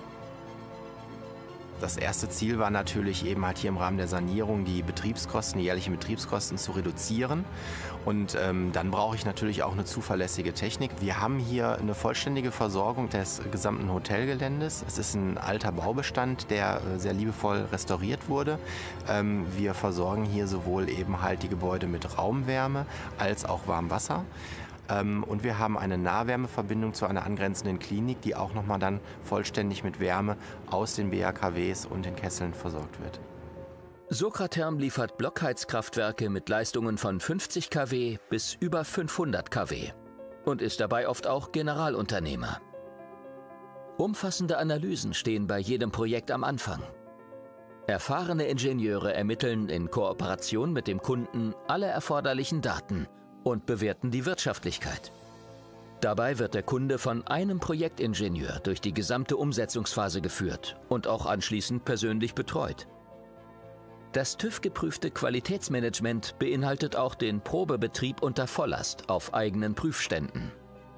Das erste Ziel war natürlich eben halt hier im Rahmen der Sanierung die Betriebskosten, die jährlichen Betriebskosten zu reduzieren. Und ähm, dann brauche ich natürlich auch eine zuverlässige Technik. Wir haben hier eine vollständige Versorgung des gesamten Hotelgeländes. Es ist ein alter Baubestand, der äh, sehr liebevoll restauriert wurde. Ähm, wir versorgen hier sowohl eben halt die Gebäude mit Raumwärme als auch Warmwasser. Und wir haben eine Nahwärmeverbindung zu einer angrenzenden Klinik, die auch nochmal dann vollständig mit Wärme aus den B H K Ws und den Kesseln versorgt wird. Socratherm liefert Blockheizkraftwerke mit Leistungen von fünfzig Kilowatt bis über fünfhundert Kilowatt und ist dabei oft auch Generalunternehmer. Umfassende Analysen stehen bei jedem Projekt am Anfang. Erfahrene Ingenieure ermitteln in Kooperation mit dem Kunden alle erforderlichen Daten und bewerten die Wirtschaftlichkeit. Dabei wird der Kunde von einem Projektingenieur durch die gesamte Umsetzungsphase geführt und auch anschließend persönlich betreut. Das TÜV-geprüfte Qualitätsmanagement beinhaltet auch den Probebetrieb unter Volllast auf eigenen Prüfständen.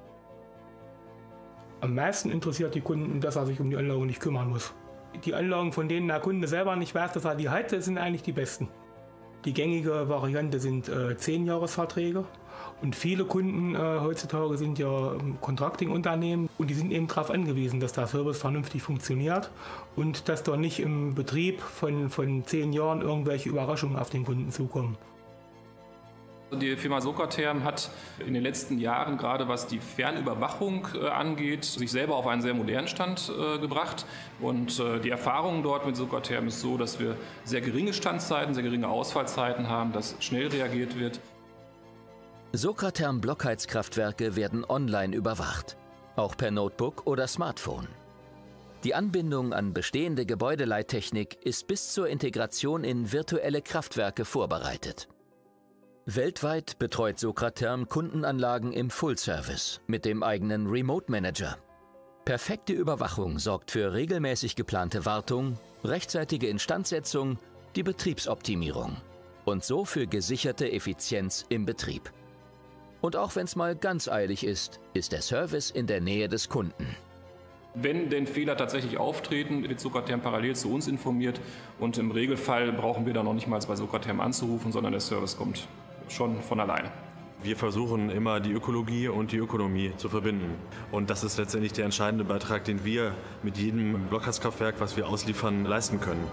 Am meisten interessiert die Kunden, dass er sich um die Anlage nicht kümmern muss. Die Anlagen, von denen der Kunde selber nicht weiß, dass er die hat, sind eigentlich die besten. Die gängige Variante sind äh, zehn-Jahres-Verträge. Und viele Kunden äh, heutzutage sind ja ähm, Contracting-Unternehmen und die sind eben darauf angewiesen, dass der Service vernünftig funktioniert und dass da nicht im Betrieb von, von zehn Jahren irgendwelche Überraschungen auf den Kunden zukommen. Die Firma Socratherm hat in den letzten Jahren, gerade was die Fernüberwachung äh, angeht, sich selber auf einen sehr modernen Stand äh, gebracht. Und äh, die Erfahrung dort mit Socratherm ist so, dass wir sehr geringe Standzeiten, sehr geringe Ausfallzeiten haben, dass schnell reagiert wird. Socratherm Blockheizkraftwerke werden online überwacht, auch per Notebook oder Smartphone. Die Anbindung an bestehende Gebäudeleittechnik ist bis zur Integration in virtuelle Kraftwerke vorbereitet. Weltweit betreut Socratherm Kundenanlagen im Full-Service mit dem eigenen Remote Manager. Perfekte Überwachung sorgt für regelmäßig geplante Wartung, rechtzeitige Instandsetzung, die Betriebsoptimierung und so für gesicherte Effizienz im Betrieb. Und auch wenn es mal ganz eilig ist, ist der Service in der Nähe des Kunden. Wenn denn Fehler tatsächlich auftreten, wird Socratherm parallel zu uns informiert und im Regelfall brauchen wir dann noch nicht mal bei Socratherm anzurufen, sondern der Service kommt schon von alleine. Wir versuchen immer die Ökologie und die Ökonomie zu verbinden. Und das ist letztendlich der entscheidende Beitrag, den wir mit jedem Blockheizkraftwerk, was wir ausliefern, leisten können.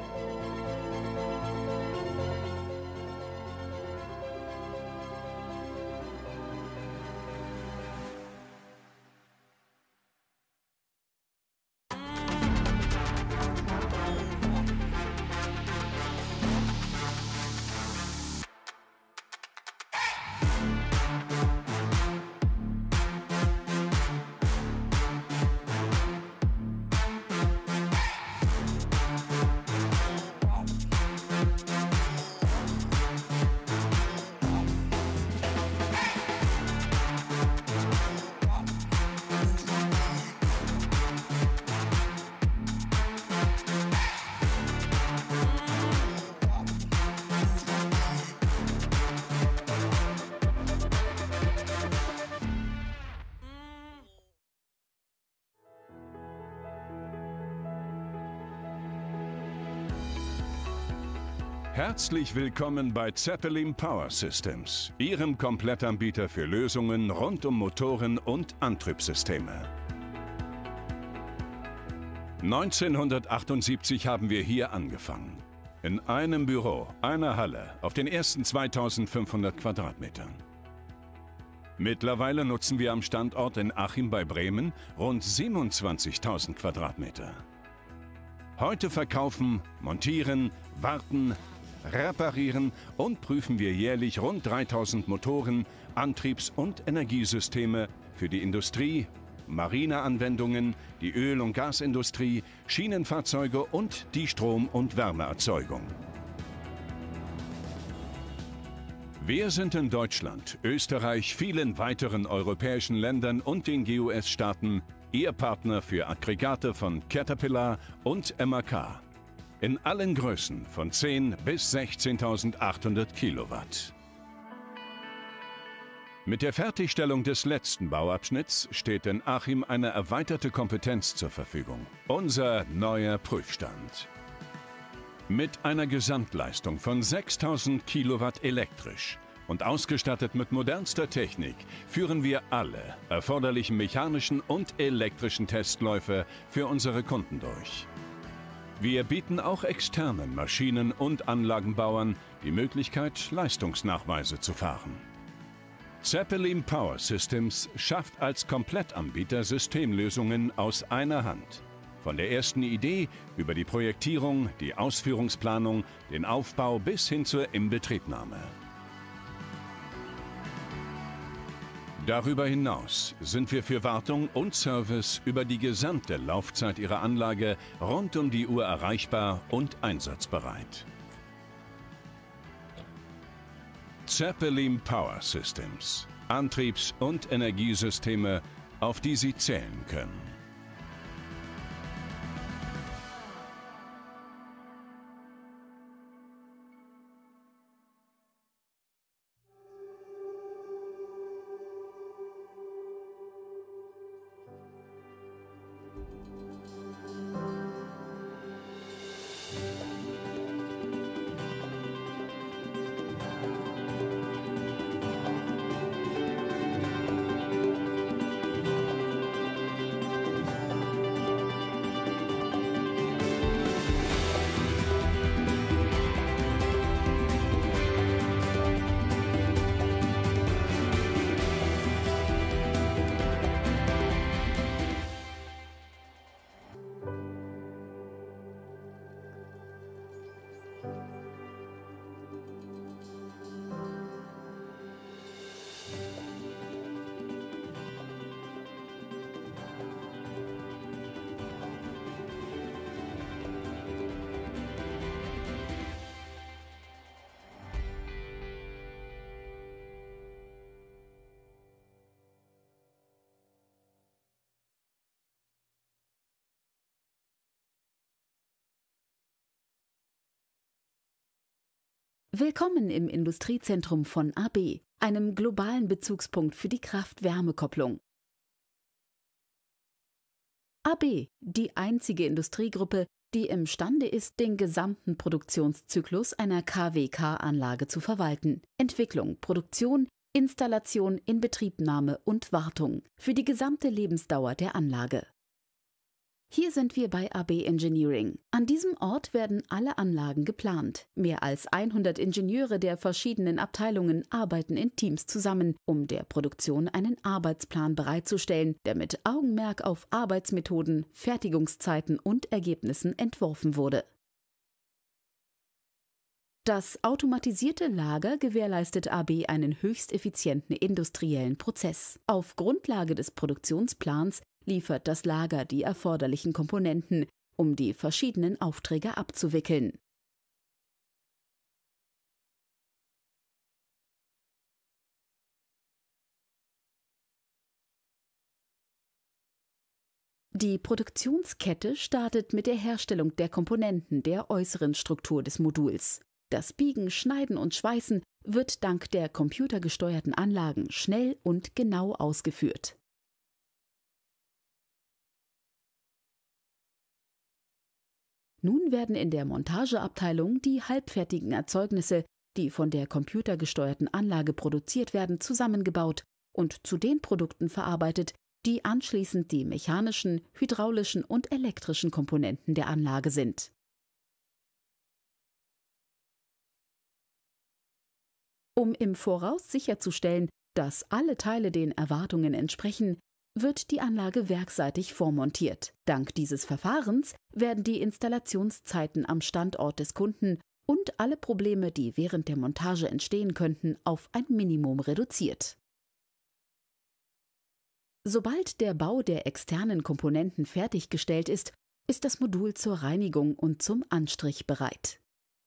Herzlich willkommen bei Zeppelin Power Systems, Ihrem Komplettanbieter für Lösungen rund um Motoren und Antriebssysteme. neunzehnhundertachtundsiebzig haben wir hier angefangen. In einem Büro, einer Halle, auf den ersten zweitausendfünfhundert Quadratmetern. Mittlerweile nutzen wir am Standort in Achim bei Bremen rund siebenundzwanzigtausend Quadratmeter. Heute verkaufen, montieren, warten, reparieren und prüfen wir jährlich rund dreitausend Motoren, Antriebs- und Energiesysteme für die Industrie, Marineanwendungen, die Öl- und Gasindustrie, Schienenfahrzeuge und die Strom- und Wärmeerzeugung. Wir sind in Deutschland, Österreich, vielen weiteren europäischen Ländern und den G U S-Staaten Ihr Partner für Aggregate von Caterpillar und M A K. In allen Größen von zehn bis sechzehntausendachthundert Kilowatt. Mit der Fertigstellung des letzten Bauabschnitts steht in Achim eine erweiterte Kompetenz zur Verfügung. Unser neuer Prüfstand. Mit einer Gesamtleistung von sechstausend Kilowatt elektrisch und ausgestattet mit modernster Technik führen wir alle erforderlichen mechanischen und elektrischen Testläufe für unsere Kunden durch. Wir bieten auch externen Maschinen- und Anlagenbauern die Möglichkeit, Leistungsnachweise zu fahren. Zeppelin Power Systems schafft als Komplettanbieter Systemlösungen aus einer Hand. Von der ersten Idee über die Projektierung, die Ausführungsplanung, den Aufbau bis hin zur Inbetriebnahme. Darüber hinaus sind wir für Wartung und Service über die gesamte Laufzeit Ihrer Anlage rund um die Uhr erreichbar und einsatzbereit. Zeppelin Power Systems. Antriebs- und Energiesysteme, auf die Sie zählen können. Willkommen im Industriezentrum von A B, einem globalen Bezugspunkt für die Kraft-Wärme-Kopplung. A B, die einzige Industriegruppe, die imstande ist, den gesamten Produktionszyklus einer K W K-Anlage zu verwalten. Entwicklung, Produktion, Installation, Inbetriebnahme und Wartung für die gesamte Lebensdauer der Anlage. Hier sind wir bei A B Engineering. An diesem Ort werden alle Anlagen geplant. Mehr als hundert Ingenieure der verschiedenen Abteilungen arbeiten in Teams zusammen, um der Produktion einen Arbeitsplan bereitzustellen, der mit Augenmerk auf Arbeitsmethoden, Fertigungszeiten und Ergebnissen entworfen wurde. Das automatisierte Lager gewährleistet A B einen höchst effizienten industriellen Prozess. Auf Grundlage des Produktionsplans liefert das Lager die erforderlichen Komponenten, um die verschiedenen Aufträge abzuwickeln. Die Produktionskette startet mit der Herstellung der Komponenten der äußeren Struktur des Moduls. Das Biegen, Schneiden und Schweißen wird dank der computergesteuerten Anlagen schnell und genau ausgeführt. Nun werden in der Montageabteilung die halbfertigen Erzeugnisse, die von der computergesteuerten Anlage produziert werden, zusammengebaut und zu den Produkten verarbeitet, die anschließend die mechanischen, hydraulischen und elektrischen Komponenten der Anlage sind. Um im Voraus sicherzustellen, dass alle Teile den Erwartungen entsprechen, wird die Anlage werkseitig vormontiert. Dank dieses Verfahrens werden die Installationszeiten am Standort des Kunden und alle Probleme, die während der Montage entstehen könnten, auf ein Minimum reduziert. Sobald der Bau der externen Komponenten fertiggestellt ist, ist das Modul zur Reinigung und zum Anstrich bereit.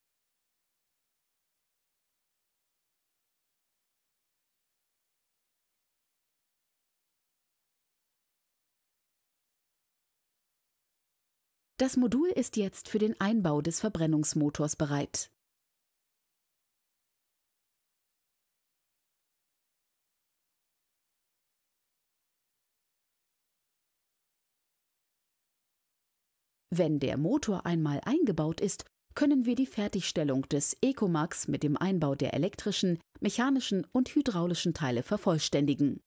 Das Modul ist jetzt für den Einbau des Verbrennungsmotors bereit. Wenn der Motor einmal eingebaut ist, können wir die Fertigstellung des Ecomax mit dem Einbau der elektrischen, mechanischen und hydraulischen Teile vervollständigen.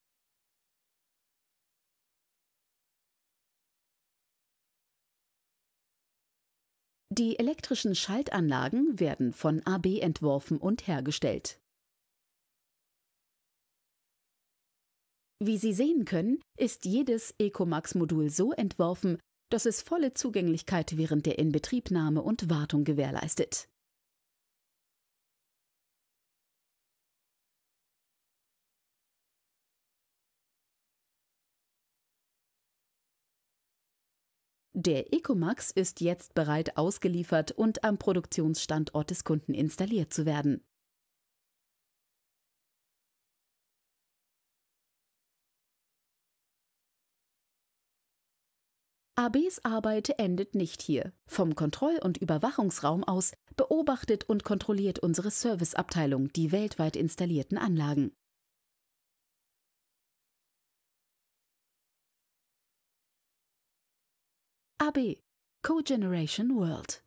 Die elektrischen Schaltanlagen werden von A B entworfen und hergestellt. Wie Sie sehen können, ist jedes Ecomax-Modul so entworfen, dass es volle Zugänglichkeit während der Inbetriebnahme und Wartung gewährleistet. Der Ecomax ist jetzt bereit, ausgeliefert und am Produktionsstandort des Kunden installiert zu werden. A Bs Arbeit endet nicht hier. Vom Kontroll- und Überwachungsraum aus beobachtet und kontrolliert unsere Serviceabteilung die weltweit installierten Anlagen. A B Cogeneration World.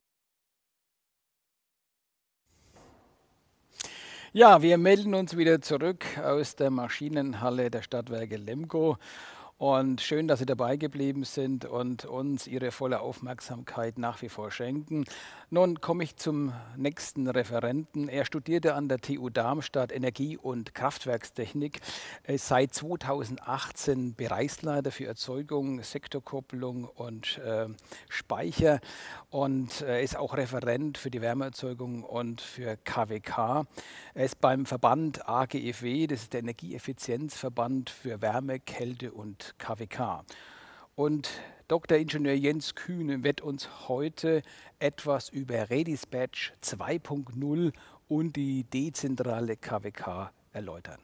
Ja, wir melden uns wieder zurück aus der Maschinenhalle der Stadtwerke Lemgo. Und schön, dass Sie dabei geblieben sind und uns Ihre volle Aufmerksamkeit nach wie vor schenken. Nun komme ich zum nächsten Referenten. Er studierte an der T U Darmstadt Energie- und Kraftwerkstechnik, ist seit zweitausendachtzehn Bereichsleiter für Erzeugung, Sektorkopplung und äh, Speicher und äh, ist auch Referent für die Wärmeerzeugung und für K W K. Er ist beim Verband A G F W, das ist der Energieeffizienzverband für Wärme, Kälte und K W K. Und Doktor Ingenieur Jens Kühne wird uns heute etwas über Redispatch zwei Punkt null und die dezentrale K W K erläutern.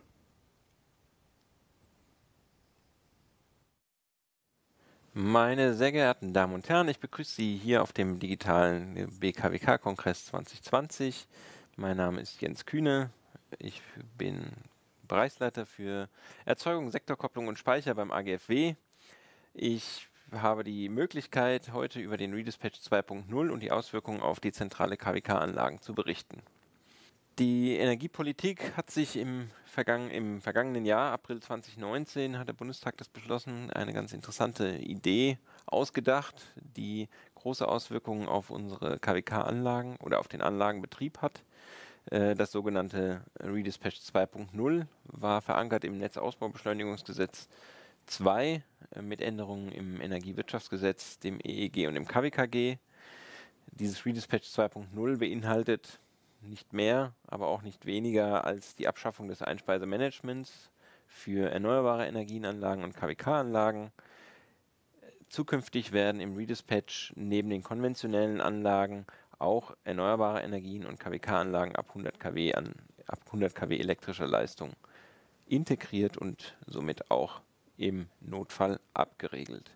Meine sehr geehrten Damen und Herren, ich begrüße Sie hier auf dem digitalen B K W K-Kongress zwanzig zwanzig. Mein Name ist Jens Kühne. Ich bin Bereichsleiter für Erzeugung, Sektorkopplung und Speicher beim A G F W. Ich habe die Möglichkeit, heute über den Redispatch zwei Punkt null und die Auswirkungen auf dezentrale K W K-Anlagen zu berichten. Die Energiepolitik hat sich im, Vergangen, im vergangenen Jahr, April zweitausendneunzehn, hat der Bundestag das beschlossen, eine ganz interessante Idee ausgedacht, die große Auswirkungen auf unsere K W K-Anlagen oder auf den Anlagenbetrieb hat. Das sogenannte Redispatch zwei Punkt null war verankert im Netzausbaubeschleunigungsgesetz zwei mit Änderungen im Energiewirtschaftsgesetz, dem E E G und dem K W K G. Dieses Redispatch zwei Punkt null beinhaltet nicht mehr, aber auch nicht weniger als die Abschaffung des Einspeisemanagements für erneuerbare Energienanlagen und K W K-Anlagen. Zukünftig werden im Redispatch neben den konventionellen Anlagen auch erneuerbare Energien und K W K-Anlagen ab hundert Kilowatt an ab hundert Kilowatt elektrischer Leistung integriert und somit auch im Notfall abgeregelt.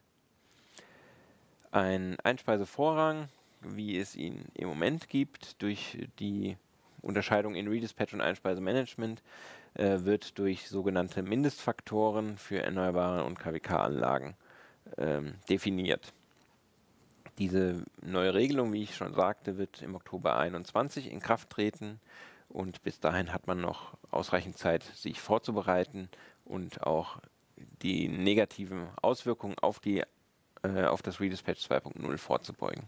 Ein Einspeisevorrang, wie es ihn im Moment gibt, durch die Unterscheidung in Redispatch und Einspeisemanagement, äh, wird durch sogenannte Mindestfaktoren für erneuerbare und K W K-Anlagen ähm, definiert. Diese neue Regelung, wie ich schon sagte, wird im Oktober einundzwanzig in Kraft treten und bis dahin hat man noch ausreichend Zeit, sich vorzubereiten und auch die negativen Auswirkungen auf, die, äh, auf das Redispatch zwei Punkt null vorzubeugen.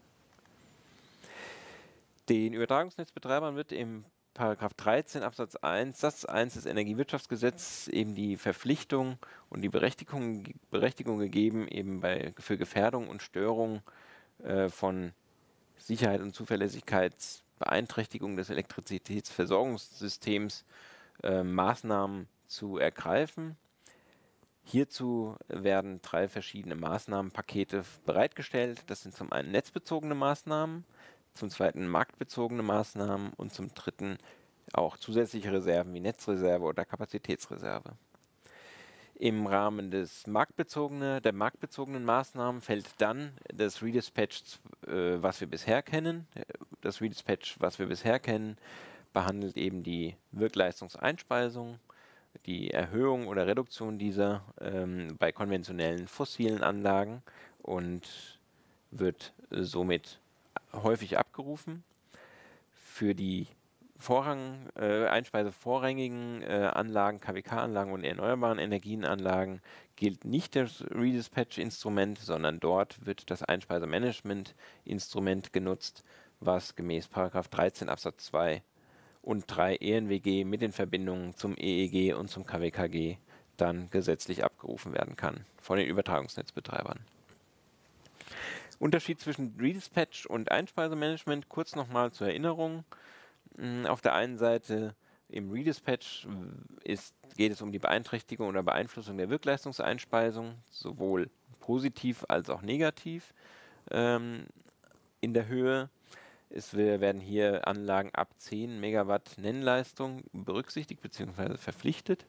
Den Übertragungsnetzbetreibern wird im Paragraph dreizehn Absatz eins Satz eins des Energiewirtschaftsgesetzes eben die Verpflichtung und die Berechtigung, Berechtigung gegeben, eben bei, für Gefährdung und Störung äh, von Sicherheit und Zuverlässigkeitsbeeinträchtigung des Elektrizitätsversorgungssystems äh, Maßnahmen zu ergreifen. Hierzu werden drei verschiedene Maßnahmenpakete bereitgestellt. Das sind zum einen netzbezogene Maßnahmen, zum zweiten marktbezogene Maßnahmen und zum dritten auch zusätzliche Reserven wie Netzreserve oder Kapazitätsreserve. Im Rahmen des marktbezogene, der marktbezogenen Maßnahmen fällt dann das Redispatch, äh, was wir bisher kennen. Das Redispatch, was wir bisher kennen, behandelt eben die Wirkleistungseinspeisung, die Erhöhung oder Reduktion dieser ähm, bei konventionellen fossilen Anlagen und wird äh, somit häufig abgerufen. Für die Vorrang, äh, einspeisevorrangigen äh, Anlagen, K W K-Anlagen und erneuerbaren Energienanlagen gilt nicht das Redispatch-Instrument, sondern dort wird das Einspeisemanagement-Instrument genutzt, was gemäß Paragraph dreizehn Absatz zwei und drei E N W G mit den Verbindungen zum E E G und zum K W K G dann gesetzlich abgerufen werden kann von den Übertragungsnetzbetreibern. Unterschied zwischen Redispatch und Einspeisemanagement, kurz nochmal zur Erinnerung. Auf der einen Seite im Redispatch ist, geht es um die Beeinträchtigung oder Beeinflussung der Wirkleistungseinspeisung, sowohl positiv als auch negativ ähm, in der Höhe. Es werden hier Anlagen ab zehn Megawatt Nennleistung berücksichtigt bzw. verpflichtet.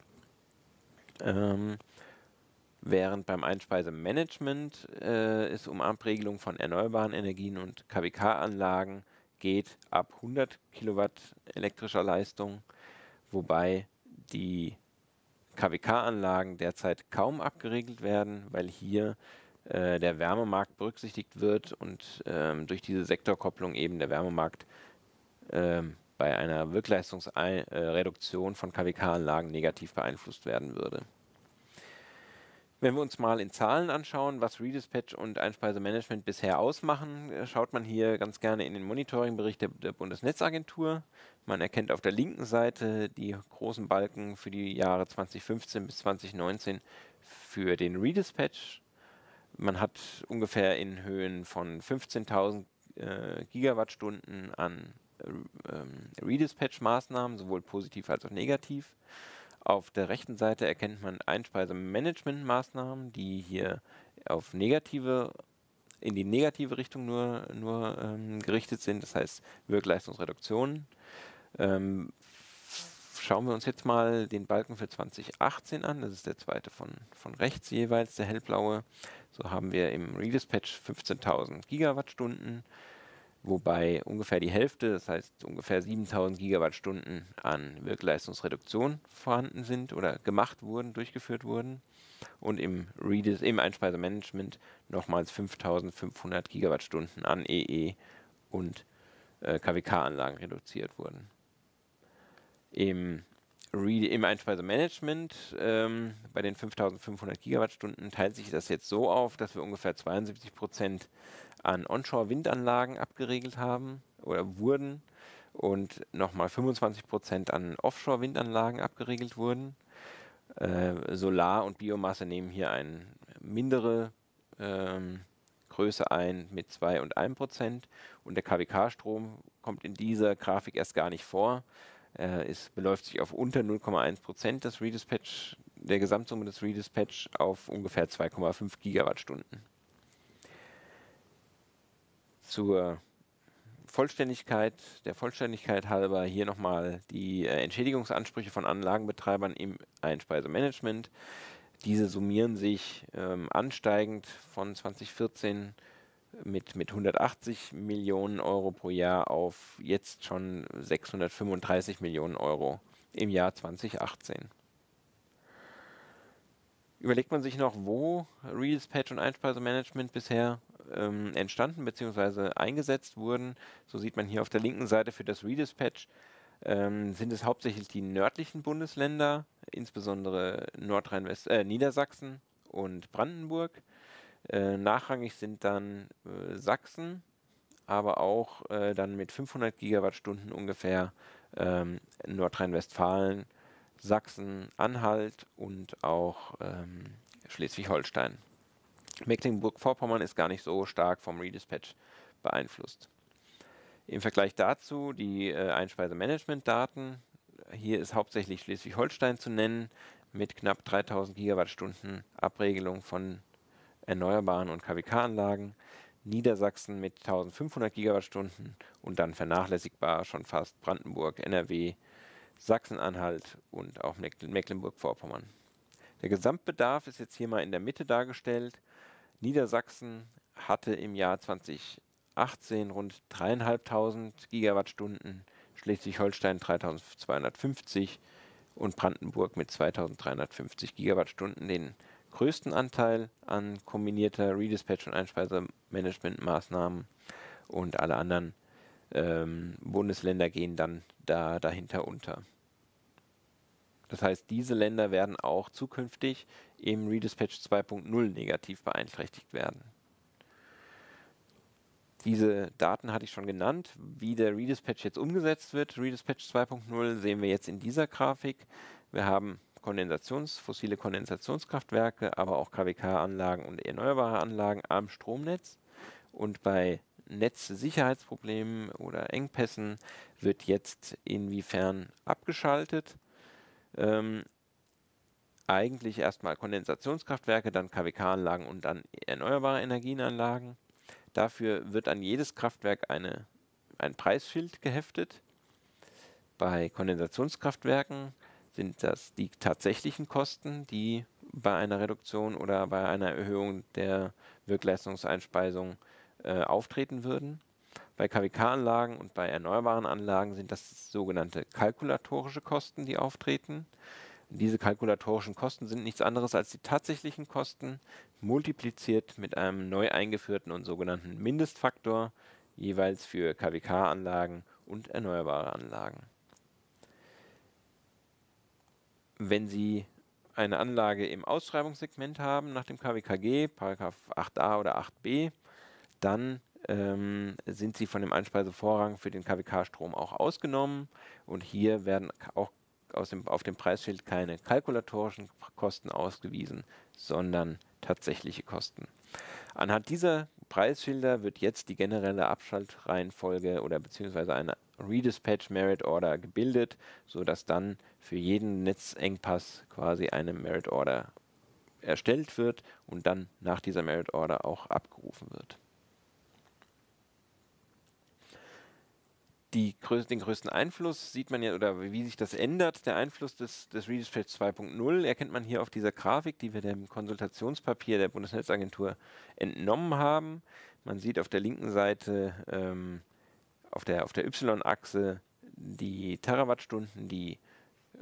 Ähm, während beim Einspeisemanagement äh, es um Abregelung von erneuerbaren Energien und K W K-Anlagen geht ab hundert Kilowatt elektrischer Leistung, wobei die K W K-Anlagen derzeit kaum abgeregelt werden, weil hier äh, der Wärmemarkt berücksichtigt wird und ähm, durch diese Sektorkopplung eben der Wärmemarkt ähm, bei einer Wirkleistungsreduktion von K W K-Anlagen negativ beeinflusst werden würde. Wenn wir uns mal in Zahlen anschauen, was Redispatch und Einspeisemanagement bisher ausmachen, schaut man hier ganz gerne in den Monitoringbericht der, der Bundesnetzagentur. Man erkennt auf der linken Seite die großen Balken für die Jahre zweitausendfünfzehn bis zweitausendneunzehn für den Redispatch. Man hat ungefähr in Höhen von fünfzehntausend äh, Gigawattstunden an äh, Redispatch-Maßnahmen, sowohl positiv als auch negativ. Auf der rechten Seite erkennt man Einspeisemanagement-Maßnahmen, die hier auf negative, in die negative Richtung nur, nur ähm, gerichtet sind, das heißt Wirkleistungsreduktionen. Ähm, schauen wir uns jetzt mal den Balken für zweitausendachtzehn an, das ist der zweite von, von rechts jeweils, der hellblaue. So haben wir im Redispatch fünfzehntausend Gigawattstunden, wobei ungefähr die Hälfte, das heißt ungefähr siebentausend Gigawattstunden an Wirkleistungsreduktion vorhanden sind oder gemacht wurden, durchgeführt wurden. Und im, Redis, im Einspeisemanagement nochmals fünftausendfünfhundert Gigawattstunden an E E und äh, K W K-Anlagen reduziert wurden. Im, Im Einspeisemanagement ähm, bei den fünftausendfünfhundert Gigawattstunden teilt sich das jetzt so auf, dass wir ungefähr zweiundsiebzig Prozent an Onshore-Windanlagen abgeregelt haben oder wurden und nochmal fünfundzwanzig Prozent an Offshore-Windanlagen abgeregelt wurden. Äh, Solar und Biomasse nehmen hier eine mindere ähm, Größe ein mit zwei und ein Prozent und der K W K-Strom kommt in dieser Grafik erst gar nicht vor. Äh, es beläuft sich auf unter null Komma eins Prozent des Redispatch, der Gesamtsumme des Redispatch auf ungefähr zwei Komma fünf Gigawattstunden. Zur Vollständigkeit, der Vollständigkeit halber hier nochmal die äh, Entschädigungsansprüche von Anlagenbetreibern im Einspeisemanagement. Diese summieren sich ähm, ansteigend von zweitausendvierzehn mit, mit hundertachtzig Millionen Euro pro Jahr auf jetzt schon sechshundertfünfunddreißig Millionen Euro im Jahr zweitausendachtzehn. Überlegt man sich noch, wo Redispatch und Einspeisemanagement bisher ähm, entstanden bzw. eingesetzt wurden, so sieht man hier auf der linken Seite für das Redispatch, ähm, sind es hauptsächlich die nördlichen Bundesländer, insbesondere Nordrhein-West, äh, Niedersachsen und Brandenburg. Äh, nachrangig sind dann äh, Sachsen, aber auch äh, dann mit fünfhundert Gigawattstunden ungefähr ähm, Nordrhein-Westfalen, Sachsen, Anhalt und auch ähm, Schleswig-Holstein. Mecklenburg-Vorpommern ist gar nicht so stark vom Redispatch beeinflusst. Im Vergleich dazu die äh, Einspeisemanagement-Daten. Hier ist hauptsächlich Schleswig-Holstein zu nennen mit knapp dreitausend Gigawattstunden Abregelung von erneuerbaren und K W K-Anlagen. Niedersachsen mit eintausendfünfhundert Gigawattstunden und dann vernachlässigbar schon fast Brandenburg, N R W, Sachsen-Anhalt und auch Mecklenburg-Vorpommern. Der Gesamtbedarf ist jetzt hier mal in der Mitte dargestellt. Niedersachsen hatte im Jahr zweitausendachtzehn rund dreieinhalbtausend Gigawattstunden, Schleswig-Holstein dreitausendzweihundertfünfzig und Brandenburg mit zweitausenddreihundertfünfzig Gigawattstunden den größten Anteil an kombinierter Redispatch- und Einspeisemanagement-Maßnahmen und alle anderen ähm, Bundesländer gehen dann da dahinter unter. Das heißt, diese Länder werden auch zukünftig im Redispatch zwei Punkt null negativ beeinträchtigt werden. Diese Daten hatte ich schon genannt. Wie der Redispatch jetzt umgesetzt wird, Redispatch zwei Punkt null, sehen wir jetzt in dieser Grafik. Wir haben Kondensations-, fossile Kondensationskraftwerke, aber auch K W K-Anlagen und erneuerbare Anlagen am Stromnetz. Und bei Netzsicherheitsproblemen oder Engpässen wird jetzt inwiefern abgeschaltet. Ähm, eigentlich erstmal Kondensationskraftwerke, dann K W K-Anlagen und dann erneuerbare Energienanlagen. Dafür wird an jedes Kraftwerk eine, ein Preisschild geheftet. Bei Kondensationskraftwerken sind das die tatsächlichen Kosten, die bei einer Reduktion oder bei einer Erhöhung der Wirkleistungseinspeisung äh, auftreten würden. Bei K W K-Anlagen und bei erneuerbaren Anlagen sind das sogenannte kalkulatorische Kosten, die auftreten. Diese kalkulatorischen Kosten sind nichts anderes als die tatsächlichen Kosten, multipliziert mit einem neu eingeführten und sogenannten Mindestfaktor, jeweils für K W K-Anlagen und erneuerbare Anlagen. Wenn Sie eine Anlage im Ausschreibungssegment haben nach dem K W K G, Paragraph acht a oder acht b, dann ähm, sind Sie von dem Einspeisevorrang für den K W K-Strom auch ausgenommen. Und hier werden auch aus dem, auf dem Preisschild keine kalkulatorischen Kosten ausgewiesen, sondern tatsächliche Kosten. Anhand dieser Preisschilder wird jetzt die generelle Abschaltreihenfolge oder beziehungsweise eine Redispatch Merit Order gebildet, sodass dann für jeden Netzengpass quasi eine Merit Order erstellt wird und dann nach dieser Merit Order auch abgerufen wird. Die, den größten Einfluss sieht man ja, oder wie sich das ändert, der Einfluss des, des Redispatch zwei Punkt null, erkennt man hier auf dieser Grafik, die wir dem Konsultationspapier der Bundesnetzagentur entnommen haben. Man sieht auf der linken Seite ähm, auf der, auf der Y-Achse die Terawattstunden, die äh,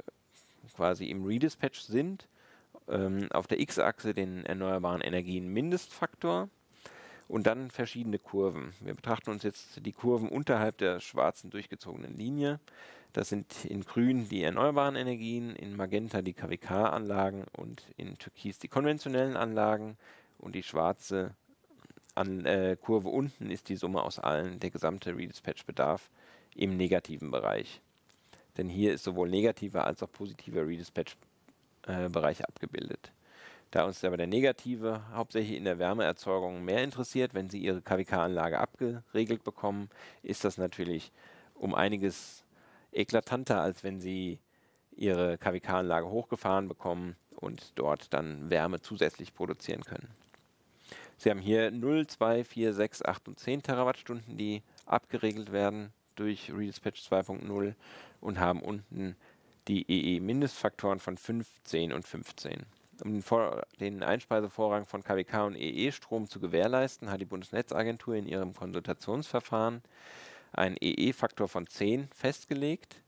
quasi im Redispatch sind, ähm, auf der X-Achse den erneuerbaren Energien Mindestfaktor. Und dann verschiedene Kurven. Wir betrachten uns jetzt die Kurven unterhalb der schwarzen durchgezogenen Linie. Das sind in Grün die erneuerbaren Energien, in Magenta die K W K-Anlagen und in Türkis die konventionellen Anlagen. Und die schwarze An äh, Kurve unten ist die Summe aus allen, der gesamte Redispatch-Bedarf im negativen Bereich. Denn hier ist sowohl negativer als auch positiver Redispatch-Bereich äh, abgebildet. Da uns aber der negative hauptsächlich in der Wärmeerzeugung mehr interessiert, wenn Sie Ihre K W K-Anlage abgeregelt bekommen, ist das natürlich um einiges eklatanter, als wenn Sie Ihre K W K-Anlage hochgefahren bekommen und dort dann Wärme zusätzlich produzieren können. Sie haben hier null, zwei, vier, sechs, acht und zehn Terawattstunden, die abgeregelt werden durch Redispatch zwei Punkt null und haben unten die E E-Mindestfaktoren von fünf, zehn und fünfzehn. Um den, Vor den Einspeisevorrang von K W K und E E-Strom zu gewährleisten, hat die Bundesnetzagentur in ihrem Konsultationsverfahren einen E E-Faktor von zehn festgelegt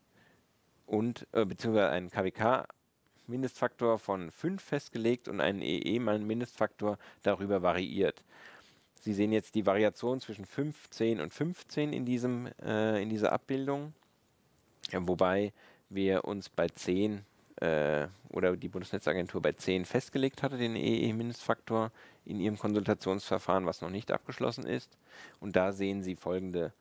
und äh, beziehungsweise einen K W K-Mindestfaktor von fünf festgelegt und einen E E-Mindestfaktor darüber variiert. Sie sehen jetzt die Variation zwischen fünf, zehn und fünfzehn in, diesem, äh, in dieser Abbildung, ja, wobei wir uns bei zehn oder die Bundesnetzagentur bei zehn festgelegt hatte, den E E-Mindestfaktor in ihrem Konsultationsverfahren, was noch nicht abgeschlossen ist. Und da sehen Sie folgende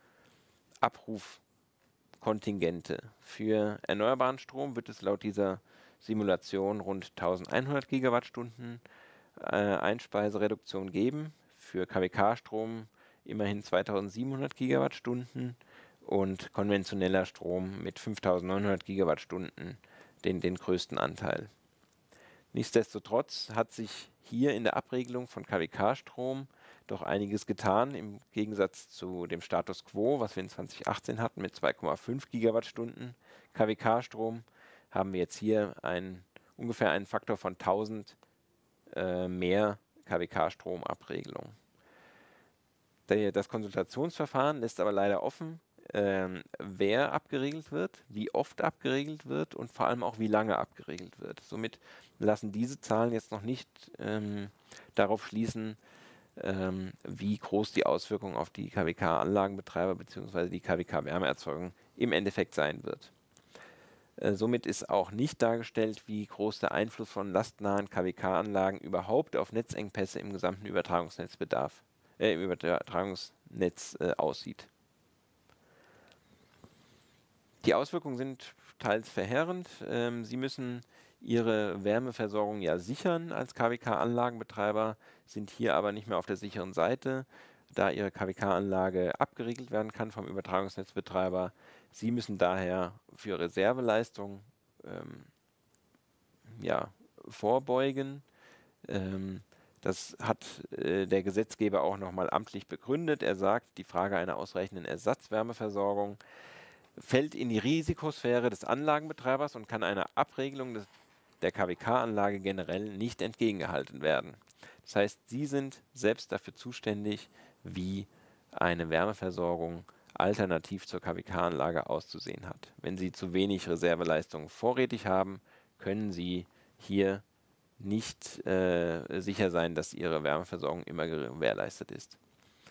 Abrufkontingente. Für erneuerbaren Strom wird es laut dieser Simulation rund eintausendeinhundert Gigawattstunden äh, Einspeisereduktion geben. Für K W K-Strom immerhin zweitausendsiebenhundert Gigawattstunden und konventioneller Strom mit fünftausendneunhundert Gigawattstunden Den, den größten Anteil. Nichtsdestotrotz hat sich hier in der Abregelung von K W K-Strom doch einiges getan, im Gegensatz zu dem Status Quo, was wir in zweitausendachtzehn hatten mit zwei Komma fünf Gigawattstunden K W K-Strom, haben wir jetzt hier ein, ungefähr einen Faktor von tausend äh, mehr K W K-Stromabregelung. Das Konsultationsverfahren lässt aber leider offen, Ähm, wer abgeregelt wird, wie oft abgeregelt wird und vor allem auch wie lange abgeregelt wird. Somit lassen diese Zahlen jetzt noch nicht ähm, darauf schließen, ähm, wie groß die Auswirkung auf die K W K-Anlagenbetreiber bzw. die K W K-Wärmeerzeugung im Endeffekt sein wird. Äh, somit ist auch nicht dargestellt, wie groß der Einfluss von lastnahen K W K-Anlagen überhaupt auf Netzengpässe im gesamten Übertragungsnetzbedarf, äh, im Übertragungsnetz äh, aussieht. Die Auswirkungen sind teils verheerend. Ähm, Sie müssen Ihre Wärmeversorgung ja sichern als K W K-Anlagenbetreiber, sind hier aber nicht mehr auf der sicheren Seite, da Ihre K W K-Anlage abgeriegelt werden kann vom Übertragungsnetzbetreiber. Sie müssen daher für Reserveleistung ähm, ja, vorbeugen. Ähm, das hat äh, der Gesetzgeber auch nochmal amtlich begründet. Er sagt, die Frage einer ausreichenden Ersatzwärmeversorgung fällt in die Risikosphäre des Anlagenbetreibers und kann einer Abregelung des, der K W K-Anlage generell nicht entgegengehalten werden. Das heißt, Sie sind selbst dafür zuständig, wie eine Wärmeversorgung alternativ zur K W K-Anlage auszusehen hat. Wenn Sie zu wenig Reserveleistung vorrätig haben, können Sie hier nicht äh, sicher sein, dass Ihre Wärmeversorgung immer gewährleistet ist.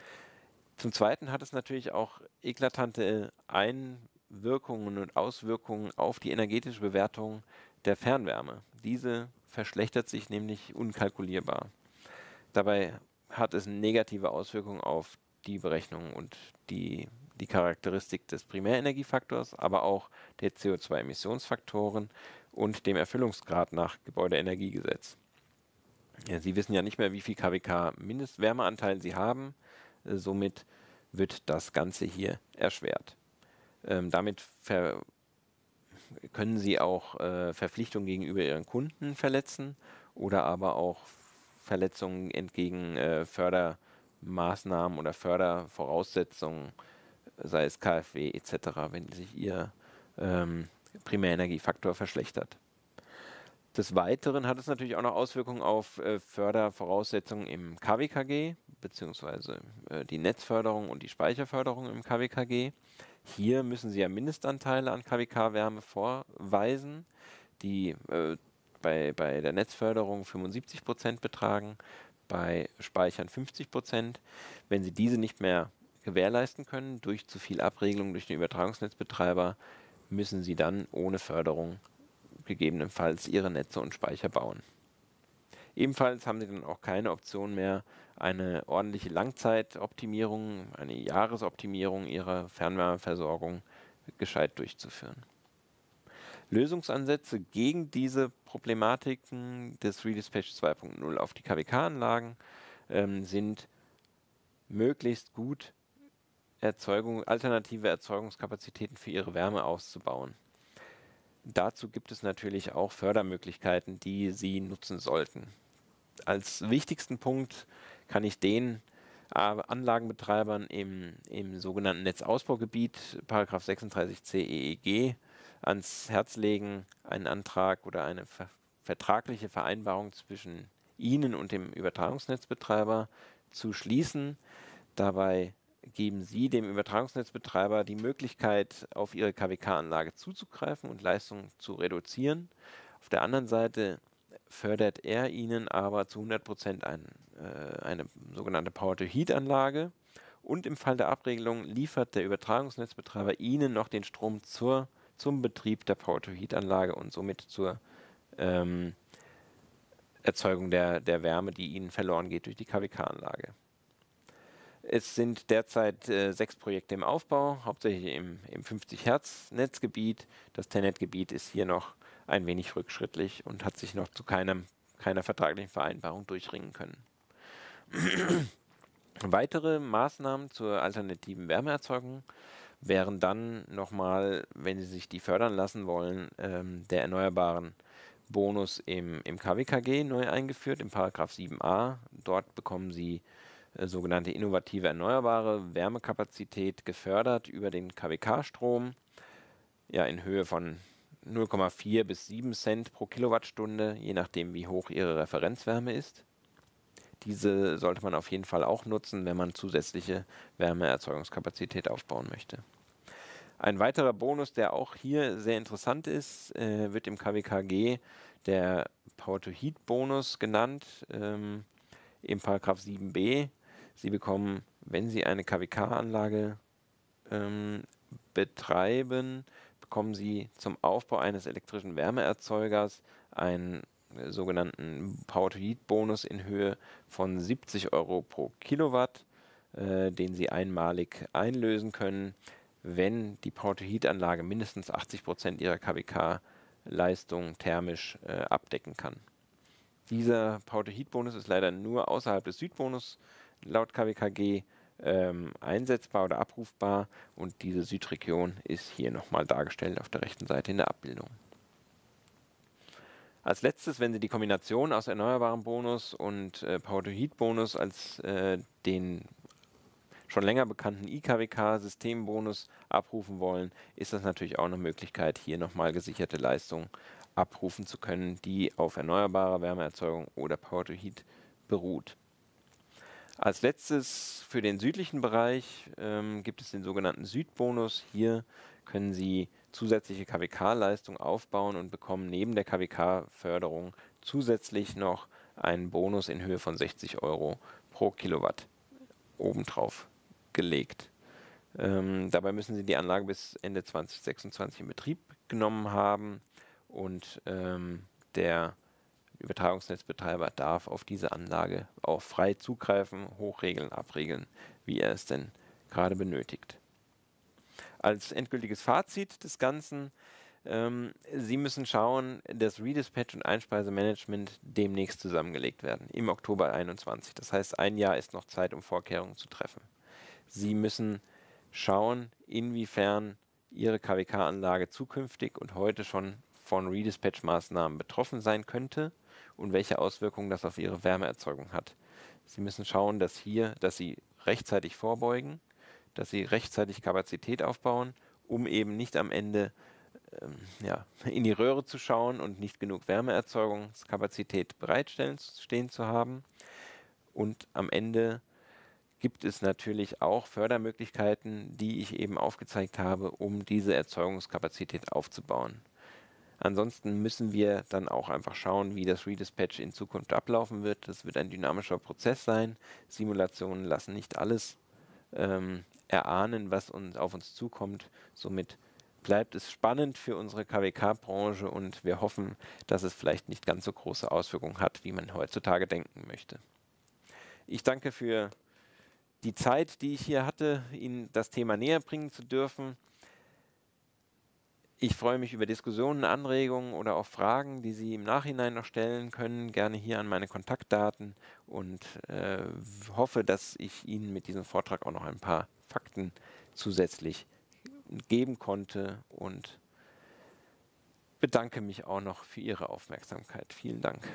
Zum Zweiten hat es natürlich auch eklatante Einwirkungen und Auswirkungen auf die energetische Bewertung der Fernwärme. Diese verschlechtert sich nämlich unkalkulierbar. Dabei hat es negative Auswirkungen auf die Berechnung und die, die Charakteristik des Primärenergiefaktors, aber auch der C O zwei Emissionsfaktoren und dem Erfüllungsgrad nach Gebäudeenergiegesetz. Ja, Sie wissen ja nicht mehr, wie viel K W K Mindestwärmeanteil Sie haben. Äh, somit wird das Ganze hier erschwert. Ähm, damit ver können Sie auch äh, Verpflichtungen gegenüber Ihren Kunden verletzen oder aber auch Verletzungen entgegen äh, Fördermaßnahmen oder Fördervoraussetzungen, sei es K f W et cetera, wenn sich Ihr ähm, Primärenergiefaktor verschlechtert. Des Weiteren hat es natürlich auch noch Auswirkungen auf äh, Fördervoraussetzungen im K W K G, beziehungsweise äh, die Netzförderung und die Speicherförderung im K W K G. Hier müssen Sie ja Mindestanteile an K W K-Wärme vorweisen, die äh, bei, bei der Netzförderung fünfundsiebzig Prozent betragen, bei Speichern fünfzig Prozent. Wenn Sie diese nicht mehr gewährleisten können, durch zu viel Abregelung durch den Übertragungsnetzbetreiber, müssen Sie dann ohne Förderung gegebenenfalls Ihre Netze und Speicher bauen. Ebenfalls haben Sie dann auch keine Option mehr, eine ordentliche Langzeitoptimierung, eine Jahresoptimierung Ihrer Fernwärmeversorgung gescheit durchzuführen. Lösungsansätze gegen diese Problematiken des Redispatch zwei Punkt null auf die K W K-Anlagen ähm, sind möglichst gut Erzeugung, alternative Erzeugungskapazitäten für ihre Wärme auszubauen. Dazu gibt es natürlich auch Fördermöglichkeiten, die Sie nutzen sollten. Als wichtigsten Punkt kann ich den äh, Anlagenbetreibern im, im sogenannten Netzausbaugebiet, Paragraph sechsunddreißig c E E G, ans Herz legen, einen Antrag oder eine ver vertragliche Vereinbarung zwischen Ihnen und dem Übertragungsnetzbetreiber zu schließen. Dabei geben Sie dem Übertragungsnetzbetreiber die Möglichkeit, auf Ihre K W K-Anlage zuzugreifen und Leistung zu reduzieren. Auf der anderen Seite fördert er Ihnen aber zu hundert Prozent ein, äh, eine sogenannte Power-to-Heat-Anlage und im Fall der Abregelung liefert der Übertragungsnetzbetreiber Ihnen noch den Strom zur, zum Betrieb der Power-to-Heat-Anlage und somit zur ähm, Erzeugung der, der Wärme, die Ihnen verloren geht durch die K W K-Anlage. Es sind derzeit äh, sechs Projekte im Aufbau, hauptsächlich im, im fünfzig Hertz Netzgebiet. Das Telnet-Gebiet ist hier noch ein wenig rückschrittlich und hat sich noch zu keinem, keiner vertraglichen Vereinbarung durchringen können. Weitere Maßnahmen zur alternativen Wärmeerzeugung wären dann nochmal, wenn Sie sich die fördern lassen wollen, ähm, der erneuerbaren Bonus im, im K W K G neu eingeführt, im Paragraph sieben a. Dort bekommen Sie sogenannte innovative erneuerbare Wärmekapazität gefördert über den K W K-Strom, ja, in Höhe von null Komma vier bis sieben Cent pro Kilowattstunde, je nachdem wie hoch Ihre Referenzwärme ist. Diese sollte man auf jeden Fall auch nutzen, wenn man zusätzliche Wärmeerzeugungskapazität aufbauen möchte. Ein weiterer Bonus, der auch hier sehr interessant ist, äh, wird im K W K G der Power-to-Heat-Bonus genannt, ähm, im Paragraph sieben b. Sie bekommen, wenn Sie eine K W K-Anlage ähm, betreiben, bekommen Sie zum Aufbau eines elektrischen Wärmeerzeugers einen äh, sogenannten Power-to-Heat-Bonus in Höhe von siebzig Euro pro Kilowatt, äh, den Sie einmalig einlösen können, wenn die Power-to-Heat-Anlage mindestens achtzig Prozent Ihrer K W K-Leistung thermisch äh, abdecken kann. Dieser Power-to-Heat-Bonus ist leider nur außerhalb des Südbonus laut K W K G ähm, einsetzbar oder abrufbar und diese Südregion ist hier nochmal dargestellt auf der rechten Seite in der Abbildung. Als letztes, wenn Sie die Kombination aus erneuerbarem Bonus und äh, Power-to-Heat-Bonus als äh, den schon länger bekannten I K W K-Systembonus abrufen wollen, ist das natürlich auch eine Möglichkeit, hier nochmal gesicherte Leistungen abrufen zu können, die auf erneuerbarer Wärmeerzeugung oder Power-to-Heat beruht. Als letztes für den südlichen Bereich ähm, gibt es den sogenannten Südbonus. Hier können Sie zusätzliche K W K-Leistung aufbauen und bekommen neben der K W K-Förderung zusätzlich noch einen Bonus in Höhe von sechzig Euro pro Kilowatt obendrauf gelegt. Ähm, dabei müssen Sie die Anlage bis Ende zwanzig sechsundzwanzig in Betrieb genommen haben und ähm, der Übertragungsnetzbetreiber darf auf diese Anlage auch frei zugreifen, hochregeln, abregeln, wie er es denn gerade benötigt. Als endgültiges Fazit des Ganzen, ähm, Sie müssen schauen, dass Redispatch und Einspeisemanagement demnächst zusammengelegt werden, im Oktober einundzwanzig. Das heißt, ein Jahr ist noch Zeit, um Vorkehrungen zu treffen. Sie müssen schauen, inwiefern Ihre K W K-Anlage zukünftig und heute schon von Redispatch-Maßnahmen betroffen sein könnte und welche Auswirkungen das auf Ihre Wärmeerzeugung hat. Sie müssen schauen, dass hier, dass Sie rechtzeitig vorbeugen, dass Sie rechtzeitig Kapazität aufbauen, um eben nicht am Ende ähm, ja, in die Röhre zu schauen und nicht genug Wärmeerzeugungskapazität bereitstellen stehen zu haben. Und am Ende gibt es natürlich auch Fördermöglichkeiten, die ich eben aufgezeigt habe, um diese Erzeugungskapazität aufzubauen. Ansonsten müssen wir dann auch einfach schauen, wie das Redispatch in Zukunft ablaufen wird. Das wird ein dynamischer Prozess sein. Simulationen lassen nicht alles ähm, erahnen, was uns, auf uns zukommt. Somit bleibt es spannend für unsere K W K-Branche und wir hoffen, dass es vielleicht nicht ganz so große Auswirkungen hat, wie man heutzutage denken möchte. Ich danke für die Zeit, die ich hier hatte, Ihnen das Thema näher bringen zu dürfen. Ich freue mich über Diskussionen, Anregungen oder auch Fragen, die Sie im Nachhinein noch stellen können. Gerne hier an meine Kontaktdaten und äh, hoffe, dass ich Ihnen mit diesem Vortrag auch noch ein paar Fakten zusätzlich geben konnte und bedanke mich auch noch für Ihre Aufmerksamkeit. Vielen Dank.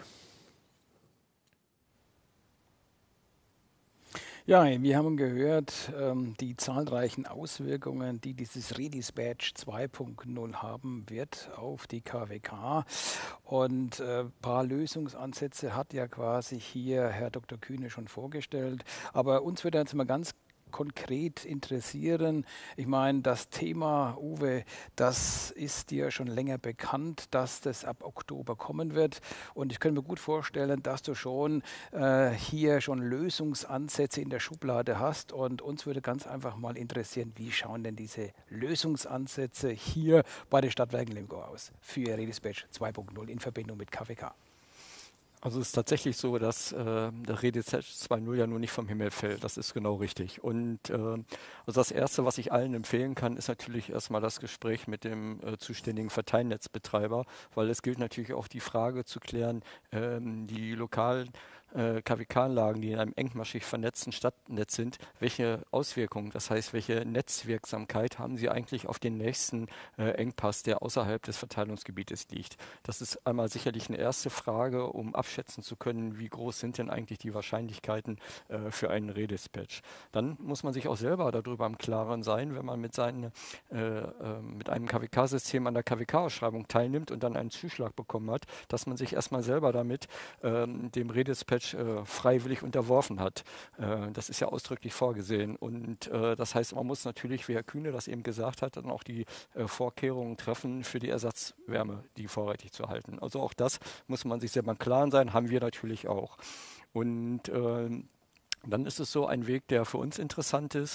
Ja, wir haben gehört, ähm, die zahlreichen Auswirkungen, die dieses Redispatch zwei Punkt null haben wird auf die K W K. Und ein äh, paar Lösungsansätze hat ja quasi hier Herr Doktor Kühne schon vorgestellt. Aber uns würde jetzt mal ganz konkret interessieren. Ich meine, das Thema, Uwe, das ist dir schon länger bekannt, dass das ab Oktober kommen wird. Und ich könnte mir gut vorstellen, dass du schon äh, hier schon Lösungsansätze in der Schublade hast. Und uns würde ganz einfach mal interessieren, wie schauen denn diese Lösungsansätze hier bei den Stadtwerken Lemgo aus für Redispatch zwei Punkt null in Verbindung mit K W K? Also es ist tatsächlich so, dass äh, der Redispatch zwei Punkt null ja nur nicht vom Himmel fällt. Das ist genau richtig. Und äh, also das Erste, was ich allen empfehlen kann, ist natürlich erstmal das Gespräch mit dem äh, zuständigen Verteilnetzbetreiber, weil es gilt natürlich auch die Frage zu klären, ähm, die lokalen äh, K W K-Anlagen, die in einem engmaschig vernetzten Stadtnetz sind, welche Auswirkungen, das heißt, welche Netzwirksamkeit haben sie eigentlich auf den nächsten äh, Engpass, der außerhalb des Verteilungsgebietes liegt. Das ist einmal sicherlich eine erste Frage, um abschätzen zu können, wie groß sind denn eigentlich die Wahrscheinlichkeiten äh, für einen Redispatch. Dann muss man sich auch selber darüber im Klaren sein, wenn man mit, seinen, äh, äh, mit einem K W K-System an der K W K-Ausschreibung teilnimmt und dann einen Zuschlag bekommen hat, dass man sich erstmal selber damit äh, dem Redispatch äh, freiwillig unterworfen hat. Äh, das ist ja ausdrücklich vorgesehen. Und äh, das heißt, man muss natürlich, wie Herr Kühne das eben gesagt hat, dann auch die äh, Vorkehrungen treffen, für die Ersatzwärme, die vorrätig zu halten. Also auch das muss man sich selber im Klaren sein, haben wir natürlich auch. Und äh, dann ist es so ein Weg, der für uns interessant ist.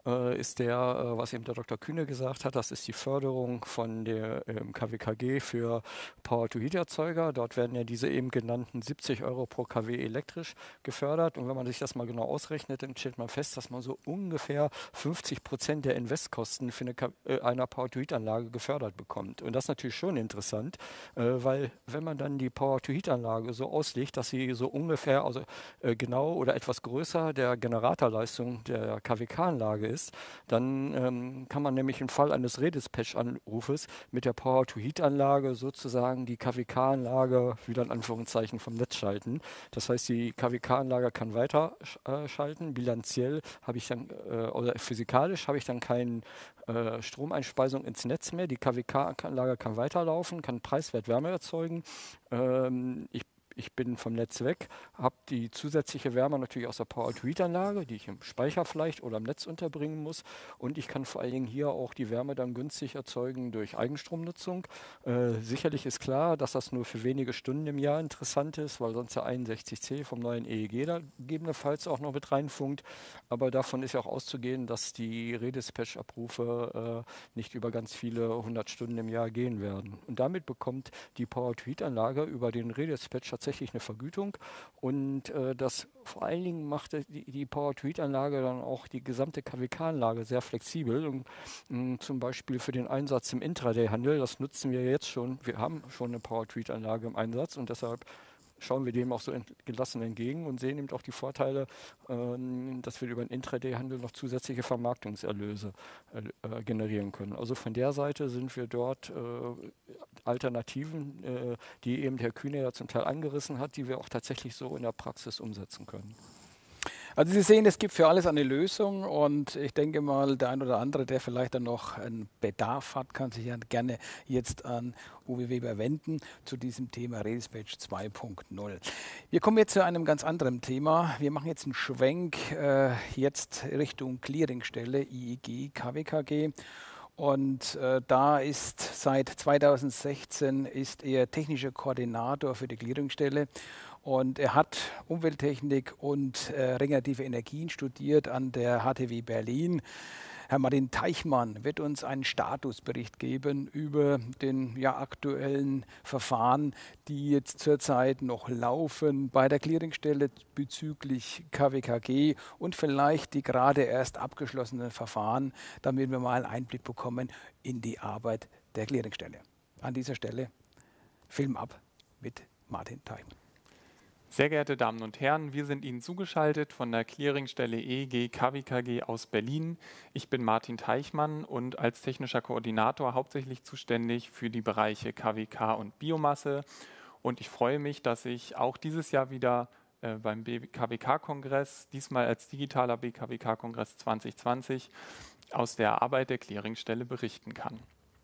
äh, ist der, äh, was eben der Doktor Kühne gesagt hat, das ist die Förderung von der ähm, K W K G für Power-to-Heat-Erzeuger. Dort werden ja diese eben genannten siebzig Euro pro Kilowatt elektrisch gefördert. Und wenn man sich das mal genau ausrechnet, dann stellt man fest, dass man so ungefähr fünfzig Prozent der Investkosten für eine, äh, einer Power-to-Heat-Anlage gefördert bekommt. Und das ist natürlich schon interessant, äh, weil wenn man dann die Power-to-Heat-Anlage so auslegt, dass sie so ungefähr, also äh, genau oder etwas größer der Generatorleistung der K W K-Anlage ist, dann ähm, kann man nämlich im Fall eines Redispatch-Anrufes mit der Power-to-Heat-Anlage sozusagen die K W K-Anlage wieder in Anführungszeichen vom Netz schalten. Das heißt, die K W K-Anlage kann weiter äh, schalten. Bilanziell habe ich dann, äh, oder physikalisch habe ich dann keinen Äh, Stromeinspeisung ins Netz mehr. Die K W K-Anlage kann weiterlaufen, kann preiswert Wärme erzeugen. Ähm, ich Ich bin vom Netz weg, habe die zusätzliche Wärme natürlich aus der Power-to-Heat-Anlage, die ich im Speicher vielleicht oder im Netz unterbringen muss. Und ich kann vor allen Dingen hier auch die Wärme dann günstig erzeugen durch Eigenstromnutzung. Äh, sicherlich ist klar, dass das nur für wenige Stunden im Jahr interessant ist, weil sonst der einundsechzig C vom neuen E E G da gegebenenfalls auch noch mit reinfunkt. Aber davon ist ja auch auszugehen, dass die Redispatch-Abrufe äh, nicht über ganz viele hundert Stunden im Jahr gehen werden. Und damit bekommt die Power-to-Heat-Anlage über den Redispatch tatsächlich eine Vergütung und äh, das vor allen Dingen macht die, die Power-to-Heat-Anlage dann auch die gesamte K W K-Anlage sehr flexibel und mh, zum Beispiel für den Einsatz im Intraday-Handel, das nutzen wir jetzt schon, wir haben schon eine Power-to-Heat-Anlage im Einsatz und deshalb schauen wir dem auch so gelassen entgegen und sehen eben auch die Vorteile, äh, dass wir über den Intraday-Handel noch zusätzliche Vermarktungserlöse äh, generieren können. Also von der Seite sind wir dort äh, Alternativen, äh, die eben Herr Kühne ja zum Teil angerissen hat, die wir auch tatsächlich so in der Praxis umsetzen können. Also Sie sehen, es gibt für alles eine Lösung und ich denke mal, der ein oder andere, der vielleicht dann noch einen Bedarf hat, kann sich ja gerne jetzt an Uwe Weber wenden zu diesem Thema Redispatch zwei Punkt null. Wir kommen jetzt zu einem ganz anderen Thema. Wir machen jetzt einen Schwenk äh, jetzt Richtung Clearingstelle I E G, K W K G. Und äh, da ist seit zweitausendsechzehn ist er technischer Koordinator für die Clearingstelle. Und er hat Umwelttechnik und äh, regenerative Energien studiert an der H T W Berlin. Herr Martin Teichmann wird uns einen Statusbericht geben über den ja, aktuellen Verfahren, die jetzt zurzeit noch laufen bei der Clearingstelle bezüglich K W K G und vielleicht die gerade erst abgeschlossenen Verfahren, damit wir mal einen Einblick bekommen in die Arbeit der Clearingstelle. An dieser Stelle Film ab mit Martin Teichmann. Sehr geehrte Damen und Herren, wir sind Ihnen zugeschaltet von der Clearingstelle E E G K W K G aus Berlin. Ich bin Martin Teichmann und als technischer Koordinator hauptsächlich zuständig für die Bereiche K W K und Biomasse. Und ich freue mich, dass ich auch dieses Jahr wieder äh, beim B K W K-Kongress, diesmal als digitaler B K W K-Kongress zwanzig zwanzig, aus der Arbeit der Clearingstelle berichten kann.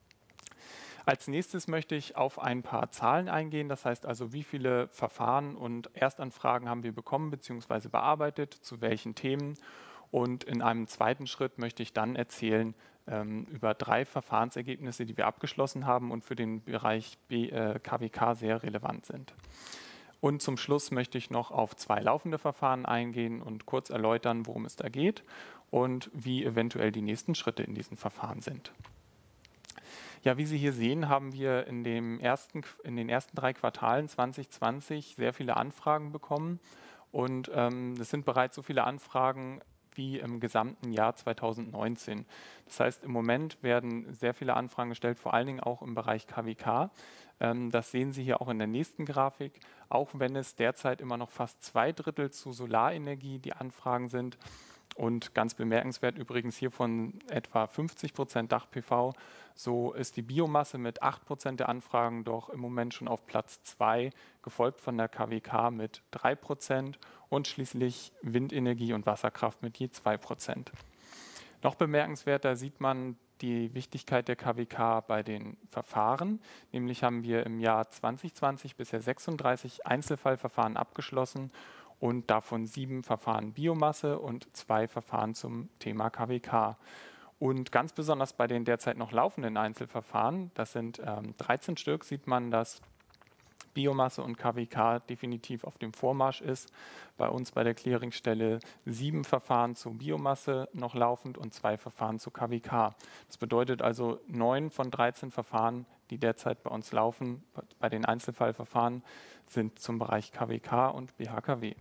Als nächstes möchte ich auf ein paar Zahlen eingehen, das heißt also, wie viele Verfahren und Erstanfragen haben wir bekommen bzw. bearbeitet, zu welchen Themen. Und in einem zweiten Schritt möchte ich dann erzählen ähm, über drei Verfahrensergebnisse, die wir abgeschlossen haben und für den Bereich B, äh, K W K sehr relevant sind. Und zum Schluss möchte ich noch auf zwei laufende Verfahren eingehen und kurz erläutern, worum es da geht und wie eventuell die nächsten Schritte in diesen Verfahren sind. Ja, wie Sie hier sehen, haben wir in, dem ersten, in den ersten drei Quartalen zwanzig zwanzig sehr viele Anfragen bekommen. Und ähm, es sind bereits so viele Anfragen wie im gesamten Jahr zweitausendneunzehn. Das heißt, im Moment werden sehr viele Anfragen gestellt, vor allen Dingen auch im Bereich K W K. Ähm, das sehen Sie hier auch in der nächsten Grafik. Auch wenn es derzeit immer noch fast zwei Drittel zu Solarenergie die Anfragen sind. Und ganz bemerkenswert übrigens hier von etwa fünfzig Prozent Dach-P V, so ist die Biomasse mit acht Prozent der Anfragen doch im Moment schon auf Platz zwei, gefolgt von der K W K mit drei Prozent und schließlich Windenergie und Wasserkraft mit je zwei Prozent. Noch bemerkenswerter sieht man die Wichtigkeit der K W K bei den Verfahren. Nämlich haben wir im Jahr zwanzig zwanzig bisher sechsunddreißig Einzelfallverfahren abgeschlossen und davon sieben Verfahren Biomasse und zwei Verfahren zum Thema K W K. Und ganz besonders bei den derzeit noch laufenden Einzelverfahren, das sind ähm, dreizehn Stück, sieht man, dass Biomasse und K W K definitiv auf dem Vormarsch ist. Bei uns bei der Clearingstelle sieben Verfahren zur Biomasse noch laufend und zwei Verfahren zu K W K. Das bedeutet also neun von dreizehn Verfahren, die derzeit bei uns laufen, bei den Einzelfallverfahren, sind zum Bereich K W K und B H K W.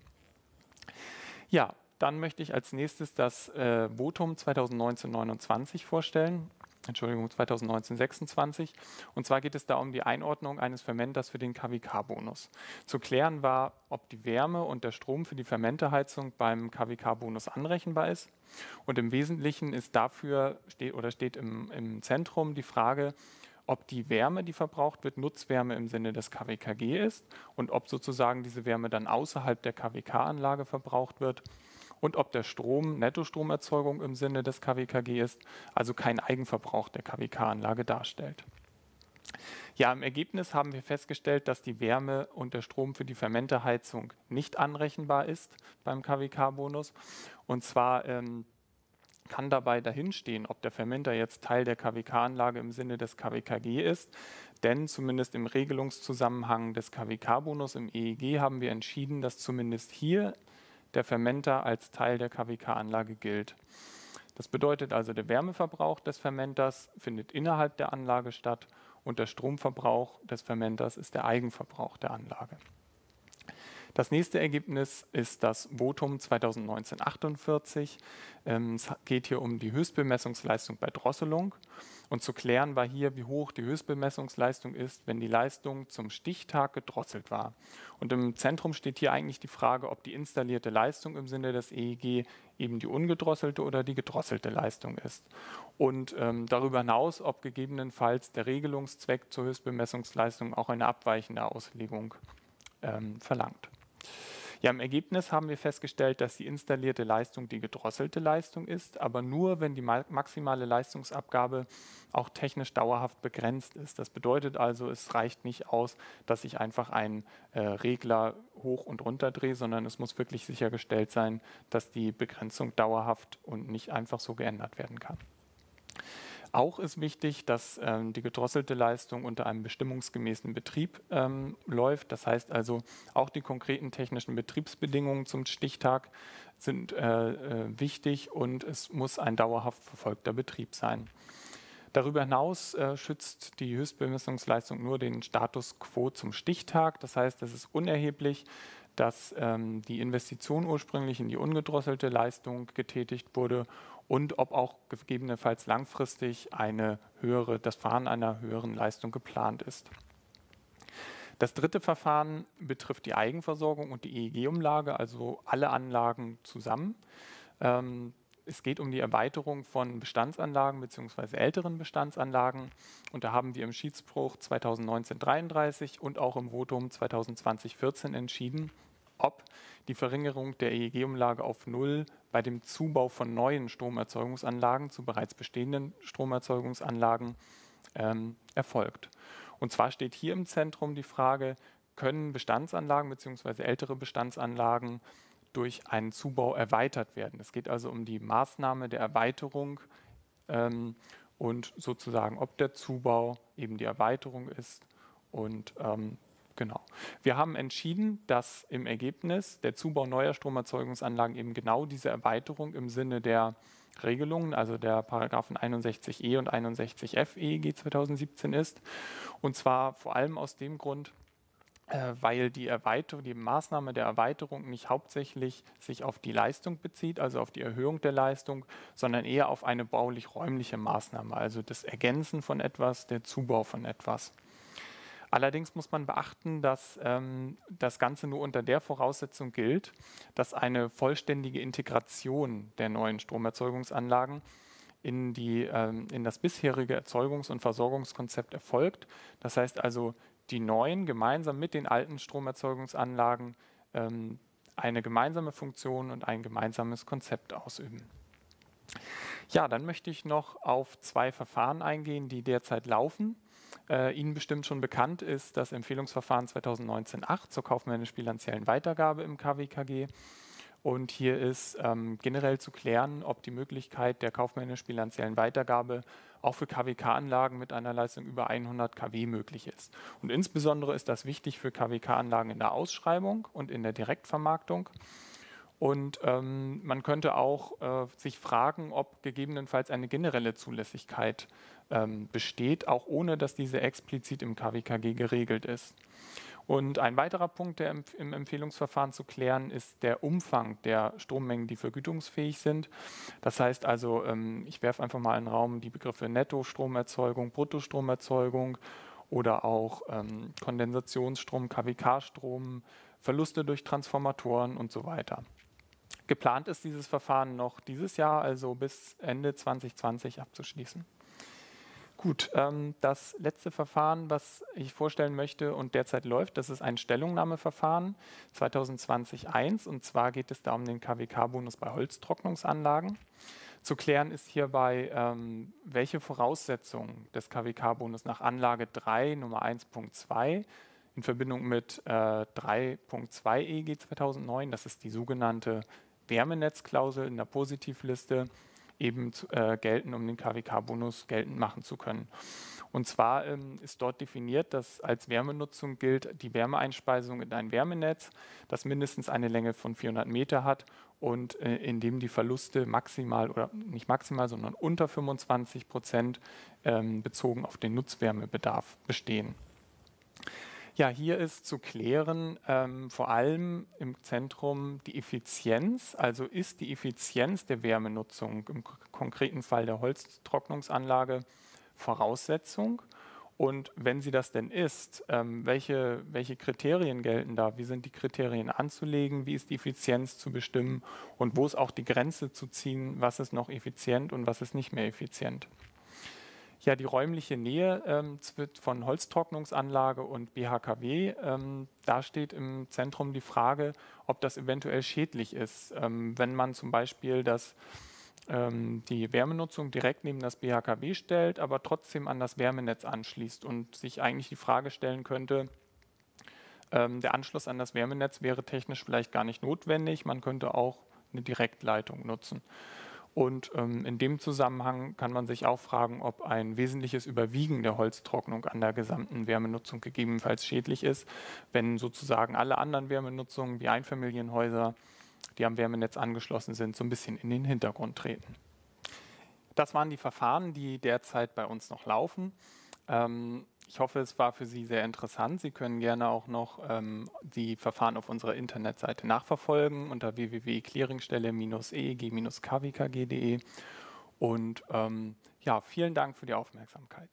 Ja, dann möchte ich als nächstes das äh, Votum zweitausendneunzehn neunundzwanzig vorstellen. Entschuldigung, zweitausendneunzehn sechsundzwanzig. Und zwar geht es da um die Einordnung eines Fermenters für den K W K-Bonus. Zu klären war, ob die Wärme und der Strom für die Fermenterheizung beim K W K-Bonus anrechenbar ist. Und im Wesentlichen ist dafür steht, oder steht im, im Zentrum die Frage, ob die Wärme, die verbraucht wird, Nutzwärme im Sinne des K W K G ist und ob sozusagen diese Wärme dann außerhalb der K W K-Anlage verbraucht wird. Und ob der Strom Nettostromerzeugung im Sinne des K W K G ist, also kein Eigenverbrauch der K W K-Anlage darstellt. Ja, im Ergebnis haben wir festgestellt, dass die Wärme und der Strom für die Fermenterheizung nicht anrechenbar ist beim K W K-Bonus. Und zwar ähm, kann dabei dahinstehen, ob der Fermenter jetzt Teil der K W K-Anlage im Sinne des K W K G ist. Denn zumindest im Regelungszusammenhang des K W K-Bonus im E E G haben wir entschieden, dass zumindest hier der Fermenter als Teil der K W K-Anlage gilt. Das bedeutet also, der Wärmeverbrauch des Fermenters findet innerhalb der Anlage statt und der Stromverbrauch des Fermenters ist der Eigenverbrauch der Anlage. Das nächste Ergebnis ist das Votum zweitausendneunzehn achtundvierzig. Ähm, es geht hier um die Höchstbemessungsleistung bei Drosselung. Und zu klären war hier, wie hoch die Höchstbemessungsleistung ist, wenn die Leistung zum Stichtag gedrosselt war. Und im Zentrum steht hier eigentlich die Frage, ob die installierte Leistung im Sinne des E E G eben die ungedrosselte oder die gedrosselte Leistung ist. Und ähm, darüber hinaus, ob gegebenenfalls der Regelungszweck zur Höchstbemessungsleistung auch eine abweichende Auslegung ähm, verlangt. Ja, im Ergebnis haben wir festgestellt, dass die installierte Leistung die gedrosselte Leistung ist, aber nur, wenn die maximale Leistungsabgabe auch technisch dauerhaft begrenzt ist. Das bedeutet also, es reicht nicht aus, dass ich einfach einen äh, Regler hoch und runter drehe, sondern es muss wirklich sichergestellt sein, dass die Begrenzung dauerhaft und nicht einfach so geändert werden kann. Auch ist wichtig, dass ähm, die gedrosselte Leistung unter einem bestimmungsgemäßen Betrieb ähm, läuft. Das heißt also, auch die konkreten technischen Betriebsbedingungen zum Stichtag sind äh, äh, wichtig und es muss ein dauerhaft verfolgter Betrieb sein. Darüber hinaus äh, schützt die Höchstbemessungsleistung nur den Status quo zum Stichtag. Das heißt, es ist unerheblich, dass ähm, die Investition ursprünglich in die ungedrosselte Leistung getätigt wurde und ob auch gegebenenfalls langfristig eine höhere, das Fahren einer höheren Leistung geplant ist. Das dritte Verfahren betrifft die Eigenversorgung und die E E G-Umlage, also alle Anlagen zusammen. Ähm, es geht um die Erweiterung von Bestandsanlagen bzw. älteren Bestandsanlagen. Und da haben wir im Schiedsspruch zweitausendneunzehn dreiunddreißig und auch im Votum zweitausendzwanzig vierzehn entschieden, ob die Verringerung der E E G-Umlage auf Null bei dem Zubau von neuen Stromerzeugungsanlagen zu bereits bestehenden Stromerzeugungsanlagen ähm, erfolgt. Und zwar steht hier im Zentrum die Frage, können Bestandsanlagen bzw. ältere Bestandsanlagen durch einen Zubau erweitert werden? Es geht also um die Maßnahme der Erweiterung ähm, und sozusagen, ob der Zubau eben die Erweiterung ist und ähm, Genau. Wir haben entschieden, dass im Ergebnis der Zubau neuer Stromerzeugungsanlagen eben genau diese Erweiterung im Sinne der Regelungen, also der Paragraphen einundsechzig e und einundsechzig f E E G zweitausendsiebzehn ist. Und zwar vor allem aus dem Grund, äh, weil die Erweiterung, die Maßnahme der Erweiterung nicht hauptsächlich sich auf die Leistung bezieht, also auf die Erhöhung der Leistung, sondern eher auf eine baulich-räumliche Maßnahme, also das Ergänzen von etwas, der Zubau von etwas. Allerdings muss man beachten, dass ähm, das Ganze nur unter der Voraussetzung gilt, dass eine vollständige Integration der neuen Stromerzeugungsanlagen in, die, ähm, in das bisherige Erzeugungs- und Versorgungskonzept erfolgt. Das heißt also, die neuen gemeinsam mit den alten Stromerzeugungsanlagen ähm, eine gemeinsame Funktion und ein gemeinsames Konzept ausüben. Ja, dann möchte ich noch auf zwei Verfahren eingehen, die derzeit laufen. Äh, Ihnen bestimmt schon bekannt ist das Empfehlungsverfahren zweitausendneunzehn acht zur kaufmännisch-bilanziellen Weitergabe im K W K G. Und hier ist ähm, generell zu klären, ob die Möglichkeit der kaufmännisch-bilanziellen Weitergabe auch für K W K-Anlagen mit einer Leistung über hundert Kilowatt möglich ist. Und insbesondere ist das wichtig für K W K-Anlagen in der Ausschreibung und in der Direktvermarktung. Und ähm, man könnte auch äh, sich fragen, ob gegebenenfalls eine generelle Zulässigkeit ähm, besteht, auch ohne dass diese explizit im K W K G geregelt ist. Und ein weiterer Punkt, der im Empfehlungsverfahren zu klären, ist der Umfang der Strommengen, die vergütungsfähig sind. Das heißt also, ich werfe einfach mal in den Raum die Begriffe Nettostromerzeugung, Bruttostromerzeugung oder auch Kondensationsstrom, K W K-Strom, Verluste durch Transformatoren und so weiter. Geplant ist dieses Verfahren noch dieses Jahr, also bis Ende zwanzig zwanzig abzuschließen. Gut, ähm, das letzte Verfahren, was ich vorstellen möchte und derzeit läuft, das ist ein Stellungnahmeverfahren zwanzig zwanzig eins, und zwar geht es da um den K W K-Bonus bei Holztrocknungsanlagen. Zu klären ist hierbei, ähm, welche Voraussetzungen des K W K-Bonus nach Anlage drei Nummer eins Punkt zwei in Verbindung mit äh, drei Punkt zwei E G zweitausendneun, das ist die sogenannte Wärmenetzklausel in der Positivliste, eben äh, gelten, um den K W K-Bonus geltend machen zu können. Und zwar ähm, ist dort definiert, dass als Wärmenutzung gilt die Wärmeeinspeisung in ein Wärmenetz, das mindestens eine Länge von vierhundert Meter hat und äh, in dem die Verluste maximal oder nicht maximal, sondern unter fünfundzwanzig Prozent ähm, bezogen auf den Nutzwärmebedarf bestehen. Ja, hier ist zu klären, ähm, vor allem im Zentrum die Effizienz, also ist die Effizienz der Wärmenutzung im konkreten Fall der Holztrocknungsanlage Voraussetzung, und wenn sie das denn ist, ähm, welche, welche Kriterien gelten da, wie sind die Kriterien anzulegen, wie ist die Effizienz zu bestimmen und wo ist auch die Grenze zu ziehen, was ist noch effizient und was ist nicht mehr effizient. Ja, die räumliche Nähe ähm, von Holztrocknungsanlage und B H K W, ähm, da steht im Zentrum die Frage, ob das eventuell schädlich ist, ähm, wenn man zum Beispiel das, ähm, die Wärmenutzung direkt neben das B H K W stellt, aber trotzdem an das Wärmenetz anschließt und sich eigentlich die Frage stellen könnte, ähm, der Anschluss an das Wärmenetz wäre technisch vielleicht gar nicht notwendig, man könnte auch eine Direktleitung nutzen. Und ähm, in dem Zusammenhang kann man sich auch fragen, ob ein wesentliches Überwiegen der Holztrocknung an der gesamten Wärmenutzung gegebenenfalls schädlich ist, wenn sozusagen alle anderen Wärmenutzungen wie Einfamilienhäuser, die am Wärmenetz angeschlossen sind, so ein bisschen in den Hintergrund treten. Das waren die Verfahren, die derzeit bei uns noch laufen. Ähm, Ich hoffe, es war für Sie sehr interessant. Sie können gerne auch noch ähm, die Verfahren auf unserer Internetseite nachverfolgen unter w w w punkt clearingstelle Bindestrich e e g Bindestrich k w k g punkt d e. Und ähm, ja, vielen Dank für die Aufmerksamkeit.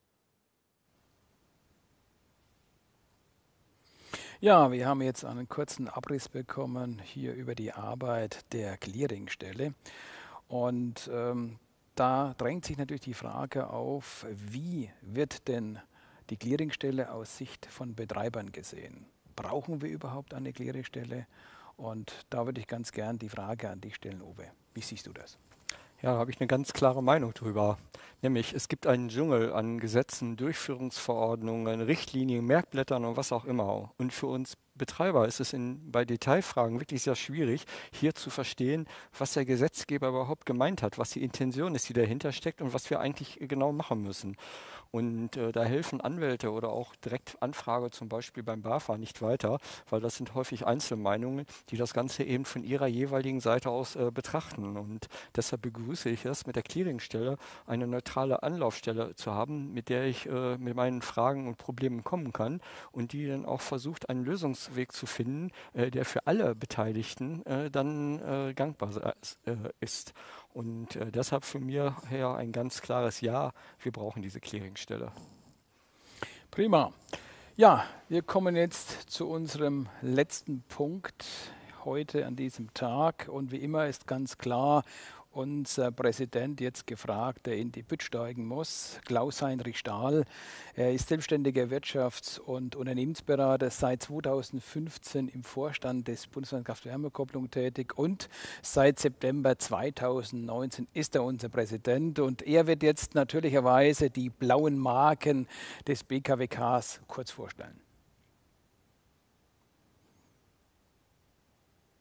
Ja, wir haben jetzt einen kurzen Abriss bekommen hier über die Arbeit der Clearingstelle. Und ähm, da drängt sich natürlich die Frage auf, wie wird denn die Clearingstelle aus Sicht von Betreibern gesehen? Brauchen wir überhaupt eine Clearingstelle? Und da würde ich ganz gern die Frage an dich stellen, Uwe. Wie siehst du das? Ja, da habe ich eine ganz klare Meinung drüber. Nämlich, es gibt einen Dschungel an Gesetzen, Durchführungsverordnungen, Richtlinien, Merkblättern und was auch immer. Und für uns Betreiber ist es in, bei Detailfragen wirklich sehr schwierig, hier zu verstehen, was der Gesetzgeber überhaupt gemeint hat, was die Intention ist, die dahinter steckt und was wir eigentlich genau machen müssen. Und äh, da helfen Anwälte oder auch direkt Anfrage zum Beispiel beim BAFA nicht weiter, weil das sind häufig Einzelmeinungen, die das Ganze eben von ihrer jeweiligen Seite aus äh, betrachten. Und deshalb begrüße ich es, mit der Clearingstelle eine neutrale Anlaufstelle zu haben, mit der ich äh, mit meinen Fragen und Problemen kommen kann und die dann auch versucht, einen Lösungsweg zu finden, äh, der für alle Beteiligten äh, dann äh, gangbar äh, ist. Und äh, deshalb für mir her ein ganz klares Ja, wir brauchen diese Clearingstelle. Prima. Ja, wir kommen jetzt zu unserem letzten Punkt heute an diesem Tag. Und wie immer ist ganz klar, unser Präsident jetzt gefragt, der in die Bütt steigen muss, Klaus-Heinrich Stahl. Er ist selbstständiger Wirtschafts- und Unternehmensberater, seit zweitausendfünfzehn im Vorstand des Bundesverband Kraft-Wärme-Kopplung tätig und seit September zweitausendneunzehn ist er unser Präsident. Und er wird jetzt natürlicherweise die blauen Marken des B K W Ks kurz vorstellen.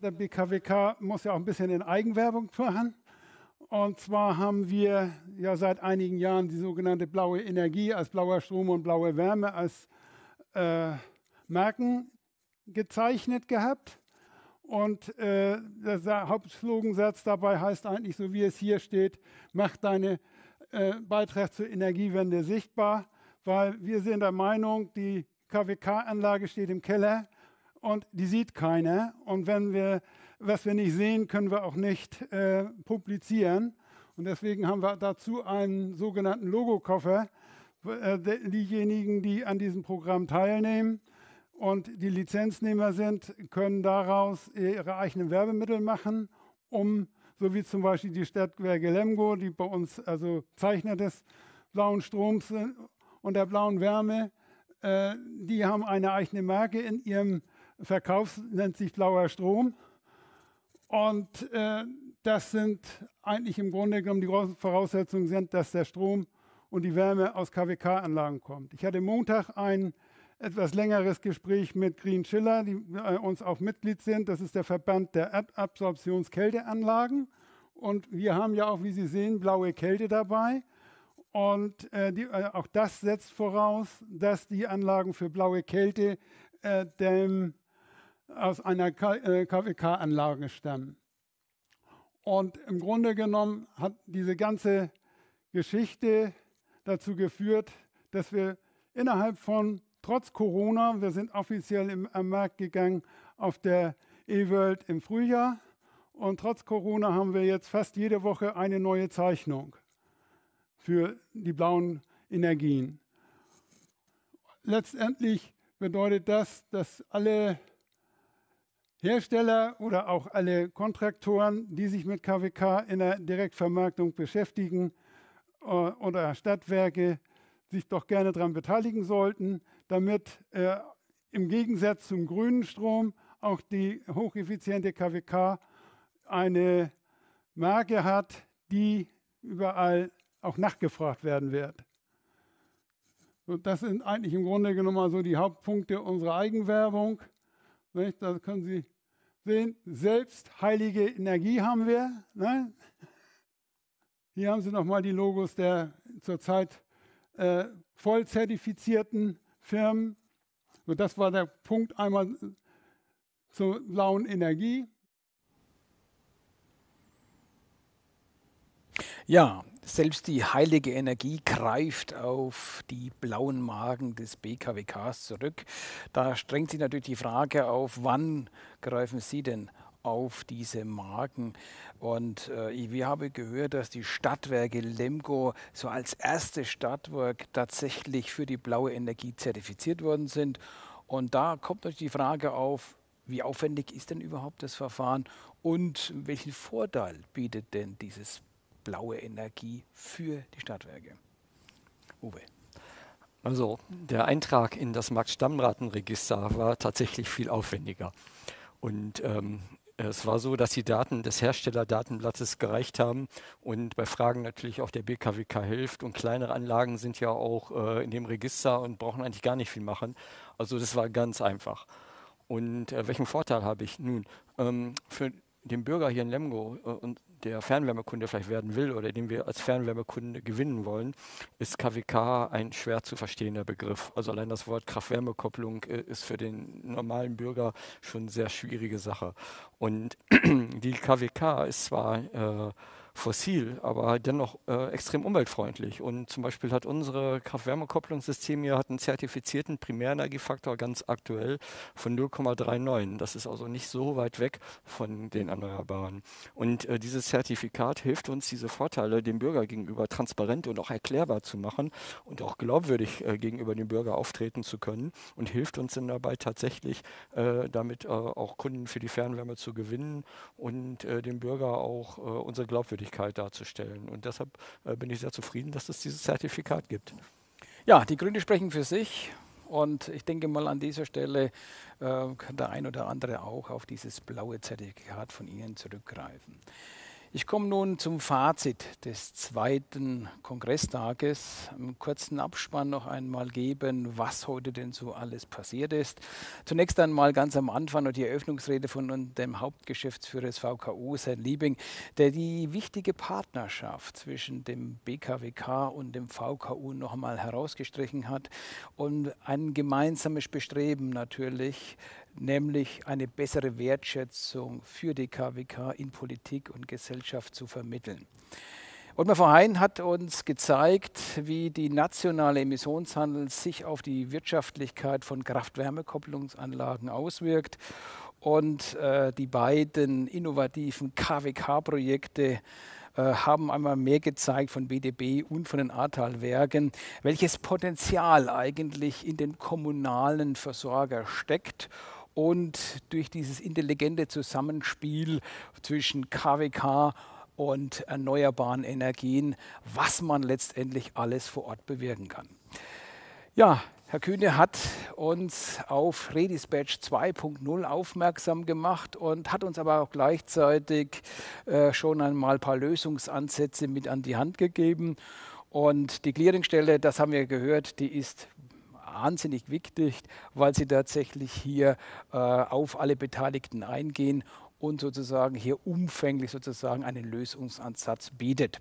der B K W K muss ja auch ein bisschen in Eigenwerbung machen. Und zwar haben wir ja seit einigen Jahren die sogenannte blaue Energie als blauer Strom und blaue Wärme als äh, Marken gezeichnet gehabt. Und äh, der Hauptslogensatz dabei heißt eigentlich, so wie es hier steht, mach deinen äh, Beitrag zur Energiewende sichtbar, weil wir sind der Meinung, die K W K-Anlage steht im Keller und die sieht keiner. Und wenn wir, was wir nicht sehen, können wir auch nicht äh, publizieren. Und deswegen haben wir dazu einen sogenannten Logokoffer. Äh, diejenigen, die an diesem Programm teilnehmen und die Lizenznehmer sind, können daraus ihre eigenen Werbemittel machen, um, so wie zum Beispiel die Stadtwerke Lemgo, die bei uns also Zeichner des blauen Stroms sind und der blauen Wärme, äh, die haben eine eigene Marke in ihrem Verkauf, nennt sich blauer Strom. Und äh, das sind eigentlich im Grunde genommen die großen Voraussetzungen sind, dass der Strom und die Wärme aus K W K-Anlagen kommt. Ich hatte Montag ein etwas längeres Gespräch mit Green Schiller, die bei uns auch Mitglied sind. Das ist der Verband der Erdabsorptionskälteanlagen. Und wir haben ja auch, wie Sie sehen, blaue Kälte dabei. Und äh, die, äh, auch das setzt voraus, dass die Anlagen für blaue Kälte äh, dem, aus einer K W K-Anlage stammen. Und im Grunde genommen hat diese ganze Geschichte dazu geführt, dass wir innerhalb von, trotz Corona, wir sind offiziell im, am Markt gegangen auf der eWorld im Frühjahr und trotz Corona haben wir jetzt fast jede Woche eine neue Zeichnung für die blauen Energien. Letztendlich bedeutet das, dass alle Hersteller oder auch alle Kontraktoren, die sich mit K W K in der Direktvermarktung beschäftigen äh, oder Stadtwerke, sich doch gerne daran beteiligen sollten, damit äh, im Gegensatz zum grünen Strom auch die hocheffiziente K W K eine Marke hat, die überall auch nachgefragt werden wird. Und das sind eigentlich im Grunde genommen also die Hauptpunkte unserer Eigenwerbung. Nicht? Da können Sie sehen, selbst heilige Energie haben wir. Ne? Hier haben Sie nochmal die Logos der zurzeit äh, voll zertifizierten Firmen. So, das war der Punkt einmal zur blauen Energie. Ja, selbst die heilige Energie greift auf die blauen Marken des B K W Ks zurück. Da drängt sich natürlich die Frage auf, wann greifen Sie denn auf diese Marken? Und äh, ich habe gehört, dass die Stadtwerke Lemgo so als erste Stadtwerk tatsächlich für die blaue Energie zertifiziert worden sind. Und da kommt natürlich die Frage auf, wie aufwendig ist denn überhaupt das Verfahren und welchen Vorteil bietet denn dieses blaue Energie für die Stadtwerke? Uwe. Also der Eintrag in das Marktstammdatenregister war tatsächlich viel aufwendiger. Und ähm, es war so, dass die Daten des Herstellerdatenblattes gereicht haben und bei Fragen natürlich auch der B K W K hilft. Und kleinere Anlagen sind ja auch äh, in dem Register und brauchen eigentlich gar nicht viel machen. Also das war ganz einfach. Und äh, welchen Vorteil habe ich? Nun, ähm, für den Bürger hier in Lemgo äh, und der Fernwärmekunde vielleicht werden will oder den wir als Fernwärmekunde gewinnen wollen, ist K W K ein schwer zu verstehender Begriff. Also allein das Wort Kraft-Wärme-Kopplung äh, ist für den normalen Bürger schon eine sehr schwierige Sache. Und die K W K ist zwar äh, fossil, aber dennoch äh, extrem umweltfreundlich. Und zum Beispiel hat unsere Kraft-Wärme-Kopplungssystem hier hat einen zertifizierten Primärenergiefaktor ganz aktuell von null Komma neununddreißig. Das ist also nicht so weit weg von den Erneuerbaren. Und äh, dieses Zertifikat hilft uns, diese Vorteile dem Bürger gegenüber transparent und auch erklärbar zu machen und auch glaubwürdig äh, gegenüber dem Bürger auftreten zu können und hilft uns dann dabei tatsächlich, äh, damit äh, auch Kunden für die Fernwärme zu gewinnen und äh, dem Bürger auch äh, unsere Glaubwürdigkeit darzustellen. Und deshalb äh, bin ich sehr zufrieden, dass es dieses Zertifikat gibt. Ja, die Gründe sprechen für sich. Und ich denke mal, an dieser Stelle äh, kann der ein oder andere auch auf dieses blaue Zertifikat von Ihnen zurückgreifen. Ich komme nun zum Fazit des zweiten Kongresstages. Einen kurzen Abspann noch einmal geben, was heute denn so alles passiert ist. Zunächst einmal ganz am Anfang noch die Eröffnungsrede von dem Hauptgeschäftsführer des V K U, Herrn Liebing, der die wichtige Partnerschaft zwischen dem B K W K und dem V K U noch einmal herausgestrichen hat und ein gemeinsames Bestreben natürlich, nämlich eine bessere Wertschätzung für die K W K in Politik und Gesellschaft zu vermitteln. Ottmar Verheyen hat uns gezeigt, wie die nationale Emissionshandel sich auf die Wirtschaftlichkeit von Kraft-Wärme-Kopplungsanlagen auswirkt. Und äh, die beiden innovativen K W K-Projekte äh, haben einmal mehr gezeigt von B D B und von den Ahrtal-Werken, welches Potenzial eigentlich in den kommunalen Versorger steckt. Und durch dieses intelligente Zusammenspiel zwischen K W K und erneuerbaren Energien, was man letztendlich alles vor Ort bewirken kann. Ja, Herr Kühne hat uns auf Redispatch zwei Punkt null aufmerksam gemacht und hat uns aber auch gleichzeitig äh, schon einmal ein paar Lösungsansätze mit an die Hand gegeben. Und die Clearingstelle, das haben wir gehört, die ist wahnsinnig wichtig, weil sie tatsächlich hier äh, auf alle Beteiligten eingehen und sozusagen hier umfänglich sozusagen einen Lösungsansatz bietet.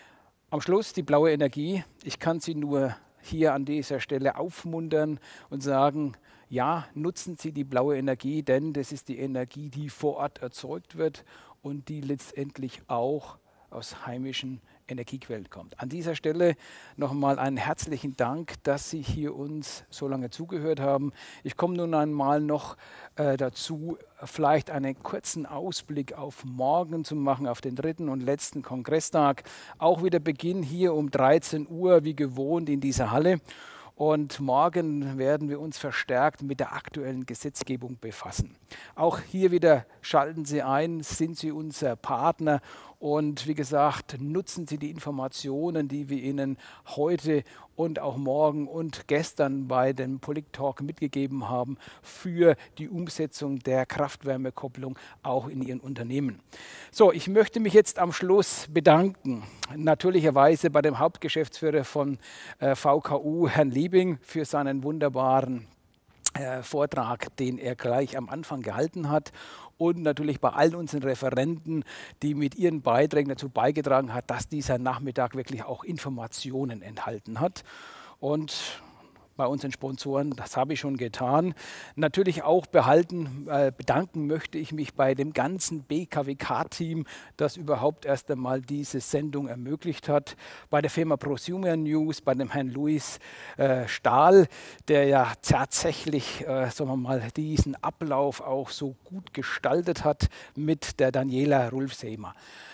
Am Schluss die blaue Energie. Ich kann Sie nur hier an dieser Stelle aufmuntern und sagen, ja, nutzen Sie die blaue Energie, denn das ist die Energie, die vor Ort erzeugt wird und die letztendlich auch aus heimischen Energiequellen kommt. An dieser Stelle nochmal einen herzlichen Dank, dass Sie hier uns so lange zugehört haben. Ich komme nun einmal noch äh, dazu, vielleicht einen kurzen Ausblick auf morgen zu machen, auf den dritten und letzten Kongresstag. Auch wieder Beginn hier um dreizehn Uhr, wie gewohnt in dieser Halle. Und morgen werden wir uns verstärkt mit der aktuellen Gesetzgebung befassen. Auch hier wieder schalten Sie ein, sind Sie unser Partner und wie gesagt, nutzen Sie die Informationen, die wir Ihnen heute und auch morgen und gestern bei dem Polit-Talk mitgegeben haben, für die Umsetzung der Kraft-Wärme-Kopplung auch in Ihren Unternehmen. So, ich möchte mich jetzt am Schluss bedanken, natürlicherweise bei dem Hauptgeschäftsführer von äh, V K U, Herrn Liebing, für seinen wunderbaren äh, Vortrag, den er gleich am Anfang gehalten hat. Und natürlich bei allen unseren Referenten, die mit ihren Beiträgen dazu beigetragen haben, dass dieser Nachmittag wirklich auch Informationen enthalten hat. Und bei unseren Sponsoren, das habe ich schon getan. Natürlich auch behalten, äh, bedanken möchte ich mich bei dem ganzen B K W K-Team, das überhaupt erst einmal diese Sendung ermöglicht hat. Bei der Firma Prosumer News, bei dem Herrn Luis äh, Stahl, der ja tatsächlich, äh, sagen wir mal, diesen Ablauf auch so gut gestaltet hat, mit der Daniela Rulfsemer.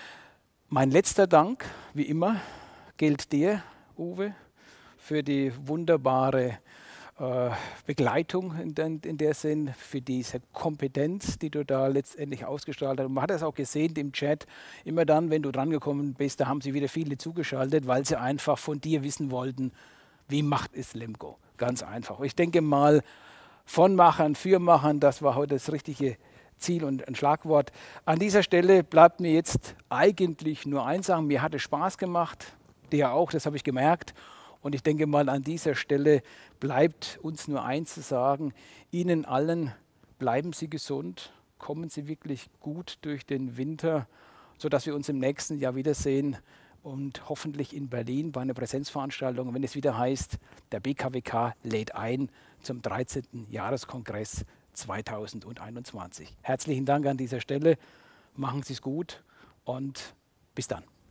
Mein letzter Dank, wie immer, gilt dir, Uwe, für die wunderbare äh, Begleitung in, den, in der Sinn, für diese Kompetenz, die du da letztendlich ausgestrahlt hast. Und man hat das auch gesehen im Chat, immer dann, wenn du drangekommen bist, da haben sich wieder viele zugeschaltet, weil sie einfach von dir wissen wollten, wie macht es Lemgo? Ganz einfach. Ich denke mal, von Machern, für Machern, das war heute das richtige Ziel und ein Schlagwort. An dieser Stelle bleibt mir jetzt eigentlich nur eins sagen, mir hat es Spaß gemacht, dir auch, das habe ich gemerkt. Und ich denke mal, an dieser Stelle bleibt uns nur eins zu sagen, Ihnen allen bleiben Sie gesund, kommen Sie wirklich gut durch den Winter, sodass wir uns im nächsten Jahr wiedersehen und hoffentlich in Berlin bei einer Präsenzveranstaltung, wenn es wieder heißt, der B K W K lädt ein zum dreizehnten Jahreskongress zweitausendeinundzwanzig. Herzlichen Dank an dieser Stelle, machen Sie es gut und bis dann.